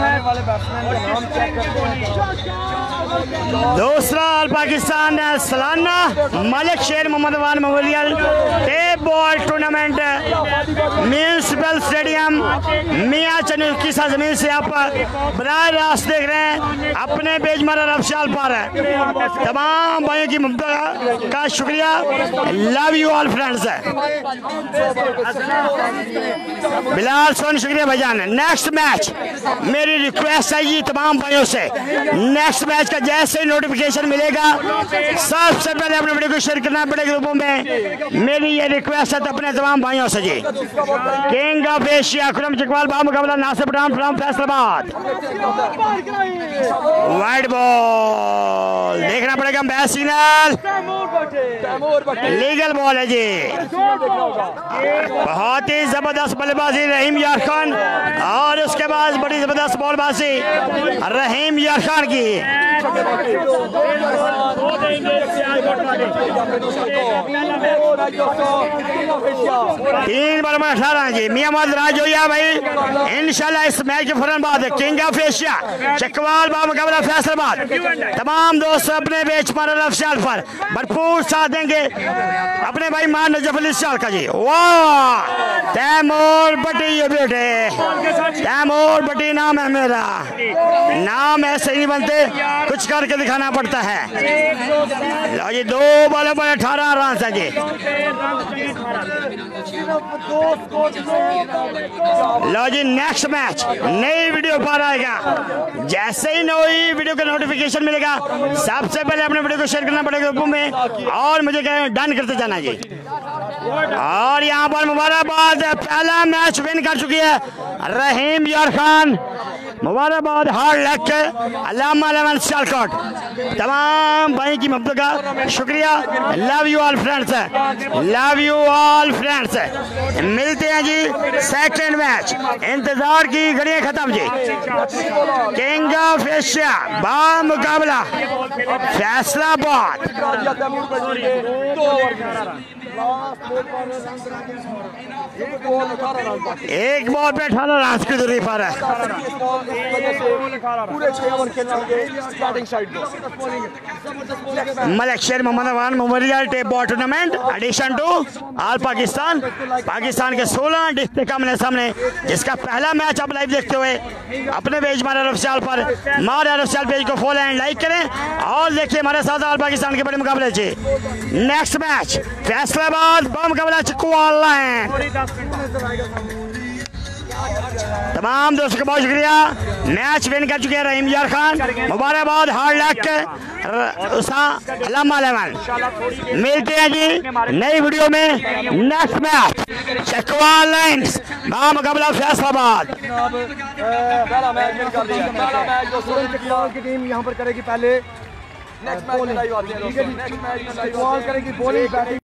दूसरा ऑल पाकिस्तान सालाना Malik Sher Mohammad Awan memorial tape ball tournament municipal stadium Mian Channu की सरजमीन से आप बराह रास्त देख रहे हैं अपने बेजमारा रफ्शाल पर। तमाम भाइयों की ममता का शुक्रिया। Love you all friends. Bilal सोन शुक्रिया भाईजान। नेक्स्ट मैच मेरी रिक्वेस्ट है ये तमाम भाइयों से, नेक्स्ट मैच का जैसे नोटिफिकेशन मिलेगा सबसे पहले अपने वीडियो को शेयर करना पड़ेगा ग्रुपों में। मेरी ये रिक्वेस्ट है अपने तमाम भाइयों से जी। King of Asia Khurram Chakwal बा मुकाबला Nasir Pathan from Faisalabad. Wide ball देखना पड़ेगा, बैट सिग्नल लीगल बॉल है जी। बहुत ही जबरदस्त बल्लेबाजी रहीम यार खान और उसके बाद बड़ी जबरदस्त बॉलबाजी रहीम यार खान की। 3 बॉल में 18 जी। मियां मोहम्मद राज होया भाई इंशाल्लाह इस मैच के फौरन बाद किंग ऑफ एशिया चकवाल बा मुकाबला फैसलाबाद। तमाम दोस्त अपने बेच मारा रफ्शाल पर भरपूर साथ देंगे अपने भाई मान नजफ अली शाल का जी। वाह तैमूर भट्टी ये बेटे, तैमूर भट्टी नाम है मेरा, नाम ऐसे नहीं बनते, कुछ करके दिखाना पड़ता है। लो जी 2 बॉल पर 18 रन है जी। लो जी नेक्स्ट मैच नई वीडियो पर आएगा। जैसे ही नई वीडियो का नोटिफिकेशन मिलेगा सबसे पहले अपने वीडियो को शेयर करना पड़ेगा ग्रुप में और मुझे डन करते जाना जी। और यहाँ पर मुबारकबाद पहला मैच विन कर चुकी है रहीम यार खान। मुबारकबाद हार्ड लक अल्लामा लेमन सलकोट। तमाम भाई की मोहब्बत का शुक्रिया। Love you all friends, love you all friends. मिलते हैं जी सेकंड मैच। इंतजार की घड़ियां खत्म जी। किंग ऑफ एशिया बामुकाबला फैसलाबाद। एक बॉल पे 18 रन की दूरी पर है। पूरे 6 ओवर खेलना starting side Malik Sher Mohammad Awan memorial tape ball tournament edition two all Pakistan. Pakistan के 16 डिस्ट्रिक्ट आमने सामने, जिसका पहला मैच आप लाइव देखते हुए अपने पेज मारे ऑफिशियल पर मारे ऑफिशियल पेज को फॉलो एंड लाइक करें और देखिए हमारे साथ ऑल पाकिस्तान के बड़े मुकाबले जी। नेक्स्ट मैच फैसलाबाद बामुकाबला चिकवाला है। तमाम दोस्तों का बहुत शुक्रिया। मैच विन कर चुके हैं रहीम यार खान, मुबारकबाद, हार्ड लक। मिलते हैं जी नई वीडियो में। नेक्स्ट मैच चकवाल लाइन्स बामुकाबला फैसलाबाद। पहला मैच विन कर दिया। पहला मैच जो चकवाल की टीम यहाँ पर करेगी पहले। नेक्स्ट मैच में लाइव आते हैं। नेक्स्ट मैच में लाइव करेगी बॉलिंग बैटिंग।